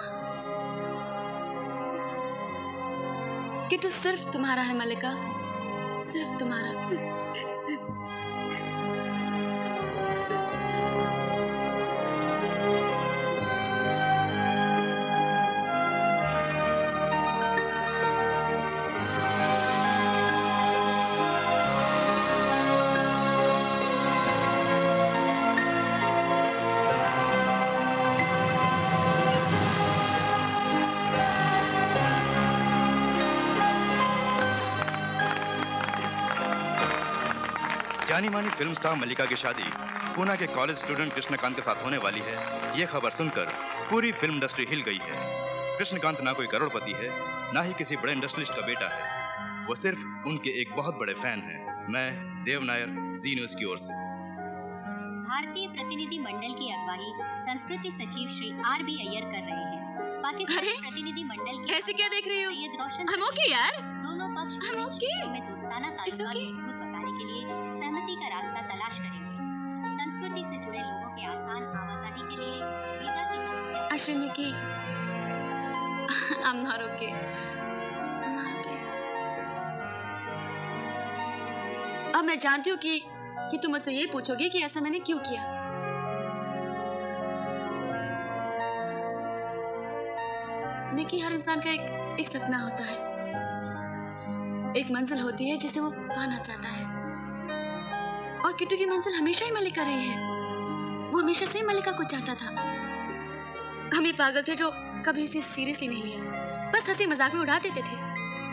किट्टू सिर्फ तुम्हारा है मल्लिका, सिर्फ तुम्हारा। जानी मानी फिल्म स्टार मल्लिका की शादी पूना के कॉलेज स्टूडेंट कृष्णकांत के साथ होने वाली है। ये खबर सुनकर पूरी फिल्म इंडस्ट्री हिल गई है। कृष्णकांत ना कोई करोड़पति है, ना ही किसी बड़े इंडस्ट्रियलिस्ट का बेटा है। वो सिर्फ उनके एक बहुत बड़े फैन हैं। मैं देव नायर, जी न्यूज की ओर से। भारतीय प्रतिनिधि मंडल की अगुवाई संस्कृति सचिव श्री आर बी अय्यर कर रहे हैं। पाकिस्तान प्रतिनिधि मंडल की ऐसे क्या देख रही हो? सैयद रोशन हम ओके यार। दोनों पक्ष क्षेत्रों में दोस्ताना ताल्लुकात मजबूत बताने के लिए सहमति का रास्ता तलाश करेंगे। संस्कृति से जुड़े लोगों के आसान आवाजाही के लिए वीजा की समस्या। अश्विनी की I'm not okay. I'm not okay. अब मैं जानती हूँ कि कि तुम मुझसे ये पूछोगे कि ऐसा मैंने क्यों किया। नेकी हर इंसान का एक एक सपना होता है, एक मंजिल होती है जिसे वो पाना चाहता है। और किट्टू की मंजिल हमेशा ही मलिका रही है। वो हमेशा से ही मलिका को चाहता था। हम ही पागल थे जो कभी इसे सीरियसली नहीं लिया, बस हंसी मजाक में उड़ा देते थे।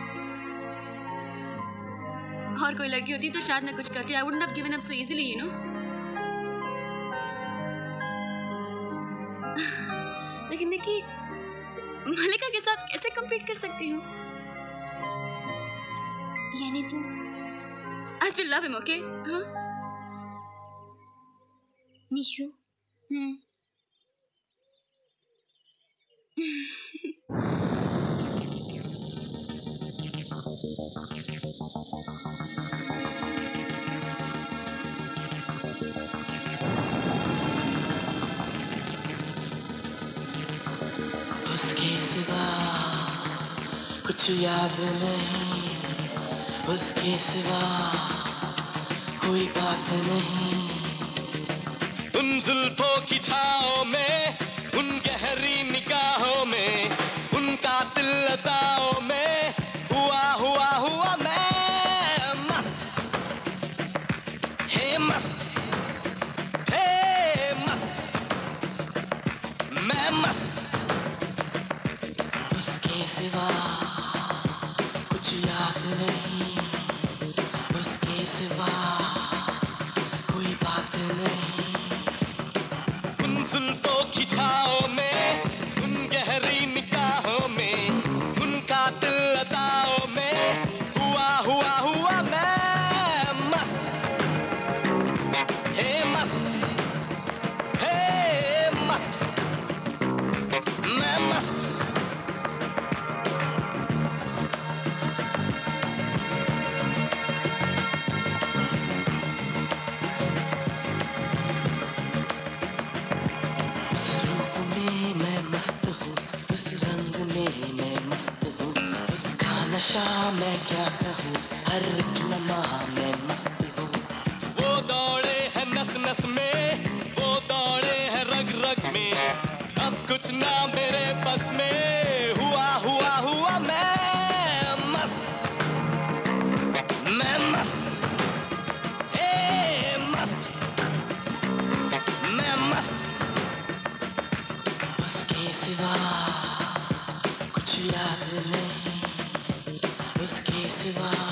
और कोई लड़की होती तो शायद मैं कुछ करती। I wouldn't have given up so easily, you know. लेकिन निकी, मलिका के साथ कैसे compete कर सकती हूँ? यानी तू I still love him, okay? हाँ? निशु, हम्म। उसके सिवा कुछ याद नहीं, उसके सिवा कोई बात नहीं। उन जुल्फों की छाओं में, उन गहरी निगाहों में, उन कातिल अदाओं में हुआ हुआ हुआ मैं मस्त, हे मस्त, हे मस्त, मैं मस्त। उसके सिवा कुछ याद नहीं, उसके सिवा कोई बात नहीं। उन जुल्फों की छाओं में, उन गहरी निगाहों में, उन कातिल अदाओं में हुआ हुआ हुआ मैं मस्त, हे मस्त, हे मस्त, मैं मस्त। उस रूप में मैं मस्त हूँ, उस रंग में मैं मस्त हूँ, उसका नशा मैं क्या कहूँ, हर एक लम्हा मैं मस्त हूँ। वो दौड़े हैं नस नस में, वो दौड़े हैं रग रग में, अब कुछ ना मेरे बस में हुआ हुआ हुआ मैं मस्त, मैं मस्त, ए मस्त, मैं मस्त। उसके सिवा कुछ याद नहीं, उसके सिवा